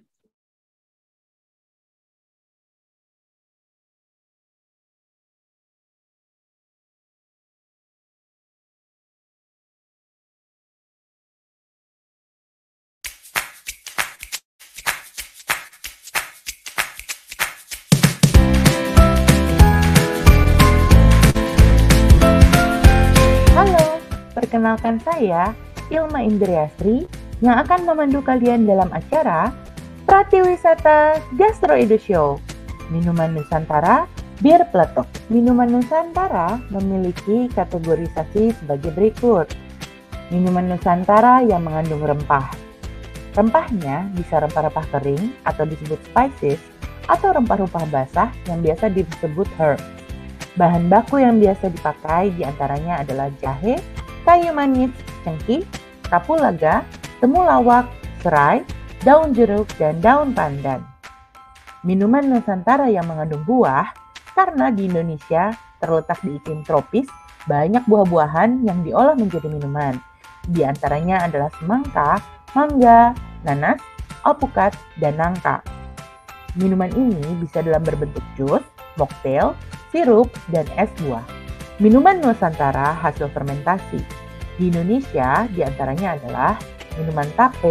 Halo, perkenalkan saya Ilma Indriasri yang akan memandu kalian dalam acara Pratiwisata Gastro Edu Show. Minuman Nusantara Bir Peletok. Minuman Nusantara memiliki kategorisasi sebagai berikut. Minuman Nusantara yang mengandung rempah. Rempahnya bisa rempah-rempah kering atau disebut spices atau rempah-rempah basah yang biasa disebut herbs. Bahan baku yang biasa dipakai diantaranya adalah jahe, kayu manis, cengkih, kapulaga, temulawak, serai, daun jeruk, dan daun pandan. Minuman Nusantara yang mengandung buah, karena di Indonesia terletak di iklim tropis, banyak buah-buahan yang diolah menjadi minuman. Di antaranya adalah semangka, mangga, nanas, alpukat, dan nangka. Minuman ini bisa dalam berbentuk jus, mocktail, sirup, dan es buah. Minuman Nusantara hasil fermentasi. Di Indonesia diantaranya adalah minuman tape,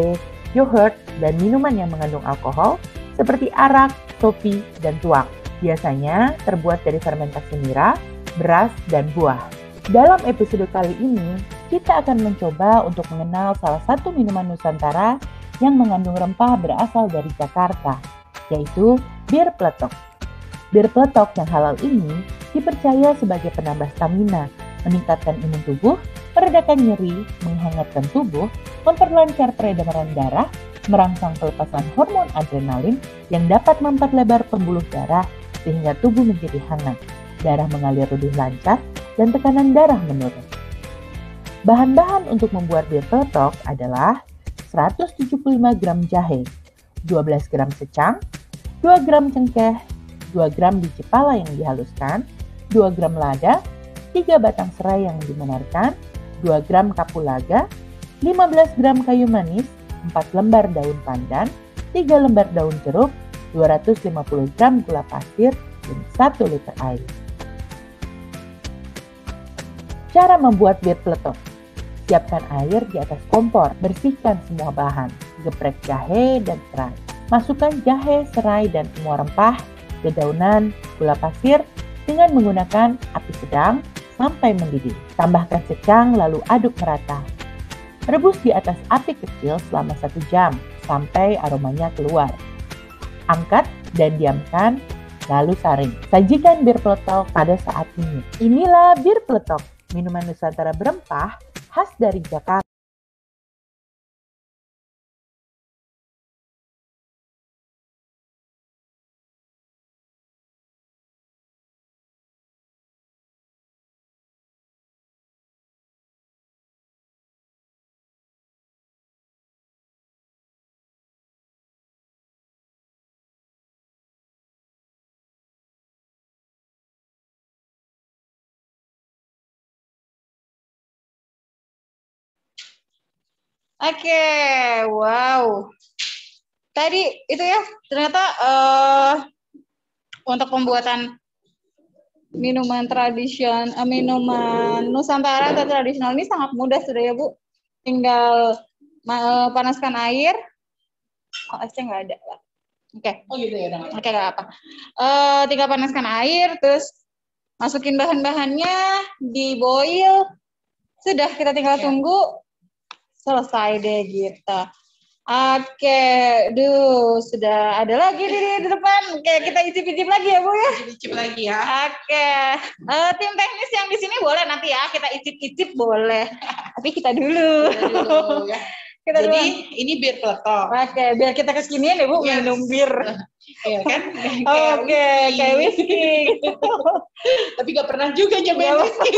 yogurt, dan minuman yang mengandung alkohol seperti arak, kopi, dan tuak. Biasanya terbuat dari fermentasi nira, beras, dan buah. Dalam episode kali ini, kita akan mencoba untuk mengenal salah satu minuman Nusantara yang mengandung rempah berasal dari Jakarta, yaitu bir peletok. Bir peletok yang halal ini dipercaya sebagai penambah stamina, meningkatkan imun tubuh, meredakan nyeri, menghangatkan tubuh, memperlancar peredaran darah, merangsang pelepasan hormon adrenalin yang dapat memperlebar pembuluh darah sehingga tubuh menjadi hangat, darah mengalir lebih lancar, dan tekanan darah menurun. Bahan-bahan untuk membuat bir peletok adalah seratus tujuh puluh lima gram jahe, dua belas gram secang, dua gram cengkeh, dua gram biji pala yang dihaluskan, dua gram lada, tiga batang serai yang dimenarkan, dua gram kapulaga, lima belas gram kayu manis, empat lembar daun pandan, tiga lembar daun jeruk, dua ratus lima puluh gram gula pasir, dan satu liter air. Cara membuat bir peletok. Siapkan air di atas kompor, bersihkan semua bahan, geprek jahe dan serai. Masukkan jahe, serai, dan semua rempah, dedaunan, gula pasir dengan menggunakan api sedang sampai mendidih. Tambahkan secang lalu aduk merata. Rebus di atas api kecil selama satu jam sampai aromanya keluar. Angkat dan diamkan, lalu saring. Sajikan bir peletok pada saat ini. Inilah bir peletok, minuman Nusantara berempah khas dari Jakarta. Oke, wow. Tadi itu ya, ternyata uh, untuk pembuatan minuman tradisional, uh, minuman Nusantara atau tradisional ini sangat mudah sudah ya Bu. Tinggal uh, panaskan air. Oh, esnya nggak ada. Oke. Okay. Oh gitu ya. Oke, okay, nggak apa. Uh, tinggal panaskan air, terus masukin bahan-bahannya, di boil. Sudah, kita tinggal okay. tunggu. Selesai deh gitu. Oke, duh sudah ada lagi di, di depan. Oke, kita icip-icip lagi ya Bu ya. Icip lagi ya. Oke, uh, tim teknis yang di sini boleh nanti ya kita icip-icip boleh. Tapi kita dulu. Kita dulu ya. Kita Jadi dulu. ini bir peletok. Oke, biar kita kesinian ya Bu yes. minum bir. Iya kan? Oke, kayak whisky. Gitu. Tapi gak pernah juga nyobain whisky.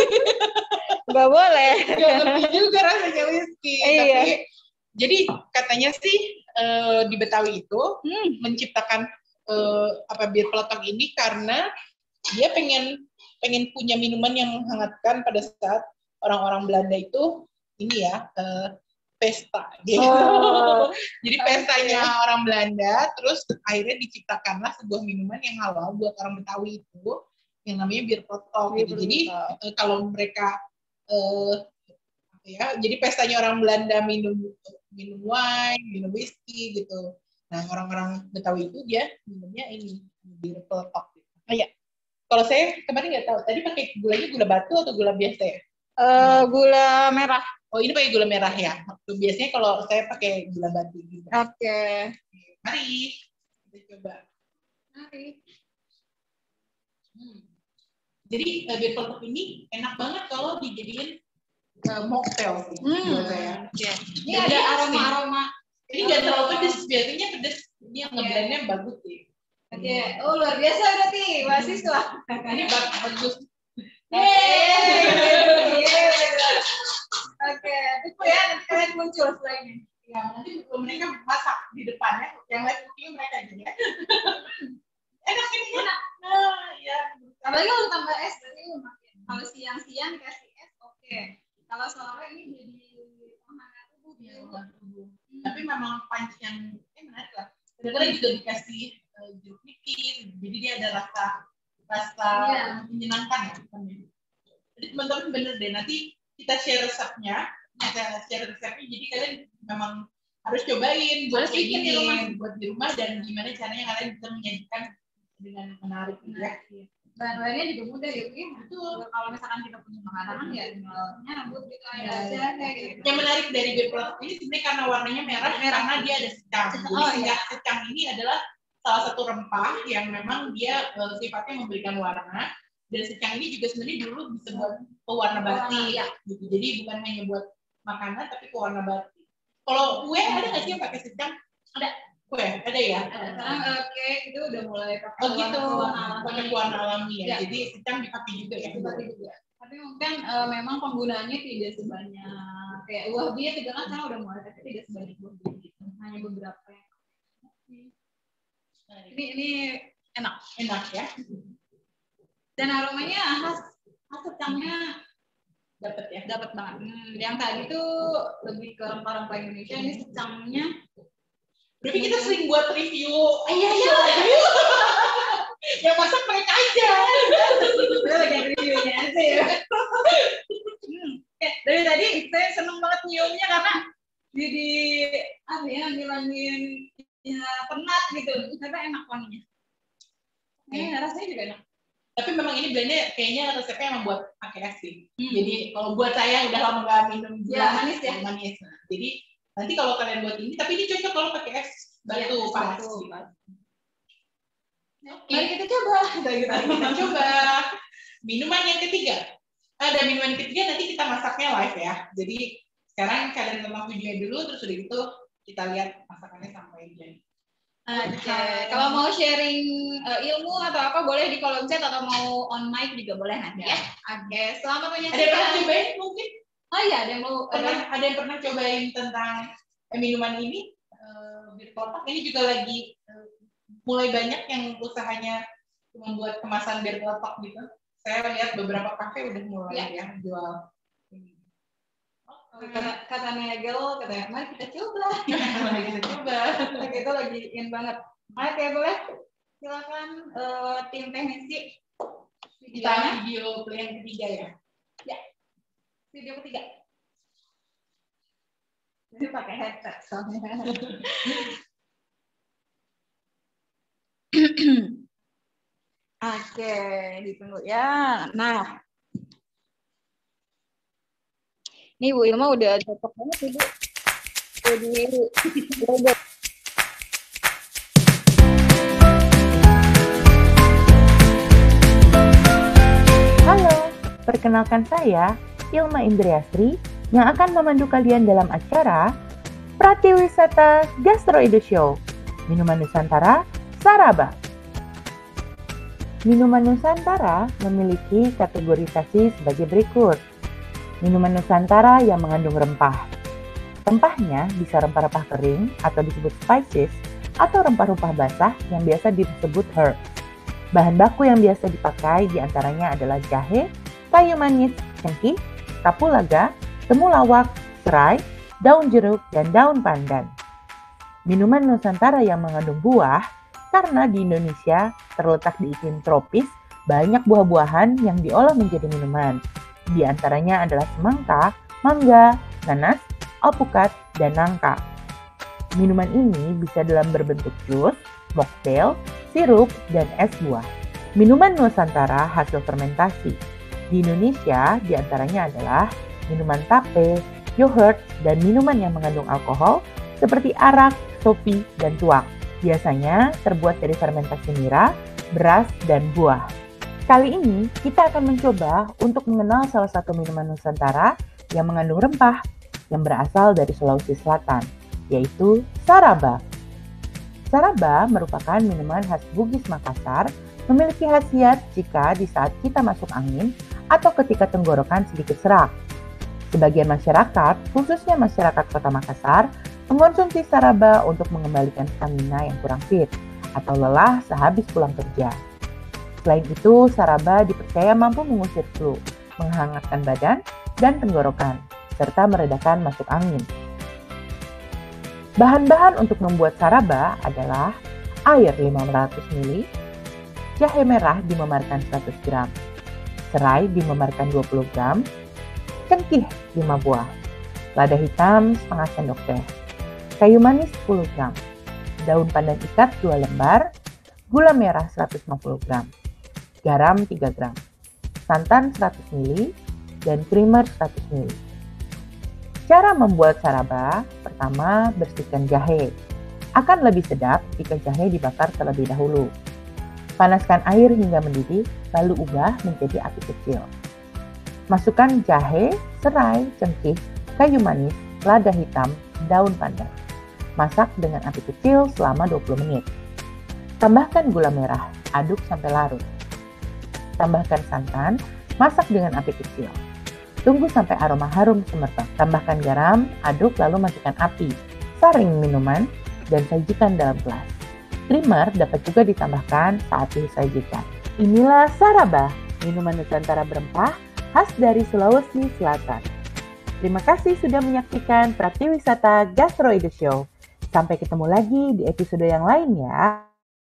Gak boleh. Gak ngerti juga rasanya whisky. Iya. Tapi jadi katanya sih uh, di Betawi itu hmm. menciptakan uh, apa bir peletok ini karena dia pengen pengen punya minuman yang menghangatkan pada saat orang-orang Belanda itu ini ya uh, pesta gitu. Oh. Jadi pestanya okay. orang Belanda, terus akhirnya diciptakanlah sebuah minuman yang halal buat orang Betawi itu yang namanya bir peletok gitu. Jadi uh, kalau mereka uh, ya, jadi pestanya orang Belanda minum minum wine, minum whisky gitu. Nah orang-orang Betawi itu dia minumnya ini bir peletok. Gitu. Oh ya. Kalau saya kemarin nggak tahu, tadi pakai gulanya gula batu atau gula biasa ya? Uh, gula merah. Oh ini pakai gula merah ya. Biasanya kalau saya pakai gula batu juga. Oke. Okay. Mari kita coba. Mari. Hmm. Jadi uh, bir peletok ini enak banget kalau dijadiin uh, mocktail sih. Hmm. Saya. Yeah. Ini jadi ada aroma-aroma. Ini nggak uh, terlalu pedes. Biasanya pedes. Ini yang ngeblendnya yeah. bagus sih. Oke. Okay. Oh luar biasa berarti mahasiswa. Ini bagus. Oke, itu ya nanti kalian muncul setelah ini. Ya, nanti mereka masak di depannya, yang lain mungkin mereka juga. Enak ini enak. Nah, ya. Apalagi kalau tambah es berarti makin. Kalau siang-siang dikasih es, oke. Okay. Kalau sore ini jadi penghangat tubuh. Ya, tubuh. Hmm. Tapi memang punch yang eh menarik lah. Kadang-kadang juga dikasih uh, jeruk nipis, jadi dia ada rasa rasa ya. menyenangkan ya. Jadi teman-teman bener deh, nanti kita share resepnya, kita share resepnya, jadi kalian memang harus cobain buat Harus kayak bikin di gini, rumah. buat di rumah dan gimana caranya kalian bisa menyajikan dengan menarik gitu ya. Bahan-bahannya juga mudah ya, mungkin betul. Kalau misalkan kita punya makanan ya tinggal nyambut gitu aja Ya, aja kayak gitu. Yang menarik dari bir peletok ini sebenarnya karena warnanya merah, karena dia ada secang. Jadi Oh, iya. secang ini adalah salah satu rempah yang memang dia uh, sifatnya memberikan warna. Dan secang ini juga sebenarnya dulu bisa buat pewarna batik, ya. gitu. Jadi bukan hanya buat makanan tapi pewarna batik. Kalau kue ada nggak sih yang pakai secang? Ada kue, ada ya. Ada. Sekarang uh, kayak itu udah mulai pakai Oh gitu, warna pakai alami. pewarna alami ya. Ya. Jadi secang dipakai juga ya. Dipakai juga. Tapi mungkin uh, memang penggunaannya tidak sebanyak kayak buah bir juga kan sekarang udah mulai, tapi tidak sebanyak buah bir gitu. Hanya beberapa yang. Ini ini enak, Enak ya. dan aromanya khas, khas secangnya Dapat ya. dapat banget. Hmm, yang tadi tuh lebih ke rempah-rempah Indonesia, ini secangnya. Berarti kita sering buat review. Iya iya. Yang masak mereka aja. Kita bagian reviewnya sih. Hmm. Eh, dari tadi saya seneng banget nyiumnya karena jadi apa ya ngilangin ya penat gitu, karena enak wanginya. Eh, rasanya juga enak. Tapi memang ini blendnya kayaknya resepnya emang buat pakai es sih. Hmm. Jadi kalau buat saya udah lama nggak minum gula Ya, manis ya. manis. Nah, jadi nanti kalau kalian buat ini, tapi ini cocok kalau pakai es batu Ya, pas. batu. Gitu. Oke. Mari kita coba. Mari kita coba. Minuman yang ketiga. Ada minuman ketiga nanti kita masaknya live ya. Jadi sekarang kalian tonton videonya dulu, terus udah gitu kita lihat masakannya sampai jadi. Oke, okay. Kalau mau sharing uh, ilmu atau apa boleh di kolom chat atau mau on mic juga boleh nanti ya. Oke, okay. Selamat menyaksikan. Ada yang pernah cobain mungkin? Oh iya, ada yang mau Pernah, ada, ada yang pernah cobain tentang eh, minuman ini? Uh, bir peletok ini juga lagi uh, mulai banyak yang usahanya membuat kemasan bir peletok gitu. Saya lihat beberapa kafe udah mulai ya, ya jual. Kata, kata Nagel, katanya, mari kita coba. Mari kita coba. Itu lagi in banget. Oke, boleh. Silakan uh, tim teknisi. Kita video play yang ketiga ya. Ya. Video ketiga. Ini pakai headset soalnya. Oke, ditunggu ya. Nah. Ini Bu Ilma udah cocok banget Ibu. Jadi robot. Halo, perkenalkan saya Ilma Indriasri yang akan memandu kalian dalam acara Pratiwisata Gastro Edu Show. Minuman Nusantara Saraba. Minuman Nusantara memiliki kategorisasi sebagai berikut. Minuman Nusantara yang mengandung rempah. Rempahnya bisa rempah-rempah kering atau disebut spices atau rempah-rempah basah yang biasa disebut herbs. Bahan baku yang biasa dipakai diantaranya adalah jahe, kayu manis, cengkih, kapulaga, temulawak, serai, daun jeruk, dan daun pandan. Minuman Nusantara yang mengandung buah karena di Indonesia terletak di iklim tropis, banyak buah-buahan yang diolah menjadi minuman. Di antaranya adalah semangka, mangga, nanas, alpukat, dan nangka. Minuman ini bisa dalam berbentuk jus, mocktail, sirup, dan es buah. Minuman Nusantara hasil fermentasi. Di Indonesia di antaranya adalah minuman tape, yogurt, dan minuman yang mengandung alkohol seperti arak, kopi, dan tuak. Biasanya terbuat dari fermentasi nira, beras, dan buah. Kali ini kita akan mencoba untuk mengenal salah satu minuman Nusantara yang mengandung rempah yang berasal dari Sulawesi Selatan, yaitu Saraba. Saraba merupakan minuman khas Bugis Makassar, memiliki khasiat jika di saat kita masuk angin atau ketika tenggorokan sedikit serak. Sebagian masyarakat, khususnya masyarakat Kota Makassar, mengkonsumsi Saraba untuk mengembalikan stamina yang kurang fit atau lelah sehabis pulang kerja. Selain itu, Saraba dipercaya mampu mengusir flu, menghangatkan badan dan tenggorokan, serta meredakan masuk angin. Bahan-bahan untuk membuat Saraba adalah air lima ratus mililiter, jahe merah dimemarkan seratus gram, serai dimemarkan dua puluh gram, cengkih lima buah, lada hitam setengah sendok teh, kayu manis sepuluh gram, daun pandan ikat dua lembar, gula merah seratus lima puluh gram, garam tiga gram, santan seratus mililiter, dan creamer seratus mililiter. Cara membuat saraba, pertama bersihkan jahe. Akan lebih sedap jika jahe dibakar terlebih dahulu. Panaskan air hingga mendidih, lalu ubah menjadi api kecil. Masukkan jahe, serai, cengkeh, kayu manis, lada hitam, daun pandan. Masak dengan api kecil selama dua puluh menit. Tambahkan gula merah, aduk sampai larut. Tambahkan santan, masak dengan api kecil. Tunggu sampai aroma harum semerbak. Tambahkan garam, aduk lalu matikan api. Saring minuman dan sajikan dalam gelas. Creamer dapat juga ditambahkan saat disajikan. Inilah saraba, minuman Nusantara berempah khas dari Sulawesi Selatan. Terima kasih sudah menyaksikan Pratiwisata Gastro Edu Show. Sampai ketemu lagi di episode yang lain ya.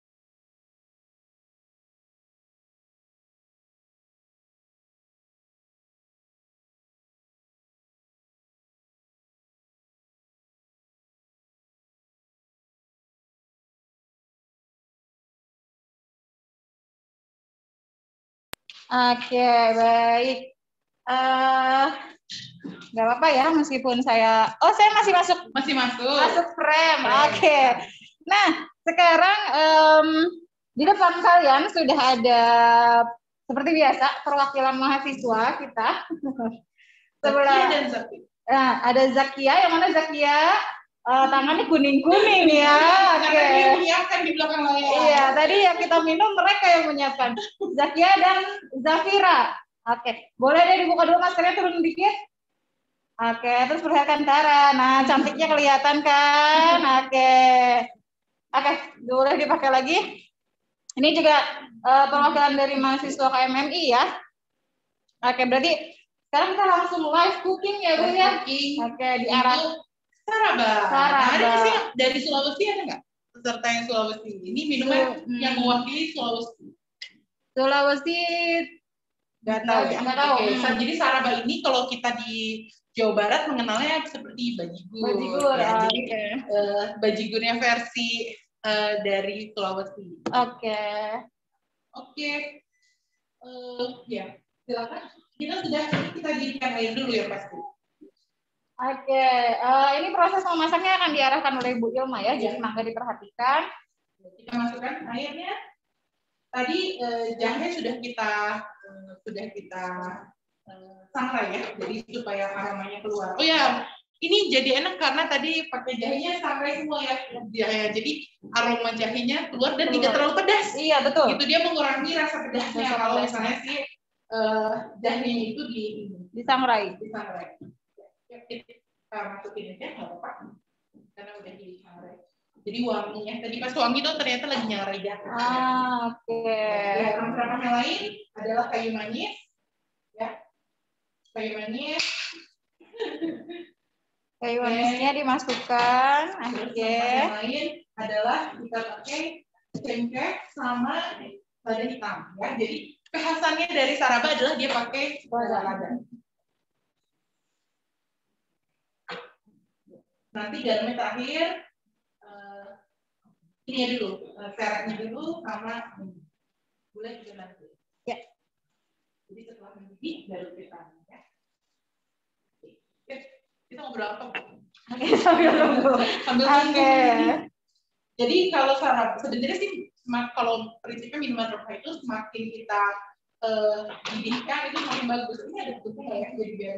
Oke, baik. Uh, Gak apa-apa ya, meskipun saya... Oh, saya masih masuk. Masih masuk. Masuk frame, oke. Okay. Nah, sekarang um, di depan kalian sudah ada, seperti biasa, perwakilan mahasiswa kita. Sebelah, dan Zakia. Nah, ada Zakia, yang mana Zakia? Uh, tangannya kuning-kuning ya. Oke. Okay. Yang menyiapkan di belakang layar. Iya, tadi yang kita minum mereka yang menyiapkan. Zakia dan Zafira. Oke, okay. Boleh deh dibuka dulu maskernya, turun dikit. Oke, okay. Terus perlihatkan Tara. Nah, cantiknya kelihatan kan? Oke, okay. Oke, okay. Boleh dipakai lagi. Ini juga uh, perwakilan dari mahasiswa K M M I ya. Oke, okay, berarti sekarang kita langsung live cooking ya Bu ya. Oke, okay, di arah saraba. Saraba. Nah, ada sih dari Sulawesi ada nggak? Peserta yang Sulawesi. Ini minuman hmm. yang mewakili Sulawesi. Sulawesi nggak tahu ya. Nggak tahu. Okay. Hmm. Jadi saraba ini kalau kita di Jawa Barat mengenalnya seperti bajigur. Bajigur. Ya. Oh, Jadi okay. uh, bajigurnya versi uh, dari Sulawesi. Oke. Okay. Oke. Okay. Uh, ya, silakan. Kita sudah kita dirikan air dulu ya pasti. Oke, okay. uh, ini proses memasaknya akan diarahkan oleh Bu Ilma ya, ya. Jadi mangga diperhatikan. Kita masukkan airnya. Tadi uh, jahe sudah kita uh, sudah kita uh, sangrai ya, jadi supaya aromanya keluar. Oh ya, ini jadi enak karena tadi pakai jahenya sangrai semua ya, ya jadi aroma jahenya keluar dan tidak terlalu pedas. Iya betul. Itu dia mengurangi rasa pedasnya rasa kalau pedasnya. Misalnya si uh, jahenya itu di disangrai. Disangrai. Kita masukin aja nggak apa-apa karena udah disangrai. Jadi wanginya tadi pas wangi tuh ternyata lagi nyari ya. Ah, oke. Okay. Rempah-rempah yang lain adalah kayu manis, ya. Kayu manis. Kayu manisnya dimasukkan. Oke. Okay. Yang lain adalah kita pakai cengkeh sama lada hitam, ya. Jadi kekhasannya dari saraba adalah dia pakai lada. Nanti garamnya terakhir, uh, ini ya dulu, uh, seretnya dulu sama gula juga nanti. Ya. Jadi setelah mendidih baru kita ya. Oke, kita ngobrol apa? Oke, sambil nunggu. Sambil nunggu. Jadi kalau sarap sebenarnya sih, kalau prinsipnya minuman rempah itu semakin kita uh, didihkan itu semakin bagus. Ini ada bentuknya ya, jadi biar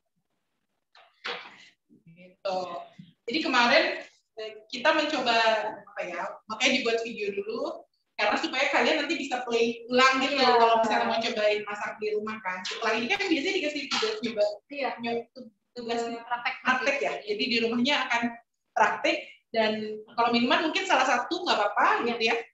gitu. Jadi kemarin kita mencoba apa ya, makanya dibuat video dulu karena supaya kalian nanti bisa play ulang gitu yeah. Kalau misalnya mau cobain masak di rumah kan. Setelah ini kan biasanya dikasih tugas coba, iya, tugas praktek, praktek ya. Jadi di rumahnya akan praktek dan kalau minuman mungkin salah satu nggak apa-apa gitu ya.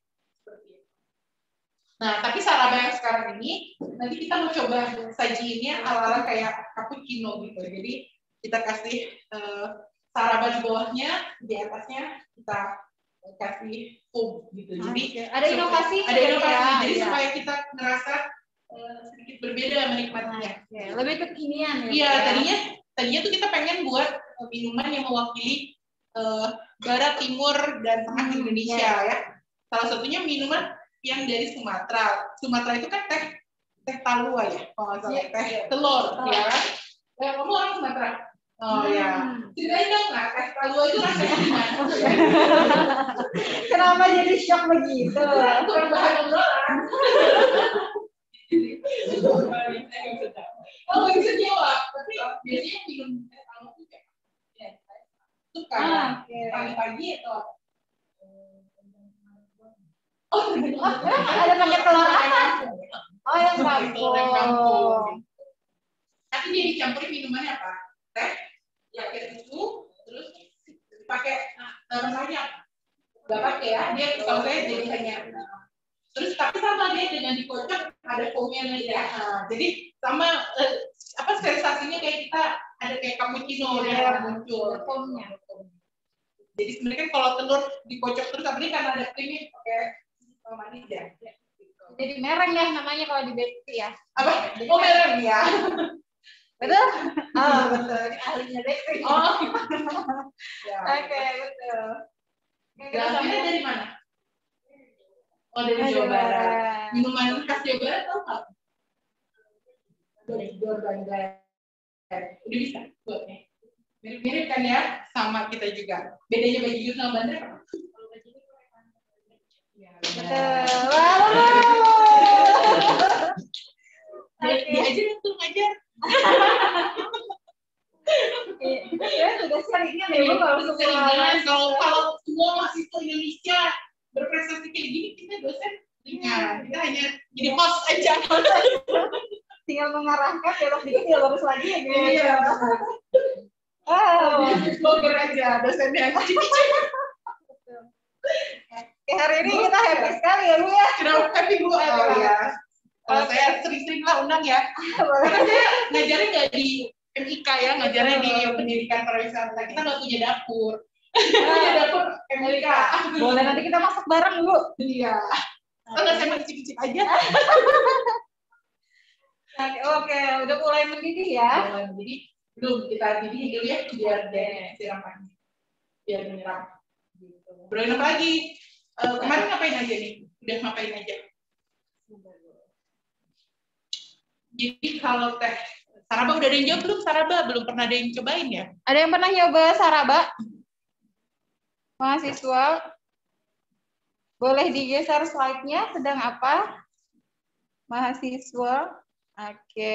Nah, tapi saraba yang sekarang ini nanti kita mau coba sajiinnya ala-ala kayak cappuccino gitu. Jadi kita kasih uh, saraba di bawahnya, di atasnya kita kasih foam gitu. Jadi ada inovasi, ada inovasi. Ya, jadi ya. supaya kita ngerasa uh, sedikit berbeda menikmatinya. Ya, lebih kekinian. Iya, ya. tadinya tadinya tuh kita pengen buat uh, minuman yang mewakili uh, barat, timur, dan tengah Indonesia ya. Salah satunya minuman yang dari Sumatera. Sumatera itu kan teh teh talua ya, kalau nggak salah, teh telur ya. Ya, kamu orang Sumatera. Oh ya, ceritain dong, nah teh talua itu rasanya gimana? Kenapa jadi shock begitu? Bukan bahan obrolan. Oh, bisa jawab, tapi biasanya minum teh talua itu kayak suka pagi-pagi atau oh, ada pakai telur apa? Oh, yang kampung. Nanti dia dicampurin minumannya apa? Teh, ya kayak susu, terus pakai rasanya apa? Gak pakai ya, dia kalau saya jadi hanya. Terus tapi sama dia dengan dikocok ada foamnya nih ya. Nah, jadi sama eh, apa sensasinya kayak kita ada kayak cappuccino ya, yang muncul foamnya. Jadi sebenarnya kan kalau telur dikocok terus apalagi karena ada krimnya pakai manis ya. Jadi mereng ya namanya kalau di bakery ya. Apa? Oh mereng ya. Betul? Oh betul. Ahlinya bakery. Oh. Ya. Oke betul. Garamnya dari mana? Oh dari Jawa Barat. Minuman khas Jawa Barat tahu nggak? Dari Jawa Barat. Udah bisa buatnya. Mirip-mirip kan ya sama kita juga. Bedanya baju sama bandar apa? Betul. Wow. Dia, dia aja yang tuh ngajar. Ya sudah seringnya nih kalau Seringan kalau kalau semua mahasiswa Indonesia berprestasi kayak gini kita dosen ringan. Kita hanya jadi host aja. Tinggal mengarahkan belok dikit dia lurus lagi ya gitu. Iya. Oh, blogger aja dosennya. Kayak hari ini kita happy sekali ya Bu ya. Kenapa happy Bu? Oh iya. Kalau saya sering-sering lah undang ya. Karena saya ngajarnya nggak di M I K ya, ngajarnya di pendidikan pariwisata. Kita nggak punya dapur. Punya dapur M I K. Boleh nanti kita masak bareng Bu. Iya. Enggak saya mau cicip-cicip aja. Oke, udah mulai mendidih ya. Mulai mendidih. Belum kita didih dulu ya biar dia siramannya. Biar menyerap. Gitu. Berapa lagi? Uh, kemarin ngapain aja nih? Udah ngapain aja? Jadi kalau teh Saraba udah ada yang jawab belum? Saraba belum pernah ada yang cobain ya? Ada yang pernah nyoba Saraba? Mahasiswa? Boleh digeser slide-nya sedang apa? Mahasiswa? Oke.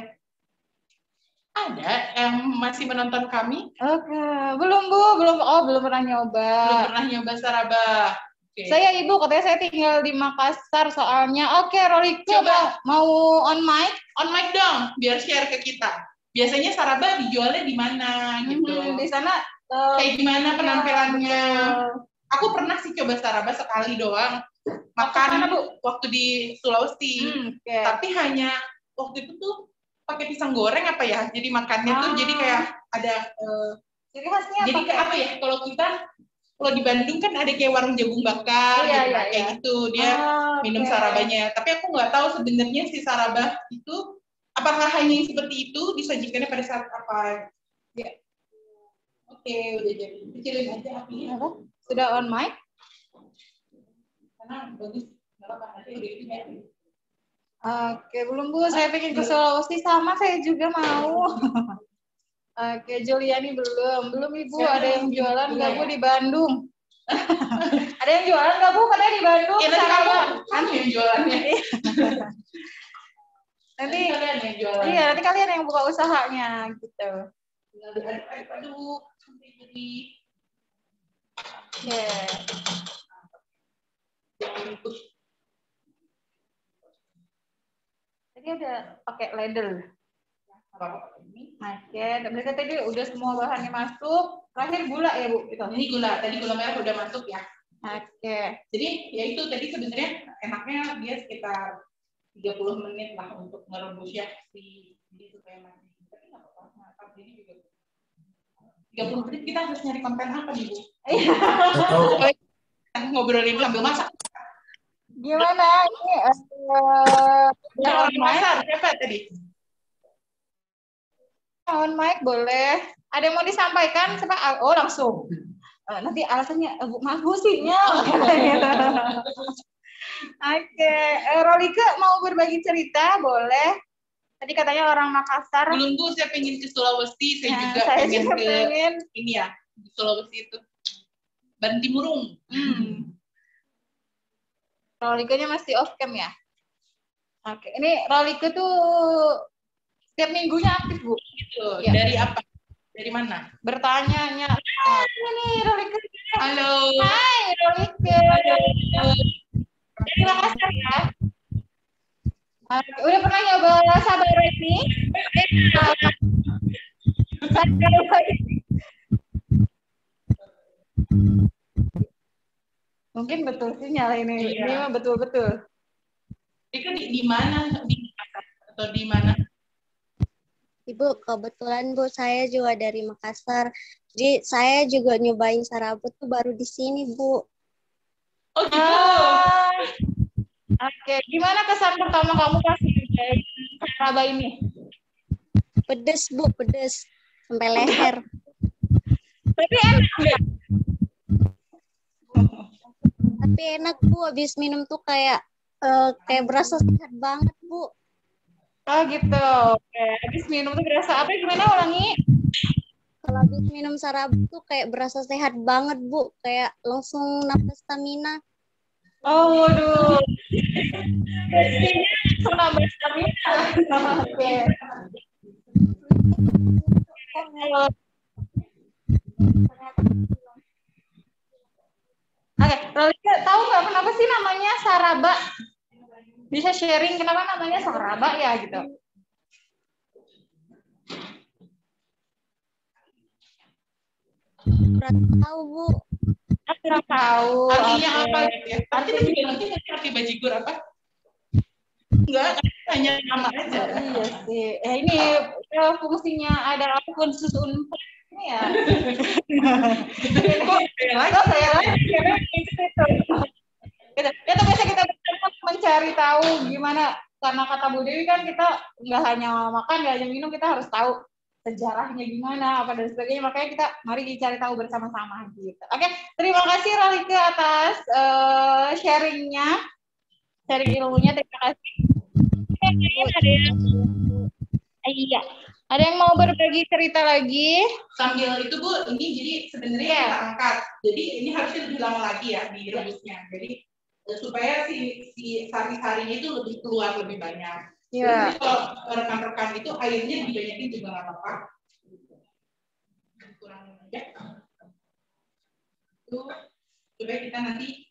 Ada yang masih menonton kami? Oke, belum Bu, belum. Oh, belum pernah nyoba. Belum pernah nyoba Saraba. Okay. Saya Ibu, katanya saya tinggal di Makassar soalnya. Oke, Rolika coba mau on mic? On mic dong, biar share ke kita. Biasanya Saraba dijualnya di mana gitu? Hmm, di sana uh, kayak gimana penampilannya? Uh, Aku pernah sih coba Saraba sekali doang. Makan mana, Bu? Waktu di Sulawesi. Hmm, okay. Tapi hanya waktu itu tuh pakai pisang goreng apa ya? Jadi makannya ah. tuh jadi kayak ada uh, jadi khasnya jadi apa, kayak apa ya? Kalau kita kalau di Bandung kan ada kayak warung jagung bakar, iya, gitu, iya, kayak iya. gitu dia ah, minum okay. Sarabanya. Tapi aku nggak tahu sebenarnya si Saraba itu apakah hanya seperti itu disajikannya pada saat apa? Ya, oke okay, udah jadi kecilin aja apinya. Sudah on mic? Karena bagus, nggak apa nanti udah itu ya. Oke, belum Bu. Saya pengen ke Sulawesi sama saya juga mau. Oke, Juliani belum. Belum Ibu. Siapa ada yang jualan nggak Bu di Bandung? Ada yang jualan nggak Bu? Katanya di Bandung. Ya, nanti kamu kan yang jualannya. Nanti kalian yang jualan. Iya, nanti kalian yang buka usahanya gitu. Tinggal diaduk-aduk sampai jadi. Oke. Tadi ada pakai ladle. Oke, berarti tadi udah semua bahannya masuk. Terakhir gula ya Bu? Itu. Ini gula, tadi gula merah udah masuk ya. Oke. Jadi ya itu tadi sebenarnya enaknya dia sekitar tiga puluh menit lah untuk merebusnya si ini supaya mati. Tapi nggak apa-apa, ini juga tiga puluh menit kita harus nyari konten apa nih Bu? Oh, ngobrolin sambil masak. Gimana ini? Uh, Yang orang masak siapa tadi? On mic boleh. Ada yang mau disampaikan? Oh langsung. uh, nanti alasannya uh, maaf Bu sinyal. Gitu. Oke, okay. uh, Rolike mau berbagi cerita boleh? Tadi katanya orang Makassar. Belum Bu, saya pengen ke Sulawesi, saya nah, juga saya pengen juga ke pengen. ini ya, di Sulawesi itu. Bantimurung. Hmm. Rolikenya masih off cam ya? Oke, ini Rolike tuh setiap minggunya aktif Bu. Gitu. Ya. Dari apa? Dari mana? Bertanya-nya. Ah, ini Rolike. Halo. Hai Rolike. Halo. Dari Makassar ya? Udah pernah nyoba Sabar ini? Mungkin betul sinyal ini. Iya. Ini mah betul-betul. Itu di, di mana? Di Makassar atau di mana? Ibu, kebetulan Bu, saya juga dari Makassar. Jadi saya juga nyobain Saraba tuh baru di sini, Bu. Oh gitu. Ah. Oke, gimana kesan pertama kamu pas nyobain Saraba ini? Pedes, Bu, pedes. Sampai leher. Tapi enak nggak? Tapi enak, Bu. Habis minum tuh kayak uh, kayak berasa sehat banget, Bu. Oh gitu. Oke, habis minum tuh berasa apa? Gimana ulangi? Kalau habis minum Saraba tuh kayak berasa sehat banget, Bu. Kayak langsung nambah stamina. Oh, waduh. Pastinya langsung nambah stamina. Oke. Oke, Rolike tahu nggak kenapa sih namanya Saraba? Bisa sharing kenapa namanya Saraba ya gitu? Kurang tahu, Bu. Kurang tahu. Artinya okay. apa gitu ya? Artinya juga nanti nanti bajigur apa? Enggak, hanya nama aja. Iya sih. Eh, ini ya, fungsinya ada akun susu unpad ini ya. Kok saya lagi? Kok saya lagi? Ya, tapi kita mencari tahu gimana, karena kata Bu Dewi kan kita nggak hanya makan, nggak hanya minum, kita harus tahu sejarahnya gimana, apa dan sebagainya. Makanya kita mari dicari tahu bersama-sama gitu. Oke, terima kasih Rolike atas uh, sharingnya, sharing ilmunya. Terima kasih. Ada yang, iya, ada yang mau berbagi cerita lagi? Sambil itu Bu, ini jadi sebenarnya yeah. kita angkat. Jadi ini harusnya lebih lama lagi ya direbusnya. Jadi supaya si si sari-sarinya itu lebih keluar lebih banyak. Yeah. Jadi kalau rekan-rekan itu airnya dibanyakin juga nggak apa-apa. Kurangin aja. Itu supaya kita nanti.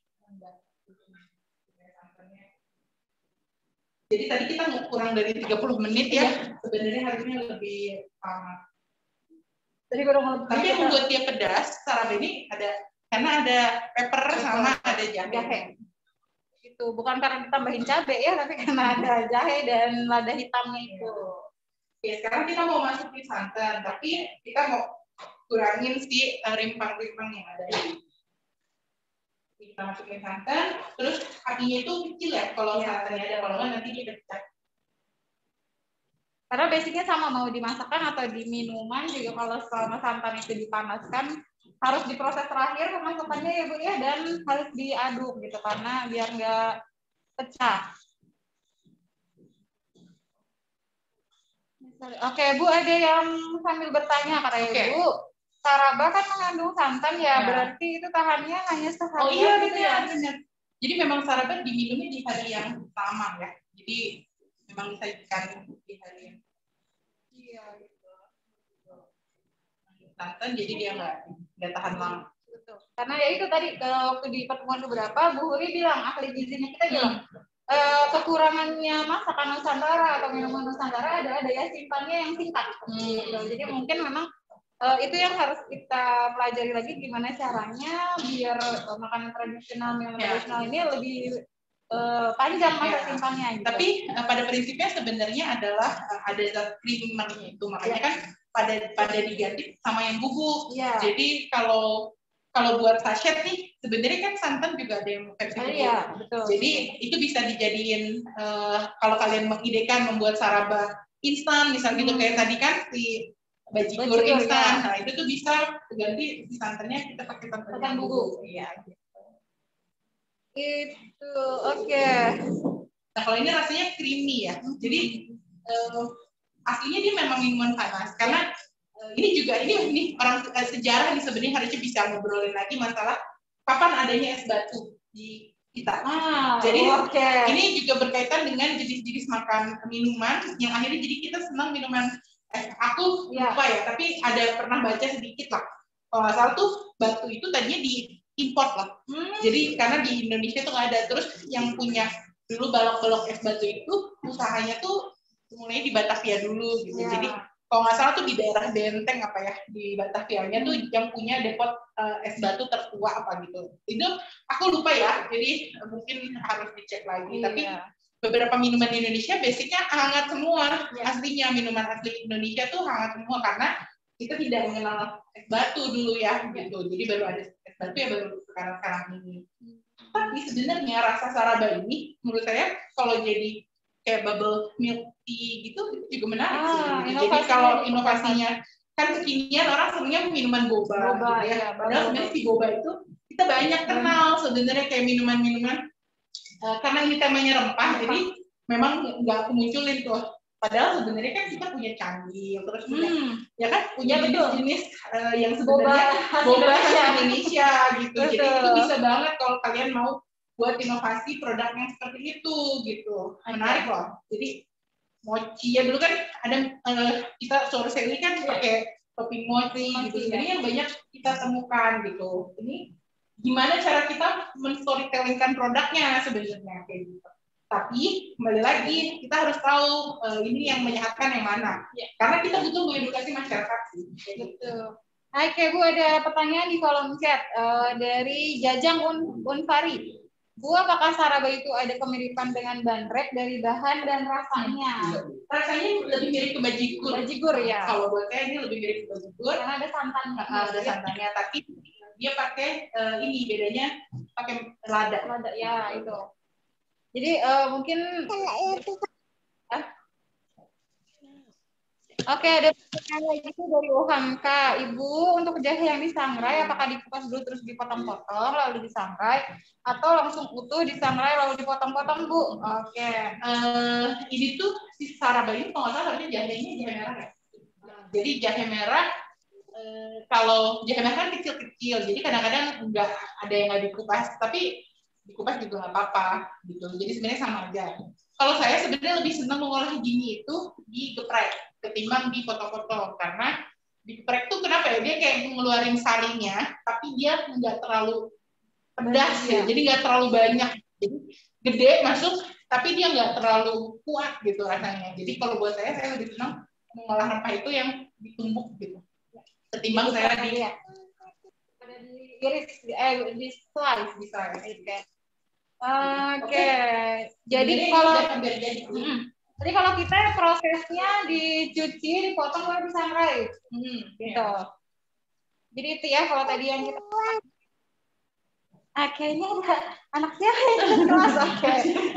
Jadi tadi kita kurang dari tiga puluh menit ya. Yeah. Sebenarnya harusnya lebih lama. Jadi kurang Tapi yang membuat dia pedas, Saraba ini ada karena ada pepper, pepper. sama ada jahe. jahe. Itu bukan karena ditambahin cabai ya, tapi karena ada jahe dan lada hitamnya itu. Ya, sekarang kita mau masukin santan, tapi kita mau kurangin si rimpang-rimpang yang ada di. Kita masukin santan, terus apinya itu kecil ya, kalau ya, santannya ada, kalau nggak nanti dia pecah. Karena basicnya sama, mau dimasakkan atau di minuman juga kalau selama santan itu dipanaskan harus diproses terakhir pemasukannya ya Bu ya, dan harus diaduk gitu karena biar nggak pecah. Oke Bu, ada yang sambil bertanya katanya okay. Bu, Saraba kan mengandung santan ya, ya, berarti itu tahannya hanya sehari. Oh iya gitu ya, benar. Jadi memang Saraba diminumnya di hari yang sama ya, jadi memang disajikan di hari yang. Iya gitu. Santan jadi dia nggak nggak tahan lama. Betul. Karena ya itu tadi kalau waktu di pertemuan beberapa Bu Huri bilang, ahli gizinya kita bilang hmm. eh, kekurangannya masakan Nusantara atau minuman Nusantara adalah daya simpannya yang singkat. Hmm. Gitu. Jadi mungkin memang eh, itu yang harus kita pelajari lagi gimana caranya biar eh, makanan tradisional minuman ya. tradisional ini lebih eh, panjang masa ya. simpannya. Gitu. Tapi eh, pada prinsipnya sebenarnya adalah eh, ada zat creamer itu, makanya ya. kan pada pada diganti sama yang bubuk. Ya. Jadi kalau kalau buat sachet nih sebenarnya kan santan juga ada yang versi bubuk. Ya, betul. Jadi itu bisa dijadiin uh, kalau kalian mengidekan membuat Saraba instan misalnya hmm. gitu kayak tadi kan si bajigur Bajigur, instan. ya. Nah itu tuh bisa ganti si santannya kita pakai santan Santan bubuk. Iya. Itu, oke. Okay. Nah kalau ini rasanya creamy ya. Jadi uh, aslinya dia memang minuman panas karena uh, ini juga ini ini orang uh, sejarah nih sebenarnya harusnya bisa ngobrolin lagi masalah kapan adanya es batu di kita. Ah, jadi okay. Ini juga berkaitan dengan jenis-jenis makan minuman yang akhirnya jadi kita senang minuman. Eh, aku ya. lupa ya, tapi ada pernah baca sedikit lah. Kalau nggak salah tuh batu itu tadinya diimport lah. Hmm. Jadi karena di Indonesia tuh nggak ada. Terus yang punya dulu balok-balok es batu itu usahanya tuh mulai di Batavia dulu gitu. Ya. Jadi kalau nggak salah tuh di daerah Benteng apa ya di Batavianya hmm. tuh yang punya depot uh, es batu tertua apa gitu. Itu aku lupa ya. Jadi mungkin harus dicek lagi. Ya. Tapi beberapa minuman di Indonesia basicnya hangat semua, ya. Aslinya minuman asli Indonesia tuh hangat semua karena kita tidak mengenal es batu dulu ya, ya. Gitu. Jadi baru ada es batu ya baru sekarang-sekarang ini. Hmm. Tapi sebenarnya rasa saraba ini menurut saya kalau jadi kayak bubble milk tea gitu itu juga menarik ah, sih. Jadi kalau inovasinya kan kekinian orang sebenarnya minuman boba, boba gitu ya. ya Padahal sebenarnya si boba itu kita banyak kenal sebenarnya kayak minuman-minuman. Uh, karena ini temanya rempah, jadi memang nggak aku munculin tuh. Padahal sebenarnya kan kita punya candil, terus punya, hmm. ya kan punya jenis-jenis uh, yang sebenarnya boba khas Indonesia gitu. Betul. Jadi itu bisa banget kalau kalian mau buat inovasi produk yang seperti itu gitu. Menarik loh. Jadi mochi ya dulu kan ada uh, kita sore ini kan pakai topping mochi gitu. Jadi yang banyak kita temukan gitu. Ini gimana cara kita men-storytellingkan produknya sebenarnya kayak gitu. Tapi kembali lagi kita harus tahu uh, ini yang menyehatkan yang mana. Ya. Karena kita butuh mengedukasi masyarakat sih. Kayak gitu. Oke Bu, ada pertanyaan di kolom chat uh, dari Jajang Un Unfari. Bu, apakah saraba itu ada kemiripan dengan bandrek dari bahan dan rasanya? Rasanya lebih mirip ke bajigur. Bajigur ya. Kalau buat saya ini lebih mirip ke bajigur. Karena ada santannya. Uh, ada santannya, tapi dia pakai uh, ini bedanya pakai lada. Lada ya itu. Jadi uh, mungkin. Ah? Oke, ada pertanyaan lagi dari Ohamka. Ibu, untuk jahe yang disangrai, apakah dikupas dulu terus dipotong-potong, lalu disangrai, atau langsung utuh disangrai lalu dipotong-potong, Bu? Oke. Uh, ini tuh si saraba ini kalau nggak salah harusnya jahenya jahe merah ya. Jadi jahe merah, uh, kalau jahe merah kan kecil-kecil, jadi kadang-kadang nggak ada yang nggak dikupas, tapi dikupas juga nggak apa-apa, gitu. Jadi sebenarnya sama aja. Kalau saya sebenarnya lebih senang mengolah gini itu digeprek ketimbang dipotong-potong karena digeprek tuh kenapa ya dia kayak ngeluarin sarinya tapi dia nggak terlalu pedas ya, jadi nggak terlalu banyak, jadi gede masuk tapi dia nggak terlalu kuat gitu rasanya. Jadi kalau buat saya saya lebih senang mengolah rempah itu yang ditumbuk gitu ketimbang ya, saya di ya. Ada di iris eh di slice di slice oke. Oke, okay. Jadi kalau hmm. Jadi kalau kita prosesnya dicuci, dipotong, baru disangrai, hmm, gitu. Ya. Jadi itu ya kalau tadi yang kita. Ah, kayaknya ada anak siapa yang kelas, oke. Okay.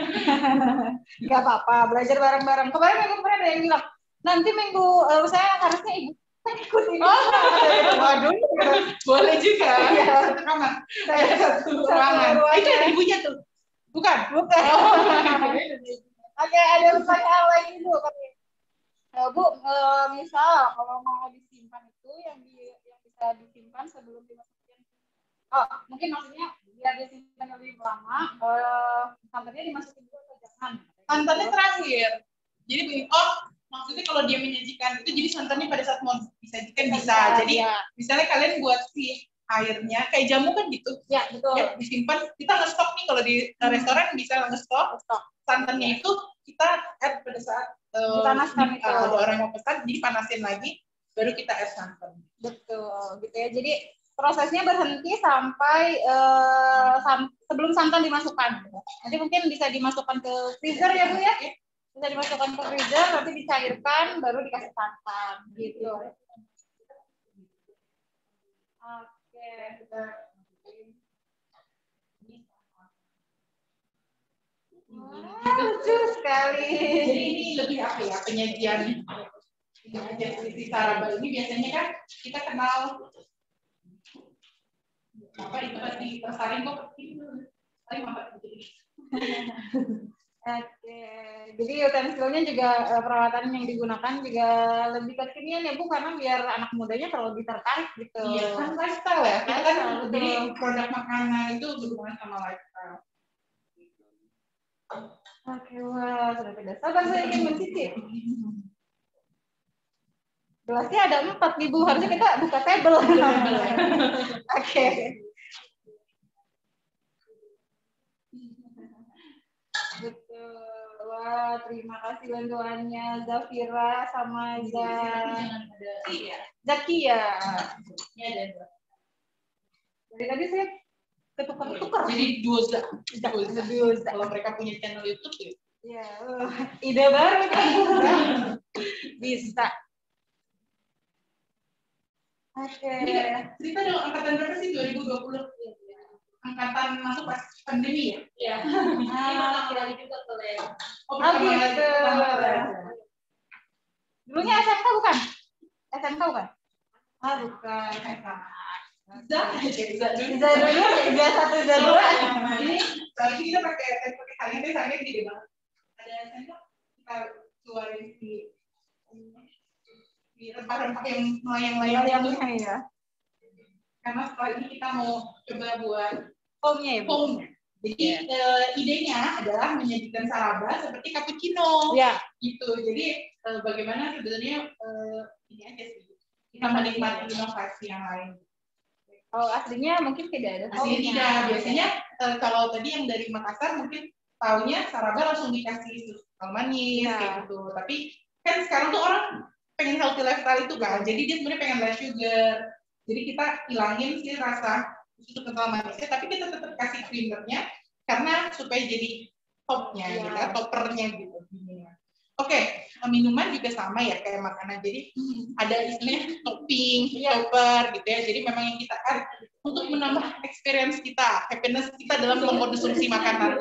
Gak apa-apa, belajar bareng-bareng. Kemarin minggu kemarin ada yang bilang, nanti minggu uh, saya harusnya ibu ikut ini. Oh, waduh, boleh juga. Ya. Satu kamar, satu ruangan. Itu ada ibunya tuh, bukan? Bukan. Oh. Oke, ada pertanyaan lagi Bu. Uh, Bu, uh, misal kalau mau disimpan itu yang di, yang bisa disimpan sebelum dimasukin. Oh, mungkin maksudnya biar disimpan lebih lama, uh, santannya dimasukin dulu atau jangan? Santannya terakhir. Jadi begini, oh maksudnya kalau dia menyajikan itu jadi santannya pada saat mau disajikan bisa. Ya, jadi ya. Misalnya kalian buat si airnya kayak jamu kan gitu. Ya, betul. Ya, disimpan. Kita nge-stok nih kalau di hmm. restoran bisa nge-stok. Santannya itu kita add pada saat uh, dipanaskan itu. Uh, ada orang mau pesan, jadi panasin lagi, baru kita add santan. Betul, gitu ya. Jadi prosesnya berhenti sampai uh, sam sebelum santan dimasukkan. Nanti mungkin bisa dimasukkan ke freezer ya Bu ya? Bisa dimasukkan ke freezer, nanti dicairkan, baru dikasih santan, gitu. Oke, kita lucu sekali. Jadi ini lebih apa ya penyajian aja si Saraba ini biasanya kan kita kenal apa itu pasti tersaring kok saring apa gitu. Oke, jadi utensilnya juga uh, peralatan yang digunakan juga lebih kekinian ya Bu, karena biar anak mudanya kalau lebih tertarik gitu. Iya, kan lifestyle ya. Kita kan jadi produk makanan itu berhubungan sama lifestyle. Oke, wah sudah tidak sabar saya ingin mencicip. Gelasnya ada empat nih Bu, harusnya kita buka table. Oke. Betul. Wah, terima kasih bantuannya Zafira sama Zakia. Zakia. Dari tadi saya ketukar-tukar. Jadi Doza. Doza. Doza. Kalau mereka punya channel YouTube ya. Iya, uh, ide baru kan. Bisa. Oke. Okay. Cerita dong angkatan berapa sih dua ribu dua puluh? Angkatan masuk pas pandemi ya? Iya. Ah, kira juga boleh. Oh, gitu. Dulunya S M K bukan? S M K bukan? Ah, bukan. Bisa, bisa dulu. Bisa dulu, bisa satu, bisa dua. Ini, tapi kita pakai pakai salin deh, salin gede banget. Ada S M K kita keluarin di di rempah-rempah yang melayang-layang itu ya. Karena setelah ini kita mau coba buat foamnya ya, foam. Jadi yeah. uh, idenya adalah menyajikan saraba seperti cappuccino. Ya. Gitu. Jadi uh, bagaimana sebenarnya uh, ini aja sih. Kita menikmati inovasi yang lain. Oh, aslinya mungkin tidak ada. Aslinya tidak. Biasanya uh, kalau tadi yang dari Makassar mungkin taunya saraba langsung dikasih susu manis yeah. kayak gitu. Tapi kan sekarang tuh orang pengen healthy lifestyle itu kan. Jadi dia sebenarnya pengen less sugar. Jadi kita hilangin sih rasa susu kental manisnya, tapi kita tetap kasih creamernya karena supaya jadi topnya, yeah. gitu, toppernya gitu. Oke, okay. Minuman juga sama ya kayak makanan. Jadi hmm. ada istilahnya topping, yeah. topper gitu ya. Jadi memang yang kita kan untuk menambah experience kita, happiness kita dalam mengkonsumsi makanan.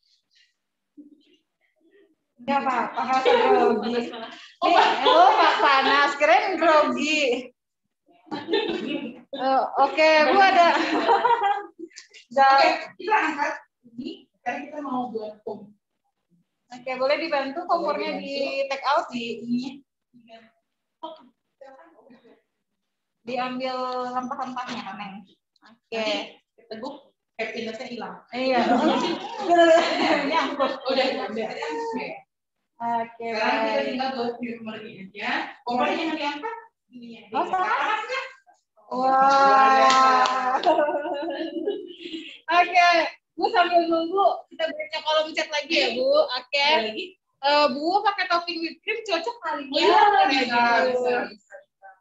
Ya Pak, panas grogi. Oh, oh Pak panas, keren grogi. Uh, Oke, okay, Bu ada. Oke, okay, kita angkat ini karena kita mau buat foam. Oke, okay, boleh dibantu kompornya di take out di ini. Diambil rempah-rempahnya, Neng. Oke. Okay. Teguh, happiness-nya hilang. Iya. Nyangkut. Udah, udah. Oke. Oke. Sekarang kita tinggal buat humor ini aja. Kompornya jangan diangkat. Oh, panas kan? Wah. Oke, Bu sambil nunggu kita baca kolom chat lagi ya Bu. Oke. Okay. Uh, Bu pakai topping whipped cream cocok kali ya? Iya, bisa, bisa, bisa.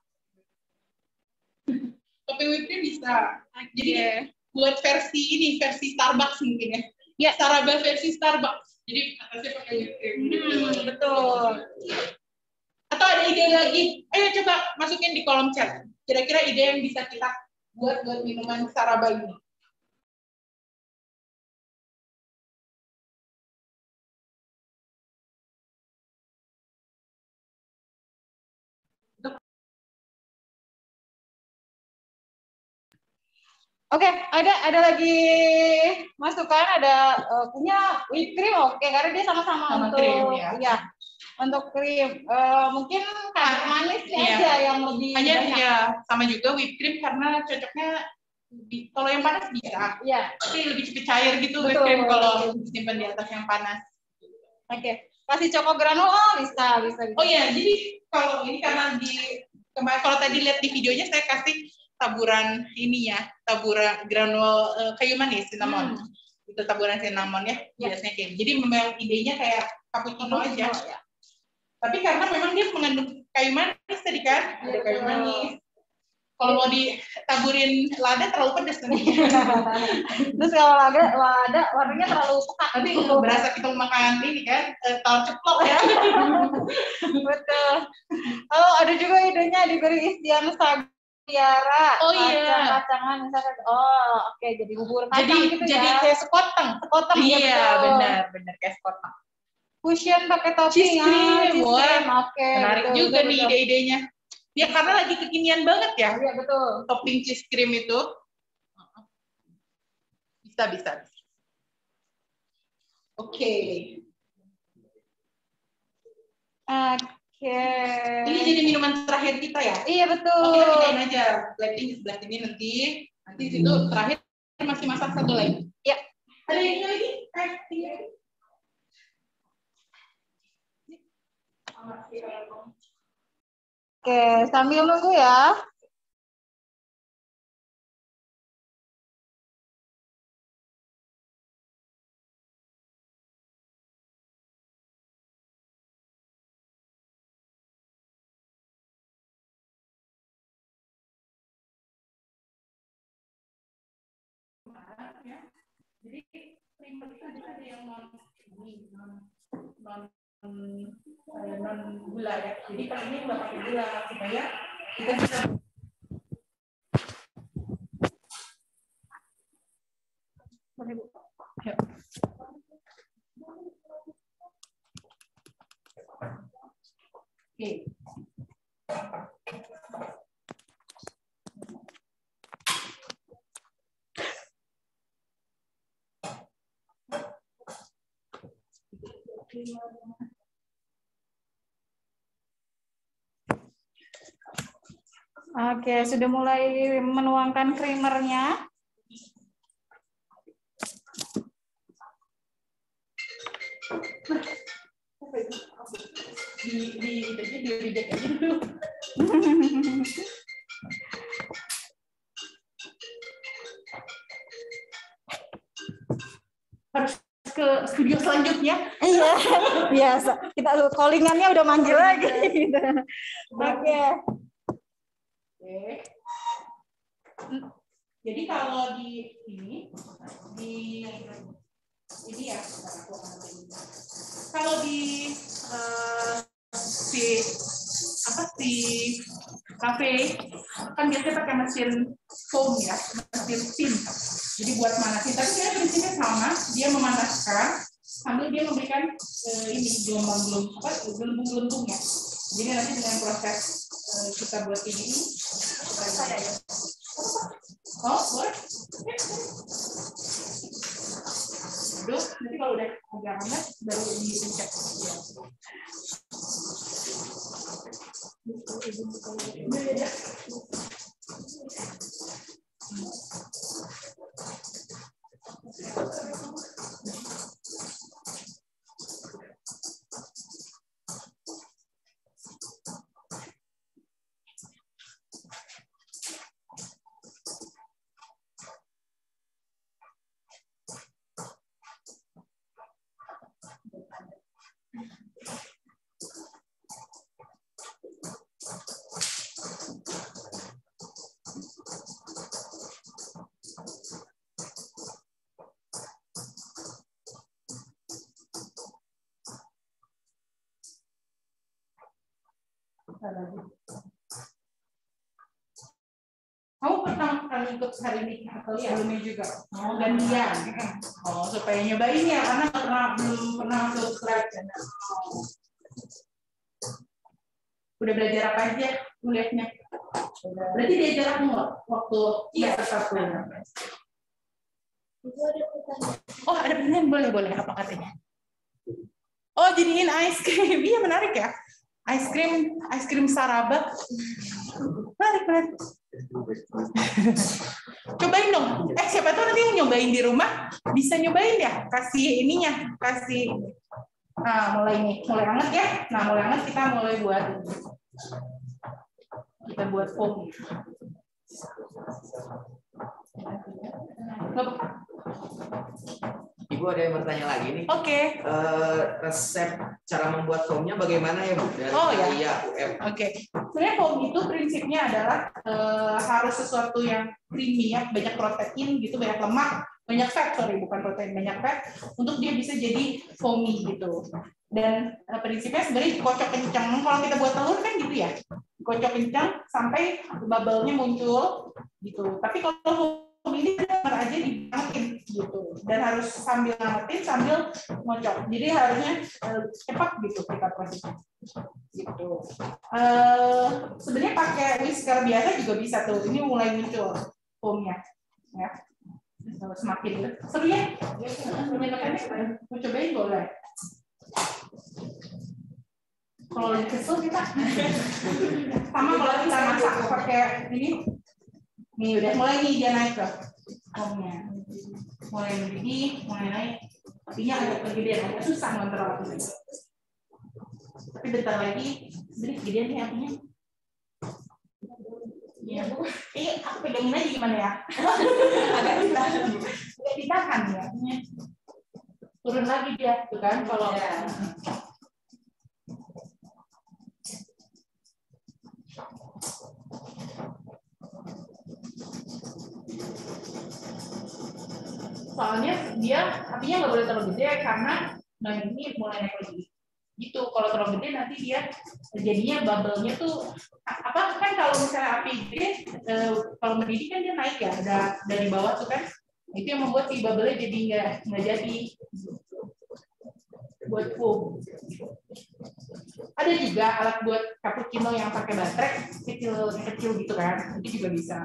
Topping whipped cream bisa. Okay. Jadi buat versi ini, versi Starbucks mungkin ya. Ya, Saraba versi Starbucks. Jadi atasnya pakai whipped cream. Hmm, betul. Atau ada ide lagi? Ayo coba masukin di kolom chat. Kira-kira ide yang bisa kita buat buat minuman Saraba ini. Oke, okay, ada ada lagi masukan, ada uh, punya whipped cream, oke, okay, karena dia sama-sama sama untuk krim, ya. ya, untuk krim. Uh, mungkin kadar manisnya iya. aja yang lebih hanya banyak. Ya, sama juga whipped cream karena cocoknya kalau yang panas bisa, ya. Tapi lebih cepat cair gitu whipped cream kalau disimpan di atas yang panas. Oke, okay. Kasih coko granul, oh bisa, bisa, bisa. Oh iya, jadi kalau ini karena di kemarin kalau tadi lihat di videonya saya kasih taburan ini ya, taburan granul uh, kayu manis cinnamon. Hmm. Itu taburan cinnamon ya, ya. Biasanya kayak. Jadi memang idenya kayak cappuccino aja. Ya. Tapi karena memang dia mengandung kayu manis tadi kan, ada kayu manis. Kalau mau ditaburin lada terlalu pedas nanti. Terus kalau lada, lada warnanya terlalu pekat. Nanti berasa kita makan ini kan, telur ceplok ya. Betul. Oh, ada juga idenya diberi isian sagu. Tiara, oh iya, kacang-kacangan misalkan, oh oke okay, jadi bubur kacang jadi, gitu jadi ya. kayak sekoteng, sekoteng iya ya, benar, benar kayak sekoteng. Cushion pakai topping. Cheese cream, ya, cheese wah. cream. Oke. Menarik betul, juga betul, nih betul. ide-idenya. Ya karena lagi kekinian banget ya. Iya betul. Topping cheese cream itu. Bisa, bisa. Oke. Oke. Ini jadi minuman terakhir kita ya? Iya betul. Oh, kita pindahin aja. Plating di sebelah sini nanti. Nanti situ terakhir masih masak satu lagi. Ya. Ada yang ini lagi? Eh, ini lagi. Oke, sambil nunggu ya. Jadi creamer itu ada yang non ini non non non gula ya. Jadi kalau ini nggak pakai gula supaya kita bisa. Boleh Bu. Yuk. Oke. Oke, sudah mulai menuangkan creamernya. Di di itu aja di reject aja dulu. Harus ke studio selanjutnya. Iya, biasa. Kita callingannya udah manggil lagi. Oke. Oke. Jadi kalau di ini di ini ya, kalau di uh, si apa si kafe kan biasanya pakai mesin foam ya, mesin steam. Jadi buat manasin, tapi dia prinsipnya sama, dia memanaskan sambil dia memberikan uh, ini gelombang-gelombang apa gelembung-gelembungnya. Jadi nanti dengan proses uh, kita buat ini, saya ya. Oh, boleh? Aduh, nanti kalau udah agak hangat baru dipencet. Ya. Kamu pertama kali ikut hari ini atau sebelumnya juga? Oh, gantian. Oh, supaya nyobain ya, karena nggak pernah belum pernah subscribe channel. Oh. Udah belajar apa aja kuliahnya? Berarti diajar aku nggak waktu iya satu. Oh, ada pertanyaan, boleh boleh apa katanya? Oh, jadiin ice cream, iya menarik ya. Ice cream, ice cream Saraba. Menarik, menarik. Cobain dong. Eh, siapa tahu nanti yang nyobain di rumah bisa nyobain ya. Kasih ininya, kasih. Nah, mulai nih, mulai hangat ya. Nah, mulai hangat kita mulai buat kita buat foam. Ibu ada yang bertanya lagi nih. Oke. Okay. Uh, resep cara membuat foamnya bagaimana ya Bu? Dari oh ya. Iya, U M. Oke. Okay. Sebenarnya foam itu prinsipnya adalah uh, harus sesuatu yang creamy ya, banyak protein gitu, banyak lemak, banyak fat, sorry bukan protein, banyak fat untuk dia bisa jadi foamy gitu. Dan uh, prinsipnya sebenarnya dikocok kencang. Kalau kita buat telur kan gitu ya, dikocok kencang sampai bubble-nya muncul gitu. Tapi kalau ini benar aja diangetin gitu, dan harus sambil ngangetin sambil ngocok. Jadi harusnya uh, cepat gitu kita prosesnya. Gitu. Uh, Sebenarnya pakai whisker biasa juga bisa tuh. Ini mulai muncul foamnya, ya. Semakin seru ya. Mau cobain boleh. Kalau lagi kesel kita sama kalau kita masak pakai ini. Nih udah mulai nih dia naik tuh foamnya. Mulai mendidih, mulai naik. Apinya agak kegedean, agak susah ngontrol apinya. Tapi bentar lagi sedikit gedean nih apinya. Iya, eh aku pegangin aja gimana ya? Agak ditahan, agak ditahan ya. Turun lagi dia, tuh kan? Kalau ya. Soalnya dia apinya nggak boleh terlalu gede karena nah ini mulai naik lagi. Gitu, kalau terlalu gede nanti dia jadinya bubble-nya tuh apa kan kalau misalnya api gede eh, kalau mendidih kan dia naik ya ada dari bawah tuh kan, itu yang membuat si bubble-nya jadi nggak nggak jadi buat foam. Ada juga alat buat cappuccino yang pakai baterai kecil kecil gitu kan, itu juga bisa.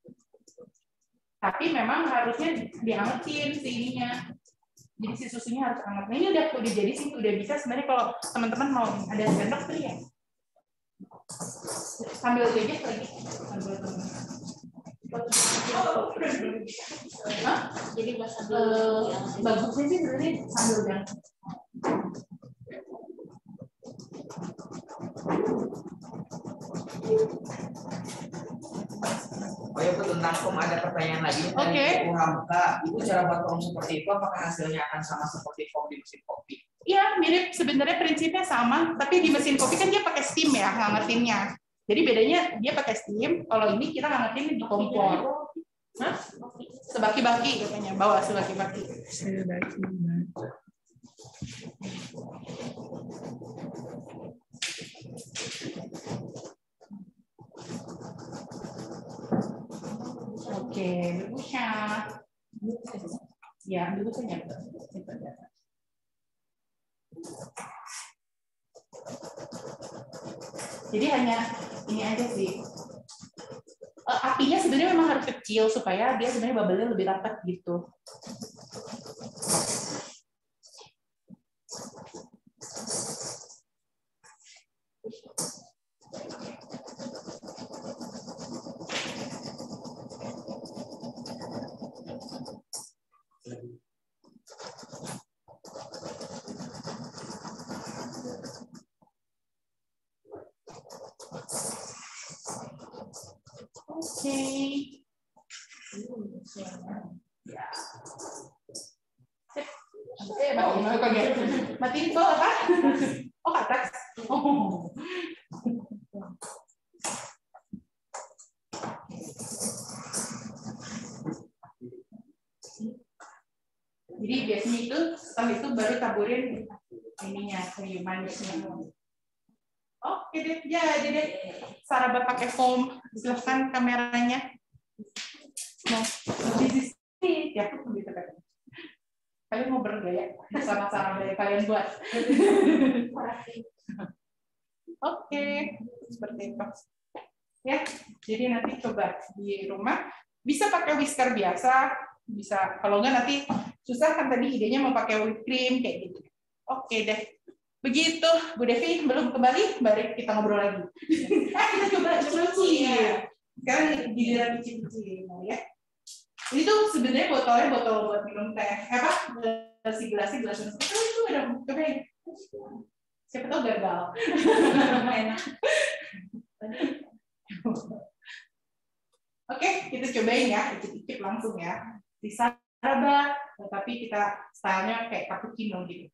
Tapi memang harusnya diangetin si ininya. Jadi si susunya harus hangat. Nah ini udah udah jadi sih, udah bisa sebenarnya kalau teman-teman mau ada sendok tuh ya. Sambil jajah lagi. Sambil Hah? Jadi uh, bagusnya sih sebenarnya sambil dan. Oh ya, Bu, tentang foam ada pertanyaan lagi dari Oke. Bu Hamka. Ibu cara buat foam seperti itu apakah hasilnya akan sama seperti foam di mesin kopi? Iya, mirip sebenarnya prinsipnya sama, tapi di mesin kopi kan dia pakai steam ya, ngangetinnya. Jadi bedanya dia pakai steam, kalau ini kita ngangetin di kompor. Hah? Sebaki-baki katanya, bawa sebaki-baki. Oke, berbusa. Ya, berbusanya. Jadi hanya ini aja sih. Uh, apinya sebenarnya memang harus kecil supaya dia sebenarnya bubble-nya lebih rapat gitu. Oke. Ya. Eh, matiin, matiin tuh apa? Oh, ke atas. Oh. Jadi biasanya itu setelah itu baru taburin ininya, kayu manisnya. Oke deh, ya jadi Saraba pakai foam. Silahkan kameranya. Mau di sini ya, gitu kan. Kalian mau bergaya sama Saraba yang kalian buat. Oke, seperti itu. Ya, jadi nanti coba di rumah bisa pakai whisker biasa, bisa. Kalau enggak nanti susah kan tadi idenya mau pakai whipped cream kayak gitu. Oke deh. Begitu, Bu Devi belum kembali, mari kita ngobrol lagi. Ah, kita coba cuci ya. Sekarang giliran cuci ya. Ini tuh sebenarnya botolnya botol buat minum teh. Apa? Si gelasnya gelas itu itu ada cobain. Siapa tahu gagal. Enak. Oke, kita cobain ya, icip-icip langsung ya. Di Saraba, tapi kita stylenya kayak cappuccino gitu.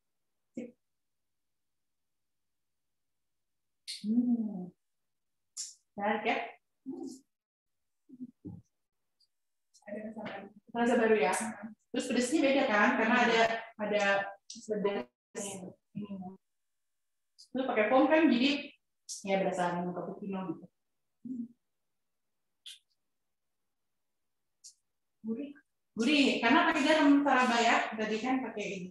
Hmm. Menarik ya. Hmm. Ada rasa baru ya. Terus pedasnya beda kan, karena ada ada pedas ini. Lu pakai foam kan, jadi ya berasa minum cappuccino gitu. Gurih. Gurih, karena pakai garam Sarabaya, tadi kan pakai ini.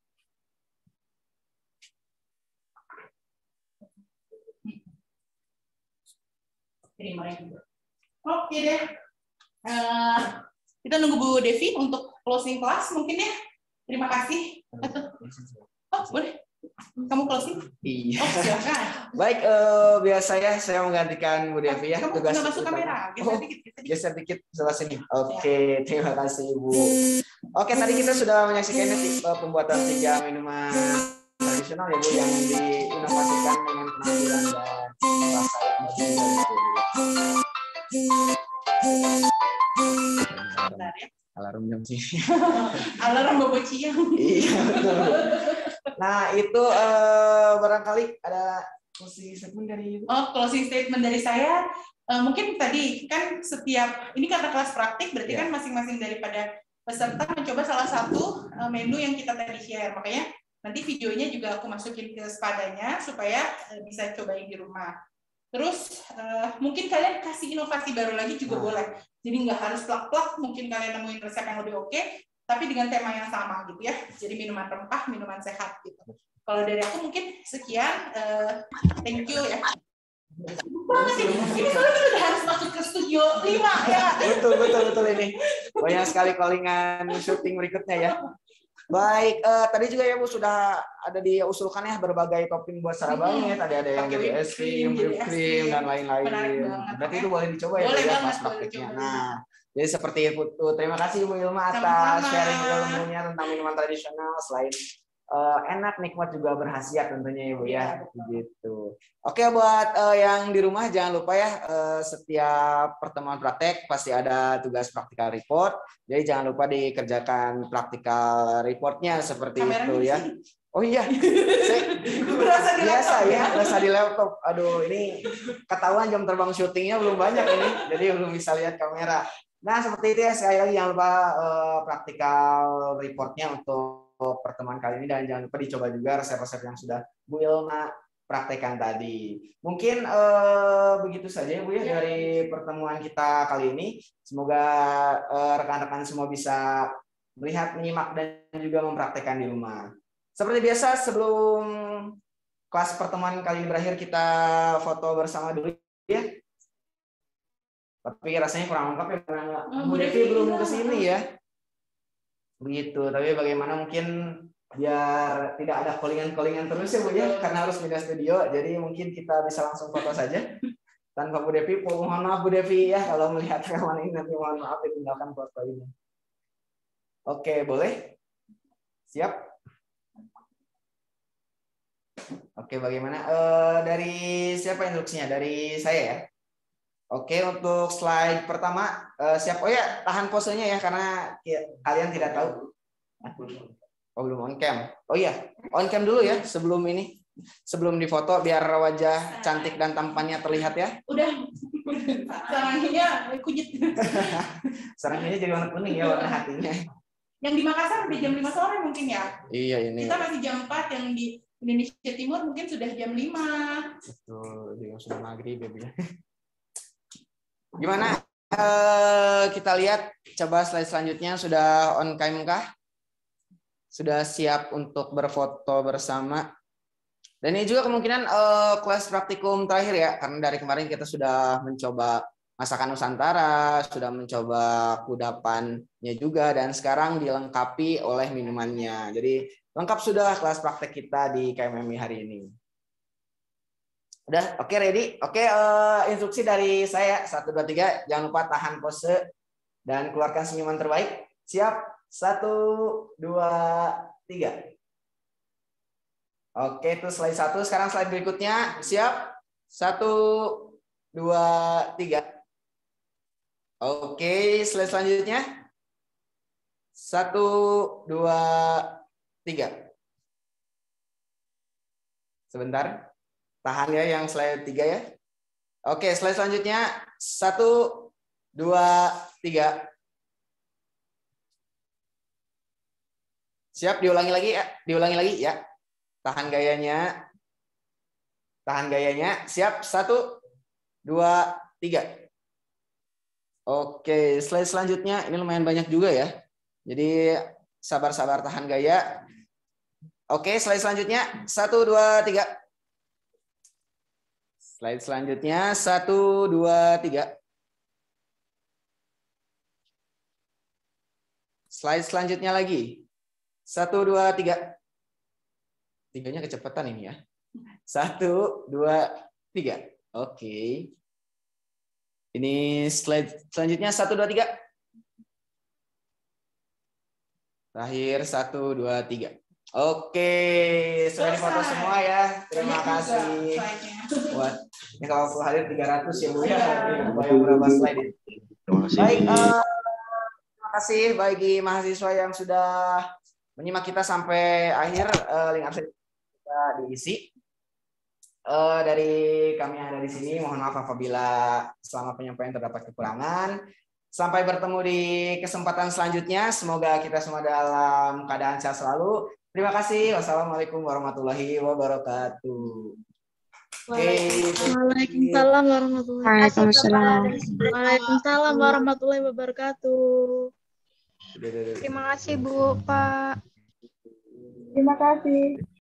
Terima kasih. Oke deh. Uh, kita nunggu Bu Devi untuk closing kelas mungkin ya. Terima kasih. Oh, boleh. Kamu closing? Iya. Oh, silakan. Baik, uh, biasa ya saya menggantikan Bu Devi ya. Kamu tugas nggak masuk kamera, geser oh, dikit. Geser dikit. Geser dikit sebelah sini. Oke, terima kasih Bu. Oke, tadi kita sudah menyaksikan uh, pembuatan tiga minuman tradisional ya Bu yang diinovasikan dengan penampilan dan rasa yang berbeda. Bentar ya. Alarm jam sih. Alarm bobo ciang. Iya betul. Nah itu uh, barangkali ada closing statement dari Oh closing statement dari saya uh, mungkin tadi kan setiap ini karena kelas praktik berarti yeah. kan masing-masing daripada peserta mencoba salah satu uh, menu yang kita tadi share, makanya nanti videonya juga aku masukin ke spadanya supaya uh, bisa cobain di rumah. Terus uh, mungkin kalian kasih inovasi baru lagi juga nah. boleh. Jadi nggak harus plak-plak, mungkin kalian nemuin resep yang lebih oke, tapi dengan tema yang sama gitu ya. Jadi minuman rempah, minuman sehat gitu. Kalau dari aku mungkin sekian. Uh, thank you ya. Banget ini. Ini soalnya kita udah harus masuk ke studio lima ya. Betul betul betul ini. Banyak sekali callingan syuting berikutnya ya. Baik, uh, tadi juga ya Bu sudah ada diusulkan ya berbagai topping buat Sarabaya. Tadi ada yang jadi es krim, whipped cream dan lain-lain. Berarti itu boleh dicoba ya, boleh ya banget, pas praktiknya. Boleh nah, jadi seperti itu. Terima kasih Bu Ilma atas sharing ilmunya tentang minuman tradisional. Selain uh, enak, nikmat juga berkhasiat tentunya ya Bu ya. Begitu. Oke buat uh, yang di rumah jangan lupa ya uh, setiap pertemuan praktek pasti ada tugas practical report. Jadi jangan lupa dikerjakan practical reportnya seperti Kameranya itu ya. Oh iya, saya berasa di biasa laptop, ya, berasa di laptop. Aduh ini ketahuan jam terbang syutingnya belum banyak ini, jadi belum bisa lihat kamera. Nah seperti itu ya, sekali lagi jangan lupa uh, practical reportnya untuk pertemuan kali ini dan jangan lupa dicoba juga resep-resep yang sudah Bu Ilma praktekkan tadi. Mungkin eh, begitu saja ya Bu ya dari pertemuan kita kali ini. Semoga eh, rekan-rekan semua bisa melihat, menyimak dan juga mempraktekkan di rumah. Seperti biasa sebelum kelas pertemuan kali ini berakhir kita foto bersama dulu ya. Tapi rasanya kurang lengkap ya karena Bu Devi belum ke sini ya. Begitu. Tapi bagaimana mungkin biar tidak ada callingan-callingan terus ya Bu ya, karena harus pindah studio, jadi mungkin kita bisa langsung foto saja tanpa Bu Devi. Mohon maaf Bu Devi ya kalau melihat rekaman ini, nanti mohon maaf ditinggalkan foto ini. Oke boleh, siap. Oke bagaimana uh, dari siapa instruksinya? Dari saya ya. Oke untuk slide pertama uh, siap. Oh ya tahan posenya ya karena ya, kalian tidak tahu. Oh belum on cam. Oh iya, on cam dulu ya sebelum ini, sebelum difoto biar wajah cantik dan tampannya terlihat ya. Udah. Sarangnya kunyit. Sarangnya jadi warna kuning ya warna hatinya. Yang di Makassar sampai jam lima sore mungkin ya. Iya ini. Kita masih jam empat, yang di Indonesia Timur mungkin sudah jam lima. Betul, juga sudah maghrib ya. Gimana? Uh, kita lihat coba slide selanjutnya sudah on cam kah? Sudah siap untuk berfoto bersama. Dan ini juga kemungkinan uh, kelas praktikum terakhir ya, karena dari kemarin kita sudah mencoba masakan Nusantara, sudah mencoba kudapannya juga, dan sekarang dilengkapi oleh minumannya. Jadi lengkap sudah kelas praktek kita di K M M I hari ini. Udah, oke okay, ready? Oke, okay, uh, instruksi dari saya, satu, dua, tiga, jangan lupa tahan pose dan keluarkan senyuman terbaik. Siap? Satu, dua, tiga. Oke, itu slide satu. Sekarang slide berikutnya. Siap? Satu, dua, tiga. Oke, slide selanjutnya. Satu, dua, tiga. Sebentar. Tahan ya yang slide tiga ya. Oke, slide selanjutnya. Satu, dua, tiga. Siap, diulangi lagi ya, diulangi lagi ya. Tahan gayanya, tahan gayanya. Siap, satu, dua, tiga. Oke, slide selanjutnya ini lumayan banyak juga ya. Jadi sabar-sabar tahan gaya. Oke, slide selanjutnya satu dua tiga. Slide selanjutnya satu dua tiga. Slide selanjutnya lagi satu dua tiga. Tiganya kecepatan ini ya. Satu dua tiga. Oke. Ini slide selanjutnya satu dua tiga. Terakhir satu dua tiga. Oke, sudah difoto semua ya. Terima kasih. Buat ini kalau hadir tiga ratus ya Bu ya. Banyak berapa slide ini. Baik, uh, terima kasih bagi mahasiswa yang sudah menyimak kita sampai akhir. Uh, link absen kita diisi. Uh, dari kami yang ada di sini, mohon maaf apabila selama penyampaian terdapat kekurangan. Sampai bertemu di kesempatan selanjutnya. Semoga kita semua dalam keadaan sehat selalu. Terima kasih. Wassalamualaikum warahmatullahi wabarakatuh. Waalaikumsalam warahmatullahi wabarakatuh. Waalaikumsalam warahmatullahi wabarakatuh. Terima kasih Bu, Pak. Terima kasih.